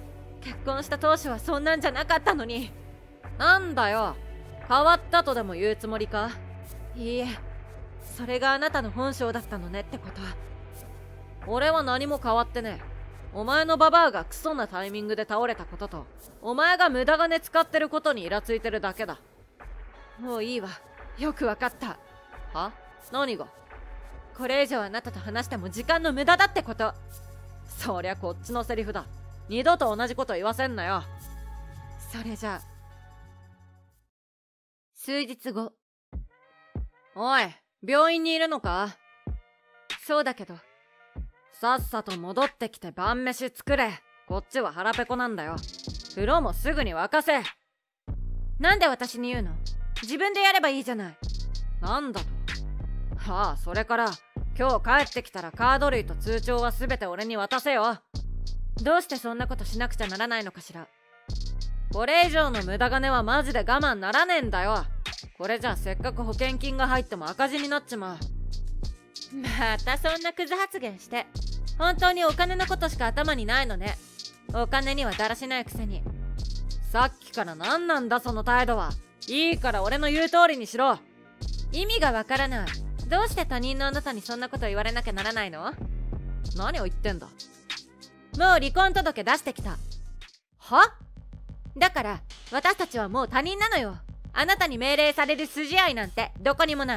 結婚した当初はそんなんじゃなかったのに。 なんだよ、変わったとでも言うつもりか？ いいえ、それがあなたの本性だったのねってこと。 俺は何も変わってねえ。お前のババアがクソなタイミングで倒れたことと、お前が無駄金使ってることにイラついてるだけだ。 もういいわ。よくわかった。 は？何が？ これ以上あなたと話しても時間の無駄だってこと。 そりゃこっちのセリフだ。二度と同じこと言わせんなよ。 それじゃあ。数日後。 おい、病院にいるのか？ そうだけど。 さっさと戻ってきて晩飯作れ。こっちは腹ペコなんだよ。風呂もすぐに沸かせ。 なんで私に言うの？自分でやればいいじゃない。 なんだと？はあ、それから今日帰ってきたらカード類と通帳は全て俺に渡せよ。 どうしてそんなことしなくちゃならないのかしら。 これ以上の無駄金はマジで我慢ならねえんだよ。これじゃせっかく保険金が入っても赤字になっちまう。 またそんなクズ発言して。本当にお金のことしか頭にないのね。お金にはだらしないくせに。 さっきから何なんだその態度は。いいから俺の言う通りにしろ。 意味がわからない。どうして他人のあなたにそんなこと言われなきゃならないの？ 何を言ってんだ。 もう離婚届出してきた。 は？ だから私たちはもう他人なのよ。あなたに命令される筋合いなんてどこにもない。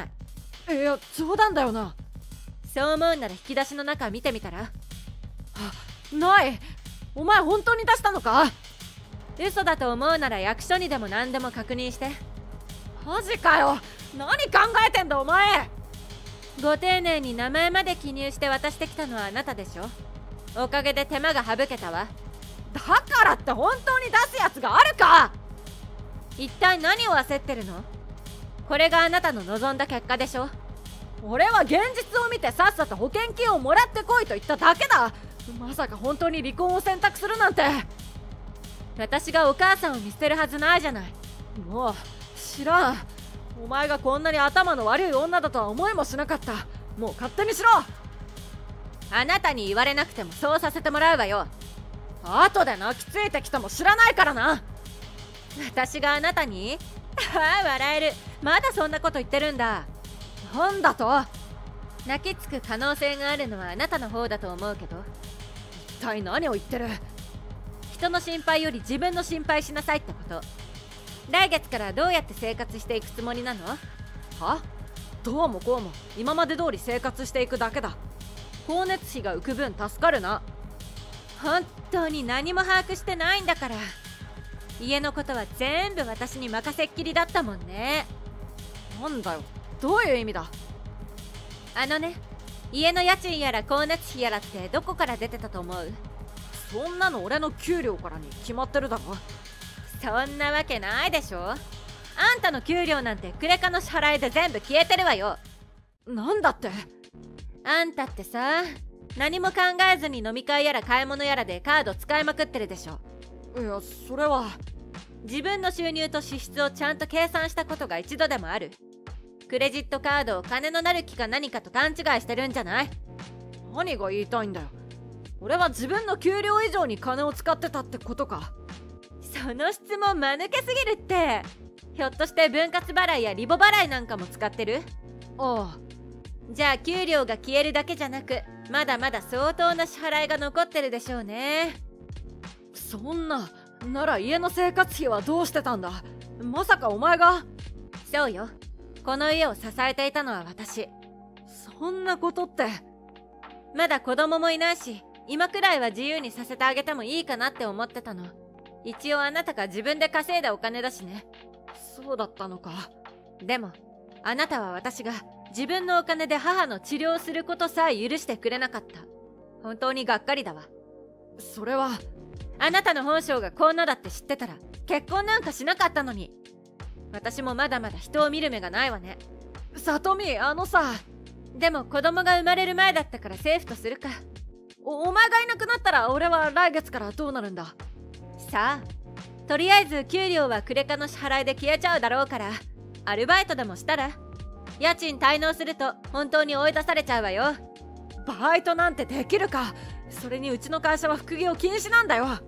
いや、冗談だよな。 そう思うなら引き出しの中見てみたら？ ない。お前本当に出したのか？ 嘘だと思うなら役所にでも何でも確認して。 マジかよ。何考えてんだお前。 ご丁寧に名前まで記入して渡してきたのはあなたでしょ。おかげで手間が省けたわ。 だからって本当に出すやつがあるか？ 一体何を焦ってるの？これがあなたの望んだ結果でしょ。 俺は現実を見てさっさと保険金をもらってこいと言っただけだ。まさか本当に離婚を選択するなんて。 私がお母さんを見捨てるはずないじゃない。 もう知らん。お前がこんなに頭の悪い女だとは思いもしなかった。もう勝手にしろ。 あなたに言われなくてもそうさせてもらうわよ。 後で泣きついてきても知らないからな。 私があなたに？ああ、笑える。まだそんなこと言ってるんだ。 なんだと？ 泣きつく可能性があるのはあなたの方だと思うけど。 一体何を言ってる？ 人の心配より自分の心配しなさいってこと。来月からどうやって生活していくつもりなの？ は？どうもこうも今まで通り生活していくだけだ。光熱費が浮く分助かるな。 本当に何も把握してないんだから。家のことは全部私に任せっきりだったもんね。 なんだよ、どういう意味だ？ あのね、家の家賃やら光熱費やらってどこから出てたと思う？ そんなの俺の給料からに決まってるだろ。 そんなわけないでしょ。あんたの給料なんてクレカの支払いで全部消えてるわよ。 なんだって？ あんたってさ、何も考えずに飲み会やら買い物やらでカード使いまくってるでしょ。 いや、それは。 自分の収入と支出をちゃんと計算したことが一度でもある？クレジットカードを金のなる木か何かと勘違いしてるんじゃない？ 何が言いたいんだよ。俺は自分の給料以上に金を使ってたってことか？ その質問間抜けすぎるって。ひょっとして分割払いやリボ払いなんかも使ってる？ ああ。 じゃあ給料が消えるだけじゃなく、まだまだ相当な支払いが残ってるでしょうね。 そんなら家の生活費はどうしてたんだ？まさかお前が？ そうよ。この家を支えていたのは私。 そんなことって。 まだ子供もいないし、今くらいは自由にさせてあげてもいいかなって思ってたの。一応あなたが自分で稼いだお金だしね。 そうだったのか。 でもあなたは私が自分のお金で母の治療をすることさえ許してくれなかった。本当にがっかりだわ。 それは。 あなたの本性がこんなだって知ってたら結婚なんかしなかったのに。私もまだまだ人を見る目がないわね。 里美、さ。 でも子供が生まれる前だったからセーフとするか。 お前がいなくなったら俺は来月からどうなるんだ？ さあ、とりあえず給料はクレカの支払いで消えちゃうだろうから、アルバイトでもしたら？家賃滞納すると本当に追い出されちゃうわよ。 バイトなんてできるか？それにうちの会社は副業禁止なんだよ。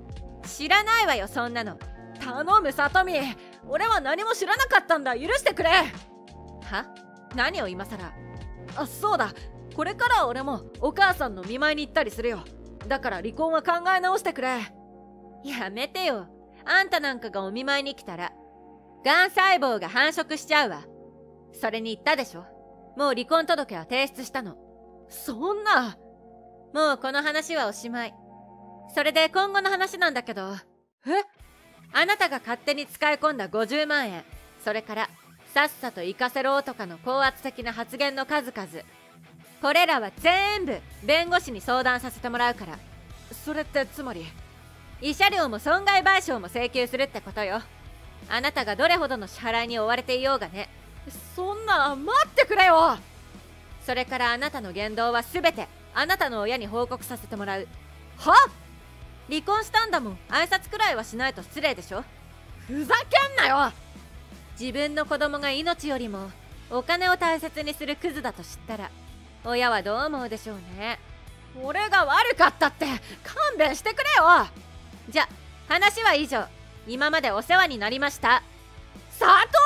知らないわよそんなの。 頼む里美、俺は何も知らなかったんだ。許してくれ。 は？何を今さら。 あ、そうだ、これからは俺もお母さんの見舞いに行ったりするよ。だから離婚は考え直してくれ。 やめてよ。あんたなんかがお見舞いに来たらがん細胞が繁殖しちゃうわ。それに言ったでしょ、もう離婚届は提出したの。 そんな。 もうこの話はおしまい。それで今後の話なんだけど。あなたが勝手に使い込んだ50万円、それからさっさと行かせろとかの高圧的な発言の数々、これらは全部弁護士に相談させてもらうから。 それってつまり慰謝料も損害賠償も請求するってことよ。あなたがどれほどの支払いに追われていようがね。 そんな。待ってくれよ。 それからあなたの言動は全てあなたの親に報告させてもらう。 は？ 離婚したんだもん、挨拶くらいはしないと失礼でしょ。 ふざけんなよ。 自分の子供が命よりもお金を大切にするクズだと知ったら親はどう思うでしょうね。 俺が悪かったって勘弁してくれよ。 じゃ、話は以上。今までお世話になりました。 里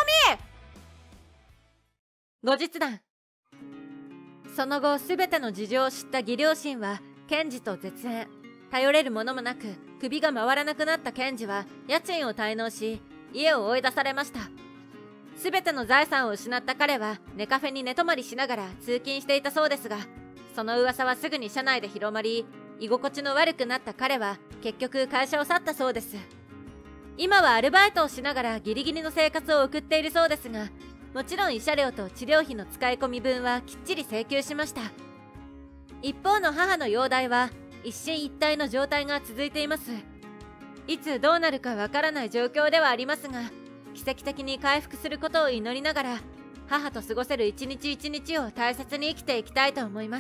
美。後日談。その後全ての事情を知った義両親は検事と絶縁。頼れるものもなく首が回らなくなった検事は家賃を滞納し家を追い出されました。全ての財産を失った彼はネカフェに寝泊まりしながら通勤していたそうですが、その噂はすぐに社内で広まり、居心地の悪くなった彼は結局会社を去ったそうです。今はアルバイトをしながらギリギリの生活を送っているそうですが、もちろん慰謝料と治療費の使い込み分はきっちり請求しました。一方の母の容体は一進一退の状態が続いています。いつどうなるかわからない状況ではありますが、奇跡的に回復することを祈りながら母と過ごせる一日一日を大切に生きていきたいと思います。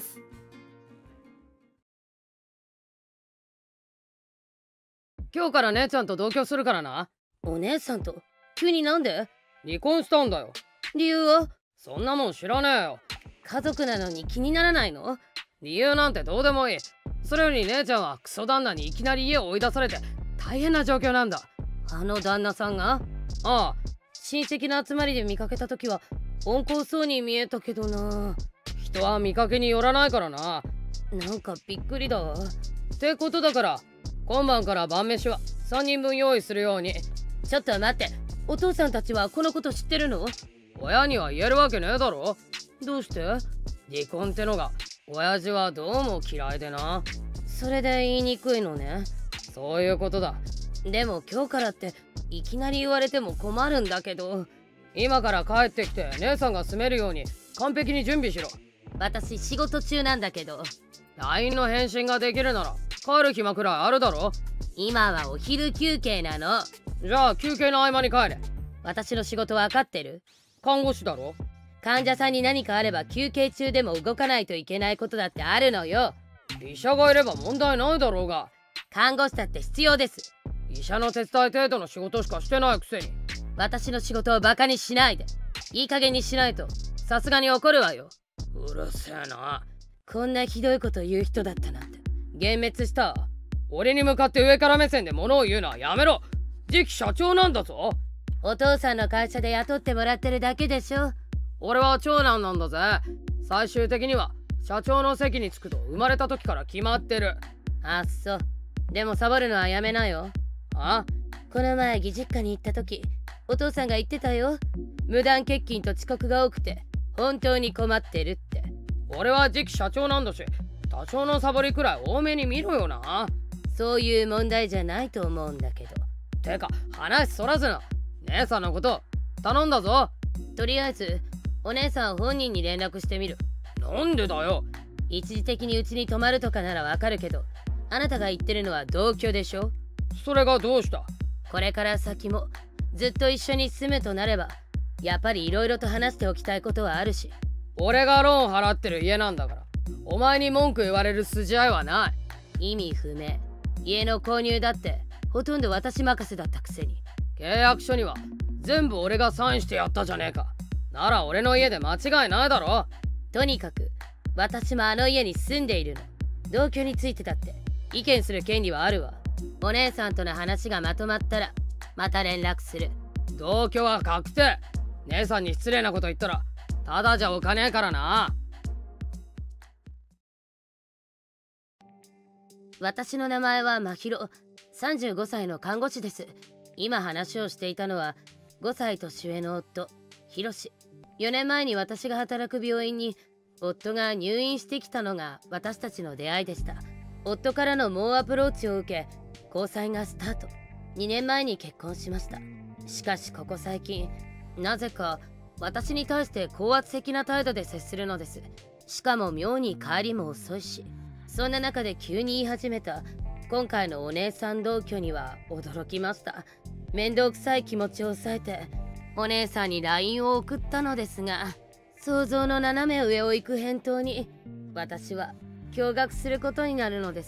今日から姉ちゃんと同居するからな。 お姉さんと？急になんで？ 離婚したんだよ。 理由は？ そんなもん知らねえよ。 家族なのに気にならないの？ 理由なんてどうでもいい。それより姉ちゃんはクソ旦那にいきなり家を追い出されて大変な状況なんだ。 あの旦那さんが？ ああ、 親戚の集まりで見かけた時は温厚そうに見えたけどな。 人は見かけによらないからな。 なんかびっくりだわ。 ってことだから今晩から晩飯は3人分用意するように。 ちょっと待って、お父さんたちはこのこと知ってるの？ 親には言えるわけねえだろ。 どうして？ 離婚ってのが親父はどうも嫌いでな。 それで言いにくいのね。 そういうことだ。 でも今日からっていきなり言われても困るんだけど。 今から帰ってきて姉さんが住めるように完璧に準備しろ。 私仕事中なんだけど。 LINE の返信ができるなら帰る暇くらいあるだろ。 今はお昼休憩なの。 じゃあ休憩の合間に帰れ。 私の仕事分かってる？ 看護師だろ。 患者さんに何かあれば休憩中でも動かないといけないことだってあるのよ。 医者がいれば問題ないだろうが。 看護師だって必要です。 医者の手伝い程度の仕事しかしてないくせに。 私の仕事をバカにしないで。いい加減にしないとさすがに怒るわよ。 うるせえな。 こんなひどいこと言う人だったなんて。幻滅したわ。 俺に向かって上から目線で物を言うのはやめろ。次期社長なんだぞ。 お父さんの会社で雇ってもらってるだけでしょ。 俺は長男なんだぜ。最終的には社長の席に着くと生まれた時から決まってる。 あっそ。でもサボるのはやめなよ。 あ？ この前義実家に行った時お父さんが言ってたよ。無断欠勤と遅刻が多くて本当に困ってるって。 俺は次期社長なんだし多少のサボりくらい多めに見ろよな。 そういう問題じゃないと思うんだけど。 てか話そらずな。姉さんのこと頼んだぞ。 とりあえずお姉さん本人に連絡してみる。 なんでだよ。 一時的にうちに泊まるとかならわかるけど、あなたが言ってるのは同居でしょ。 それがどうした？ これから先もずっと一緒に住むとなればやっぱりいろいろと話しておきたいことはあるし。 俺がローン払ってる家なんだからお前に文句言われる筋合いはない。 意味不明。家の購入だってほとんど私任せだったくせに。 契約書には全部俺がサインしてやったじゃねえか。なら俺の家で間違いないだろ。 とにかく私もあの家に住んでいるの。同居についてだって意見する権利はあるわ。 お姉さんとの話がまとまったらまた連絡する。 同居は確定。姉さんに失礼なこと言ったらただじゃおかねえからな。 私の名前は真宙、35歳の看護師です。今話をしていたのは5歳年上の夫、ひろし。4年前に私が働く病院に夫が入院してきたのが私たちの出会いでした。夫からの猛アプローチを受け、交際がスタート。2年前に結婚しました。しかしここ最近、なぜか私に対して高圧的な態度で接するのです。しかも妙に帰りも遅いし。そんな中で急に言い始めた今回のお姉さん同居には驚きました。面倒くさい気持ちを抑えてお姉さんに LINE を送ったのですが、想像の斜め上を行く返答に私は驚愕することになるのです。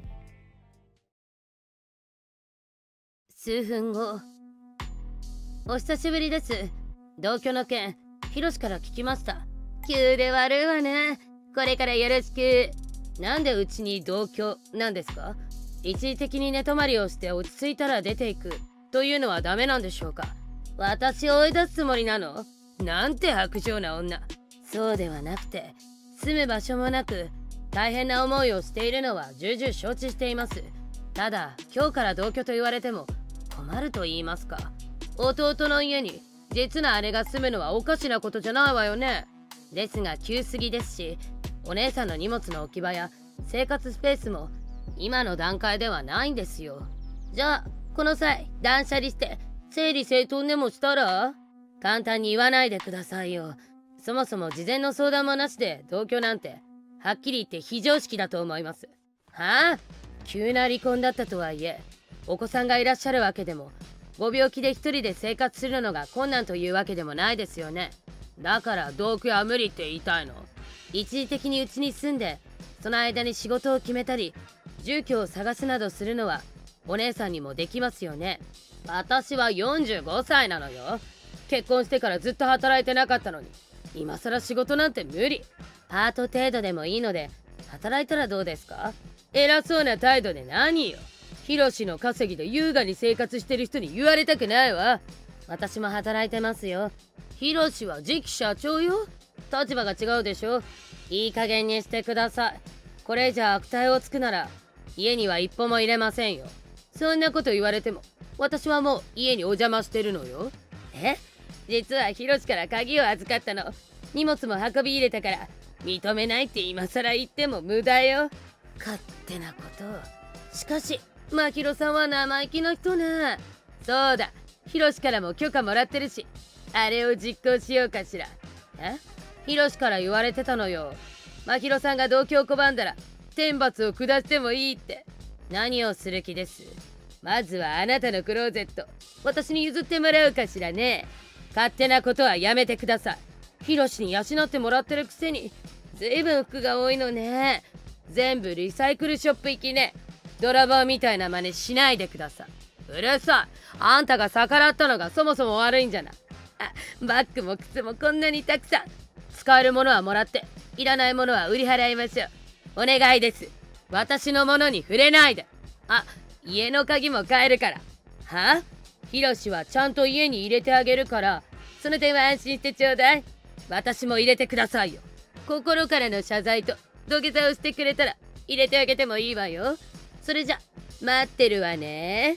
数分後、お久しぶりです。同居の件、ひろしから聞きました。急で悪いわね。これからよろしく。なんでうちに同居なんですか？一時的に寝泊まりをして落ち着いたら出ていくというのはダメなんでしょうか？私を追い出すつもりなの？なんて薄情な女。そうではなくて、住む場所もなく大変な思いをしているのは重々承知しています。ただ今日から同居と言われても困ると言いますか。弟の家に実の姉が住むのはおかしなことじゃないわよね。ですが急すぎですし、お姉さんの荷物の置き場や生活スペースも今の段階ではないんですよ。じゃあこの際断捨離して整理整頓でもしたら？簡単に言わないでくださいよ。そもそも事前の相談もなしで同居なんてはっきり言って非常識だと思います。はあ？急な離婚だったとはいえお子さんがいらっしゃるわけでも、ご病気で一人で生活するのが困難というわけでもないですよね。だから同居は無理って言いたいの？一時的にうちに住んでその間に仕事を決めたり住居を探すなどするのはお姉さんにもできますよね。私は45歳なのよ。結婚してからずっと働いてなかったのに今更仕事なんて無理。パート程度でもいいので働いたらどうですか？偉そうな態度で何よ。ヒロシの稼ぎで優雅に生活してる人に言われたくないわ。私も働いてますよ。ヒロシは次期社長よ。立場が違うでしょ。いい加減にしてください。これ以上悪態をつくなら家には一歩も入れませんよ。そんなこと言われても私はもう家にお邪魔してるのよ。実はヒロシから鍵を預かったの。荷物も運び入れたから認めないって今更言っても無駄よ。勝手なことを。しかしマヒロさんは生意気な人ね。そうだ、ヒロシからも許可もらってるし、あれを実行しようかしら。ヒロシから言われてたのよ。マヒロさんが同居を拒んだら天罰を下してもいいって。何をする気です？まずはあなたのクローゼット私に譲ってもらうかしらね。勝手なことはやめてください。ヒロシに養ってもらってるくせにずいぶん服が多いのね。全部リサイクルショップ行きね。泥棒みたいな真似しないでください。うるさい。あんたが逆らったのがそもそも悪いんじゃない。バッグも靴もこんなにたくさん。使えるものはもらっていらないものは売り払いましょう。お願いです。私のものに触れないで。家の鍵も変えるから。ヒロシはちゃんと家に入れてあげるからその点は安心してちょうだい。私も入れてくださいよ。心からの謝罪と土下座をしてくれたら入れてあげてもいいわよ。それじゃ待ってるわね。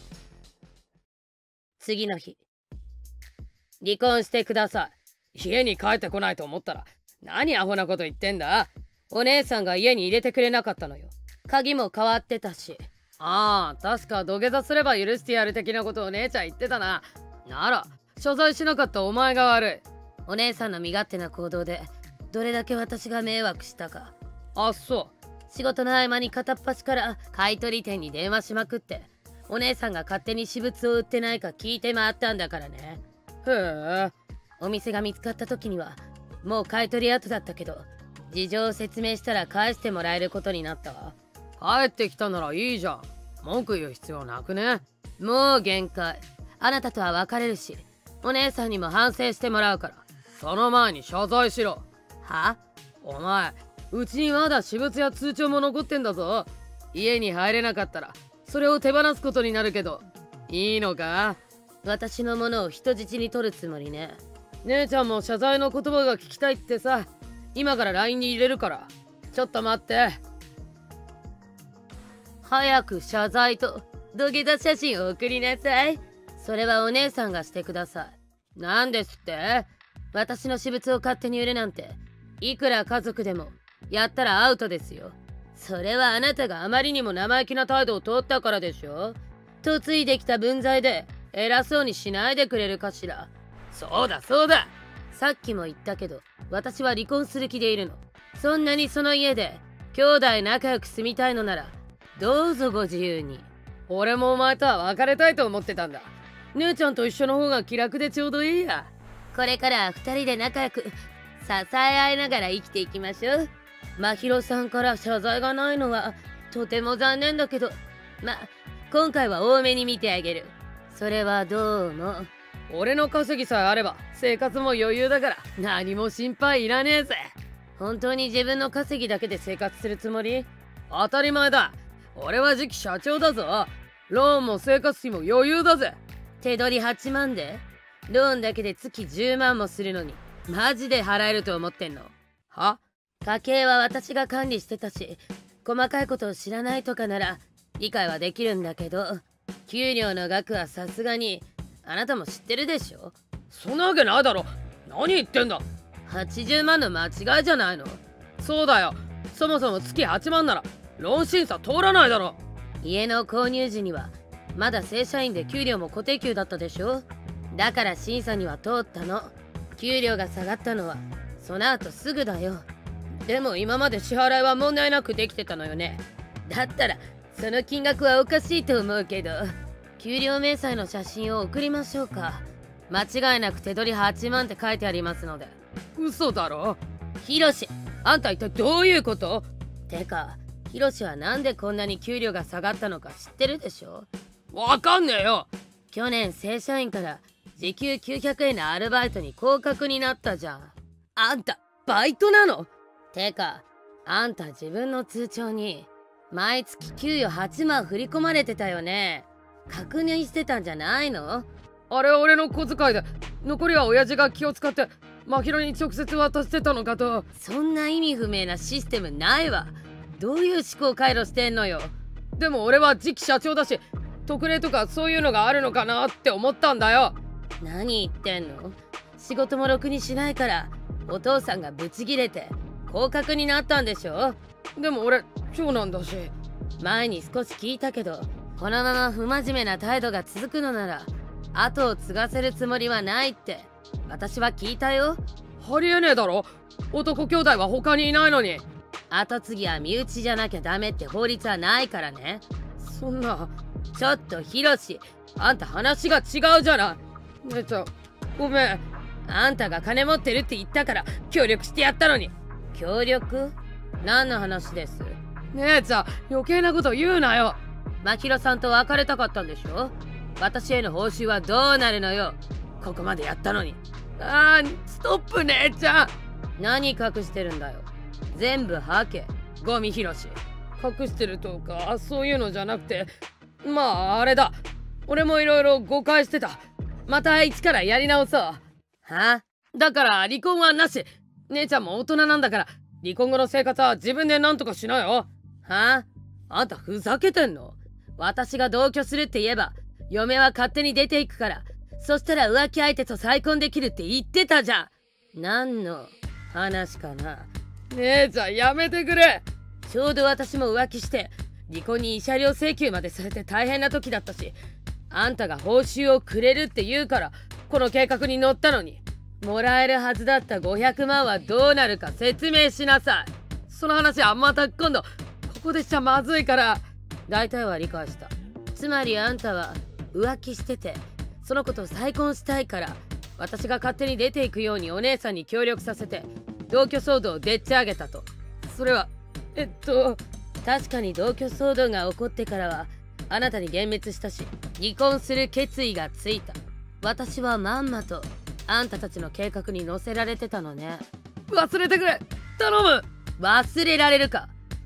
次の日、離婚してください。家に帰ってこないと思ったら何アホなこと言ってんだ。お姉さんが家に入れてくれなかったのよ。 鍵も変わってたし。 確か土下座すれば許してやる的なことを姉ちゃん言ってたな。なら謝罪しなかったお前が悪い。 お姉さんの身勝手な行動でどれだけ私が迷惑したか。 そう。 仕事の合間に片っ端から買い取り店に電話しまくってお姉さんが勝手に私物を売ってないか聞いて回ったんだからね。 へえ。 お店が見つかった時にはもう買い取り後だったけど、事情を説明したら返してもらえることになったわ。 帰ってきたならいいじゃん。文句言う必要なくね？ もう限界。あなたとは別れるしお姉さんにも反省してもらうから。 その前に謝罪しろ。お前、うちにまだ私物や通帳も残ってんだぞ。家に入れなかったらそれを手放すことになるけどいいのか？ 私のものを人質に取るつもりね。 姉ちゃんも謝罪の言葉が聞きたいってさ。今から LINE に入れるから。ちょっと待って。 早く謝罪と土下座写真を送りなさい。それはお姉さんがしてください。 なんですって？ 私の私物を勝手に売るなんて、いくら家族でもやったらアウトですよ。それはあなたがあまりにも生意気な態度を取ったからでしょ。嫁いできた分際で偉そうにしないでくれるかしら。 そうだそうだ。 さっきも言ったけど、私は離婚する気でいるの。そんなにその家で兄弟仲良く住みたいのならどうぞご自由に。 俺もお前とは別れたいと思ってたんだ。姉ちゃんと一緒の方が気楽でちょうどいいや。 これから2人で仲良く支え合いながら生きていきましょう。真宙さんから謝罪がないのはとても残念だけど、今回は多めに見てあげる。それはどうも。 俺の稼ぎさえあれば生活も余裕だから何も心配いらねえぜ。 本当に自分の稼ぎだけで生活するつもり？ 当たり前だ。俺は次期社長だぞ。ローンも生活費も余裕だぜ。 手取り8万でローンだけで月10万もするのにマジで払えると思ってんの？ は？ 家計は私が管理してたし、細かいことを知らないとかなら理解はできるんだけど、給料の額はさすがにあなたも知ってるでしょ。 そんなわけないだろ。何言ってんだ。 80万の間違いじゃないの？ そうだよ。そもそも月8万ならローン審査通らないだろ。 家の購入時にはまだ正社員で給料も固定給だったでしょ。だから審査には通ったの。給料が下がったのはその後すぐだよ。 でも今まで支払いは問題なくできてたのよね。 だったらその金額はおかしいと思うけど、給料明細の写真を送りましょうか。間違いなく手取り8万って書いてありますので。 嘘だろ。 ヒロシ、 あんた一体どういうこと？ てかヒロシはなんでこんなに給料が下がったのか知ってるでしょ？ わかんねえよ。 去年正社員から時給900円のアルバイトに降格になったじゃん。 あんたバイトなの？ てかあんた自分の通帳に毎月給与8万振り込まれてたよね。確認してたんじゃないの？ あれは俺の小遣いで、残りは親父が気を使って真宙に直接渡してたのかと。 そんな意味不明なシステムないわ。どういう思考回路してんのよ。 でも俺は次期社長だし、特例とかそういうのがあるのかなって思ったんだよ。 何言ってんの？仕事もろくにしないからお父さんがブチギレて降格になったんでしょ。 でも俺長男だし。 前に少し聞いたけど、このまま不真面目な態度が続くのなら後を継がせるつもりはないって私は聞いたよ。 ありえねえだろ。男兄弟は他にいないのに。 後継ぎは身内じゃなきゃダメって法律はないからね。 そんな。 ちょっとヒロシ、 あんた話が違うじゃない。姉ちゃんごめん。 あんたが金持ってるって言ったから協力してやったのに。協力？何の話です？ 姉ちゃん余計なこと言うなよ。 真宙さんと別れたかったんでしょ。私への報酬はどうなるのよ。ここまでやったのに。 ストップ姉ちゃん。 何隠してるんだよ。全部吐け。 ゴミ拾し。隠してるとかそういうのじゃなくて、まああれだ。俺もいろいろ誤解してた。また一からやり直そう。 は？ だから離婚はなし。姉ちゃんも大人なんだから離婚後の生活は自分で何とかしなよ。 は？あんたふざけてんの？私が同居するって言えば嫁は勝手に出ていくから、そしたら浮気相手と再婚できるって言ってたじゃん。何の話かな。 姉ちゃんやめてくれ。 ちょうど私も浮気して離婚に慰謝料請求までされて大変な時だったし、あんたが報酬をくれるって言うからこの計画に乗ったのに。もらえるはずだった500万はどうなるか説明しなさい。 その話はまた今度。ここでしちゃまずいから。 大体は理解した。つまりあんたは浮気してて、その子と再婚したいから私が勝手に出ていくようにお姉さんに協力させて同居騒動をでっち上げたと。 それは確かに同居騒動が起こってからはあなたに幻滅したし、離婚する決意がついた。私はまんまとあんたたちの計画に乗せられてたのね。 忘れてくれ頼む。 忘れられるか。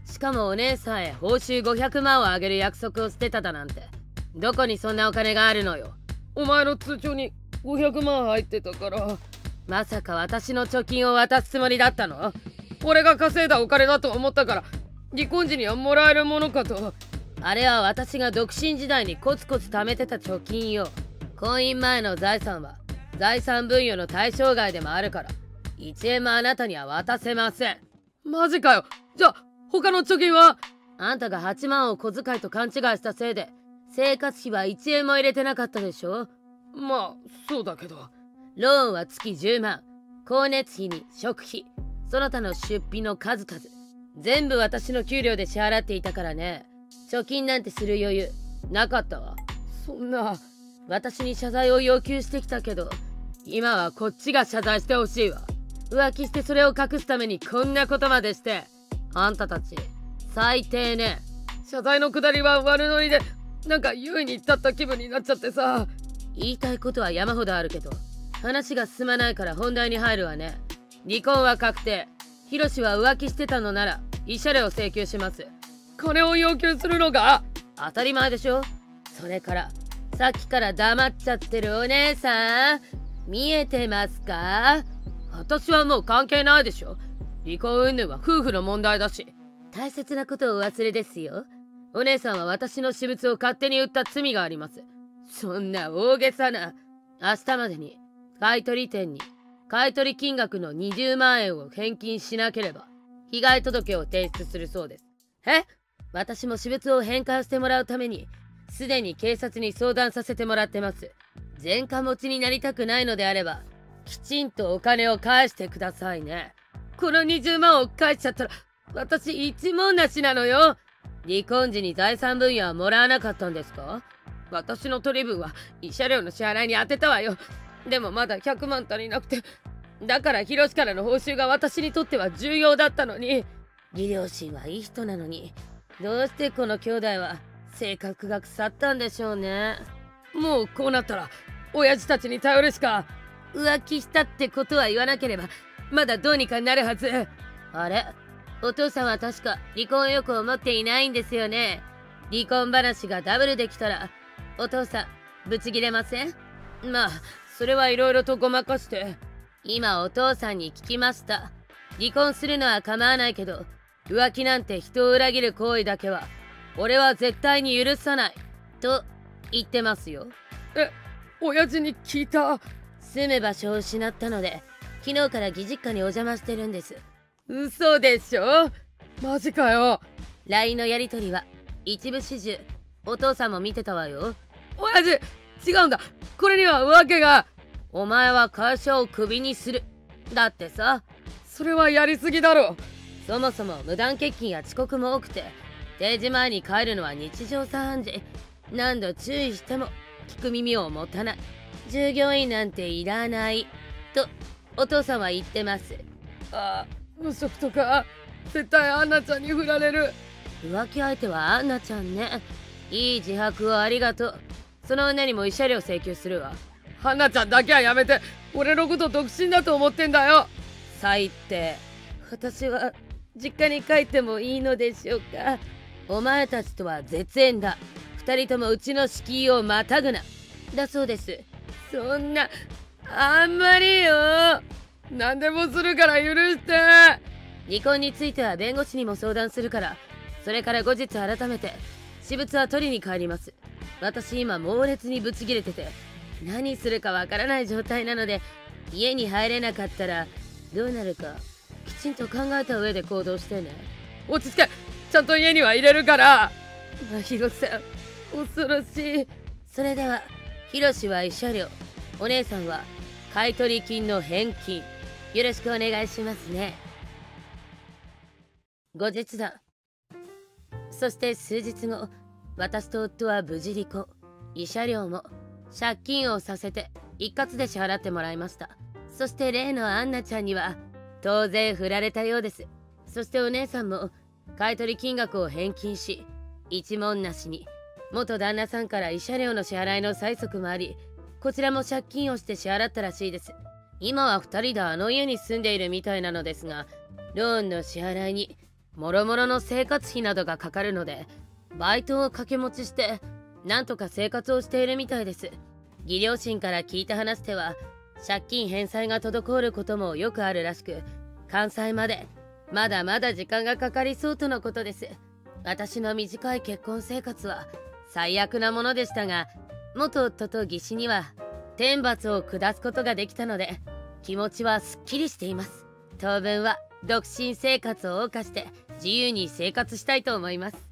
しかもお姉さんへ報酬500万をあげる約束をしてただなんて。どこにそんなお金があるのよ。お前の通帳に500万入ってたから。まさか私の貯金を渡すつもりだったの？俺が稼いだお金だと思ったから離婚時にはもらえるものかと。あれは私が独身時代にコツコツ貯めてた貯金よ。婚姻前の財産は財産分与の対象外でもあるから1円もあなたには渡せません。マジかよ。じゃあ他の貯金は？あんたが8万を小遣いと勘違いしたせいで生活費は1円も入れてなかったでしょ。まあそうだけど。ローンは月10万、光熱費に食費、その他の出費の数々全部私の給料で支払っていたからね。貯金なんてする余裕なかったわ。そんな。私に謝罪を要求してきたけど今はこっちが謝罪してほしいわ。浮気してそれを隠すためにこんなことまでして。あんたたち最低ね。謝罪のくだりは悪ノリでなんか優位に立った気分になっちゃってさ。言いたいことは山ほどあるけど話が進まないから本題に入るわね。離婚は確定。ヒロシは浮気してたのなら慰謝料を請求します。金を要求するのか？当たり前でしょ。それからさっきから黙っちゃってるお姉さん見えてますか？私はもう関係ないでしょ。離婚云々は夫婦の問題だし。大切なことを忘れですよ。お姉さんは私の私物を勝手に売った罪があります。そんな大げさな。明日までに買取店に買取金額の20万円を返金しなければ被害届を提出するそうです。私も私物を返還してもらうためにすでに警察に相談させてもらってます。前科持ちになりたくないのであればきちんとお金を返してくださいね。この20万を返しちゃったら私一文なしなのよ。離婚時に財産分与はもらわなかったんですか？私の取り分は慰謝料の支払いに充てたわよ。でもまだ100万足りなくて、だからヒロシからの報酬が私にとっては重要だったのに。義両親はいい人なのにどうしてこの兄弟は性格が腐ったんでしょうね。もうこうなったら親父たちに頼るしか。浮気したってことは言わなければまだどうにかなるはず。あれ、お父さんは確か離婚欲を持っていないんですよね。離婚話がダブルできたらお父さんブチギレません？まあそれはいろいろとごまかして。今お父さんに聞きました。離婚するのは構わないけど浮気なんて人を裏切る行為だけは俺は絶対に許さないと言ってますよ。親父に聞いた？住む場所を失ったので昨日から義実家にお邪魔してるんです。嘘でしょ？マジかよ。 LINE のやりとりは一部始終お父さんも見てたわよ。親父違うんだ。これには訳が。お前は会社をクビにするだってさ。それはやりすぎだろ。そもそも無断欠勤や遅刻も多くて定時前に帰るのは日常茶飯事。何度注意しても聞く耳を持たない。従業員なんていらないとお父さんは言ってます。嘘とか絶対アンナちゃんに振られる。浮気相手はアンナちゃんね。いい自白をありがとう。その女にも慰謝料請求するわ。アンナちゃんだけはやめて。俺のこと独身だと思ってんだよ。最低。私は実家に帰ってもいいのでしょうか？お前たちとは絶縁だ。二人ともうちの敷居をまたぐなだそうです。そんなあんまりよ。何でもするから許して。離婚については弁護士にも相談するから、それから後日改めて私物は取りに帰ります。私今猛烈にブチギレてて何するかわからない状態なので、家に入れなかったらどうなるかきちんと考えた上で行動してね。落ち着け。ちゃんと家には入れるから。ヒロさん恐ろしい。それではヒロシは慰謝料、お姉さんは買取金の返金よろしくお願いしますね。後日談。そして数日後、私と夫は無事離婚。慰謝料も借金をさせて一括で支払ってもらいました。そして例のアンナちゃんには当然振られたようです。そしてお姉さんも買取金額を返金し、一文なしに元旦那さんから慰謝料の支払いの催促もあり、こちらも借金をして支払ったらしいです。今は2人であの家に住んでいるみたいなのですが、ローンの支払いにもろもろの生活費などがかかるので、バイトを掛け持ちしてなんとか生活をしているみたいです。義両親から聞いた話では、借金返済が滞ることもよくあるらしく、完済までまだまだ時間がかかりそうとのことです。私の短い結婚生活は最悪なものでしたが、元夫と義士には天罰を下すことができたので、気持ちはすっきりしています。当分は独身生活を謳歌して自由に生活したいと思います。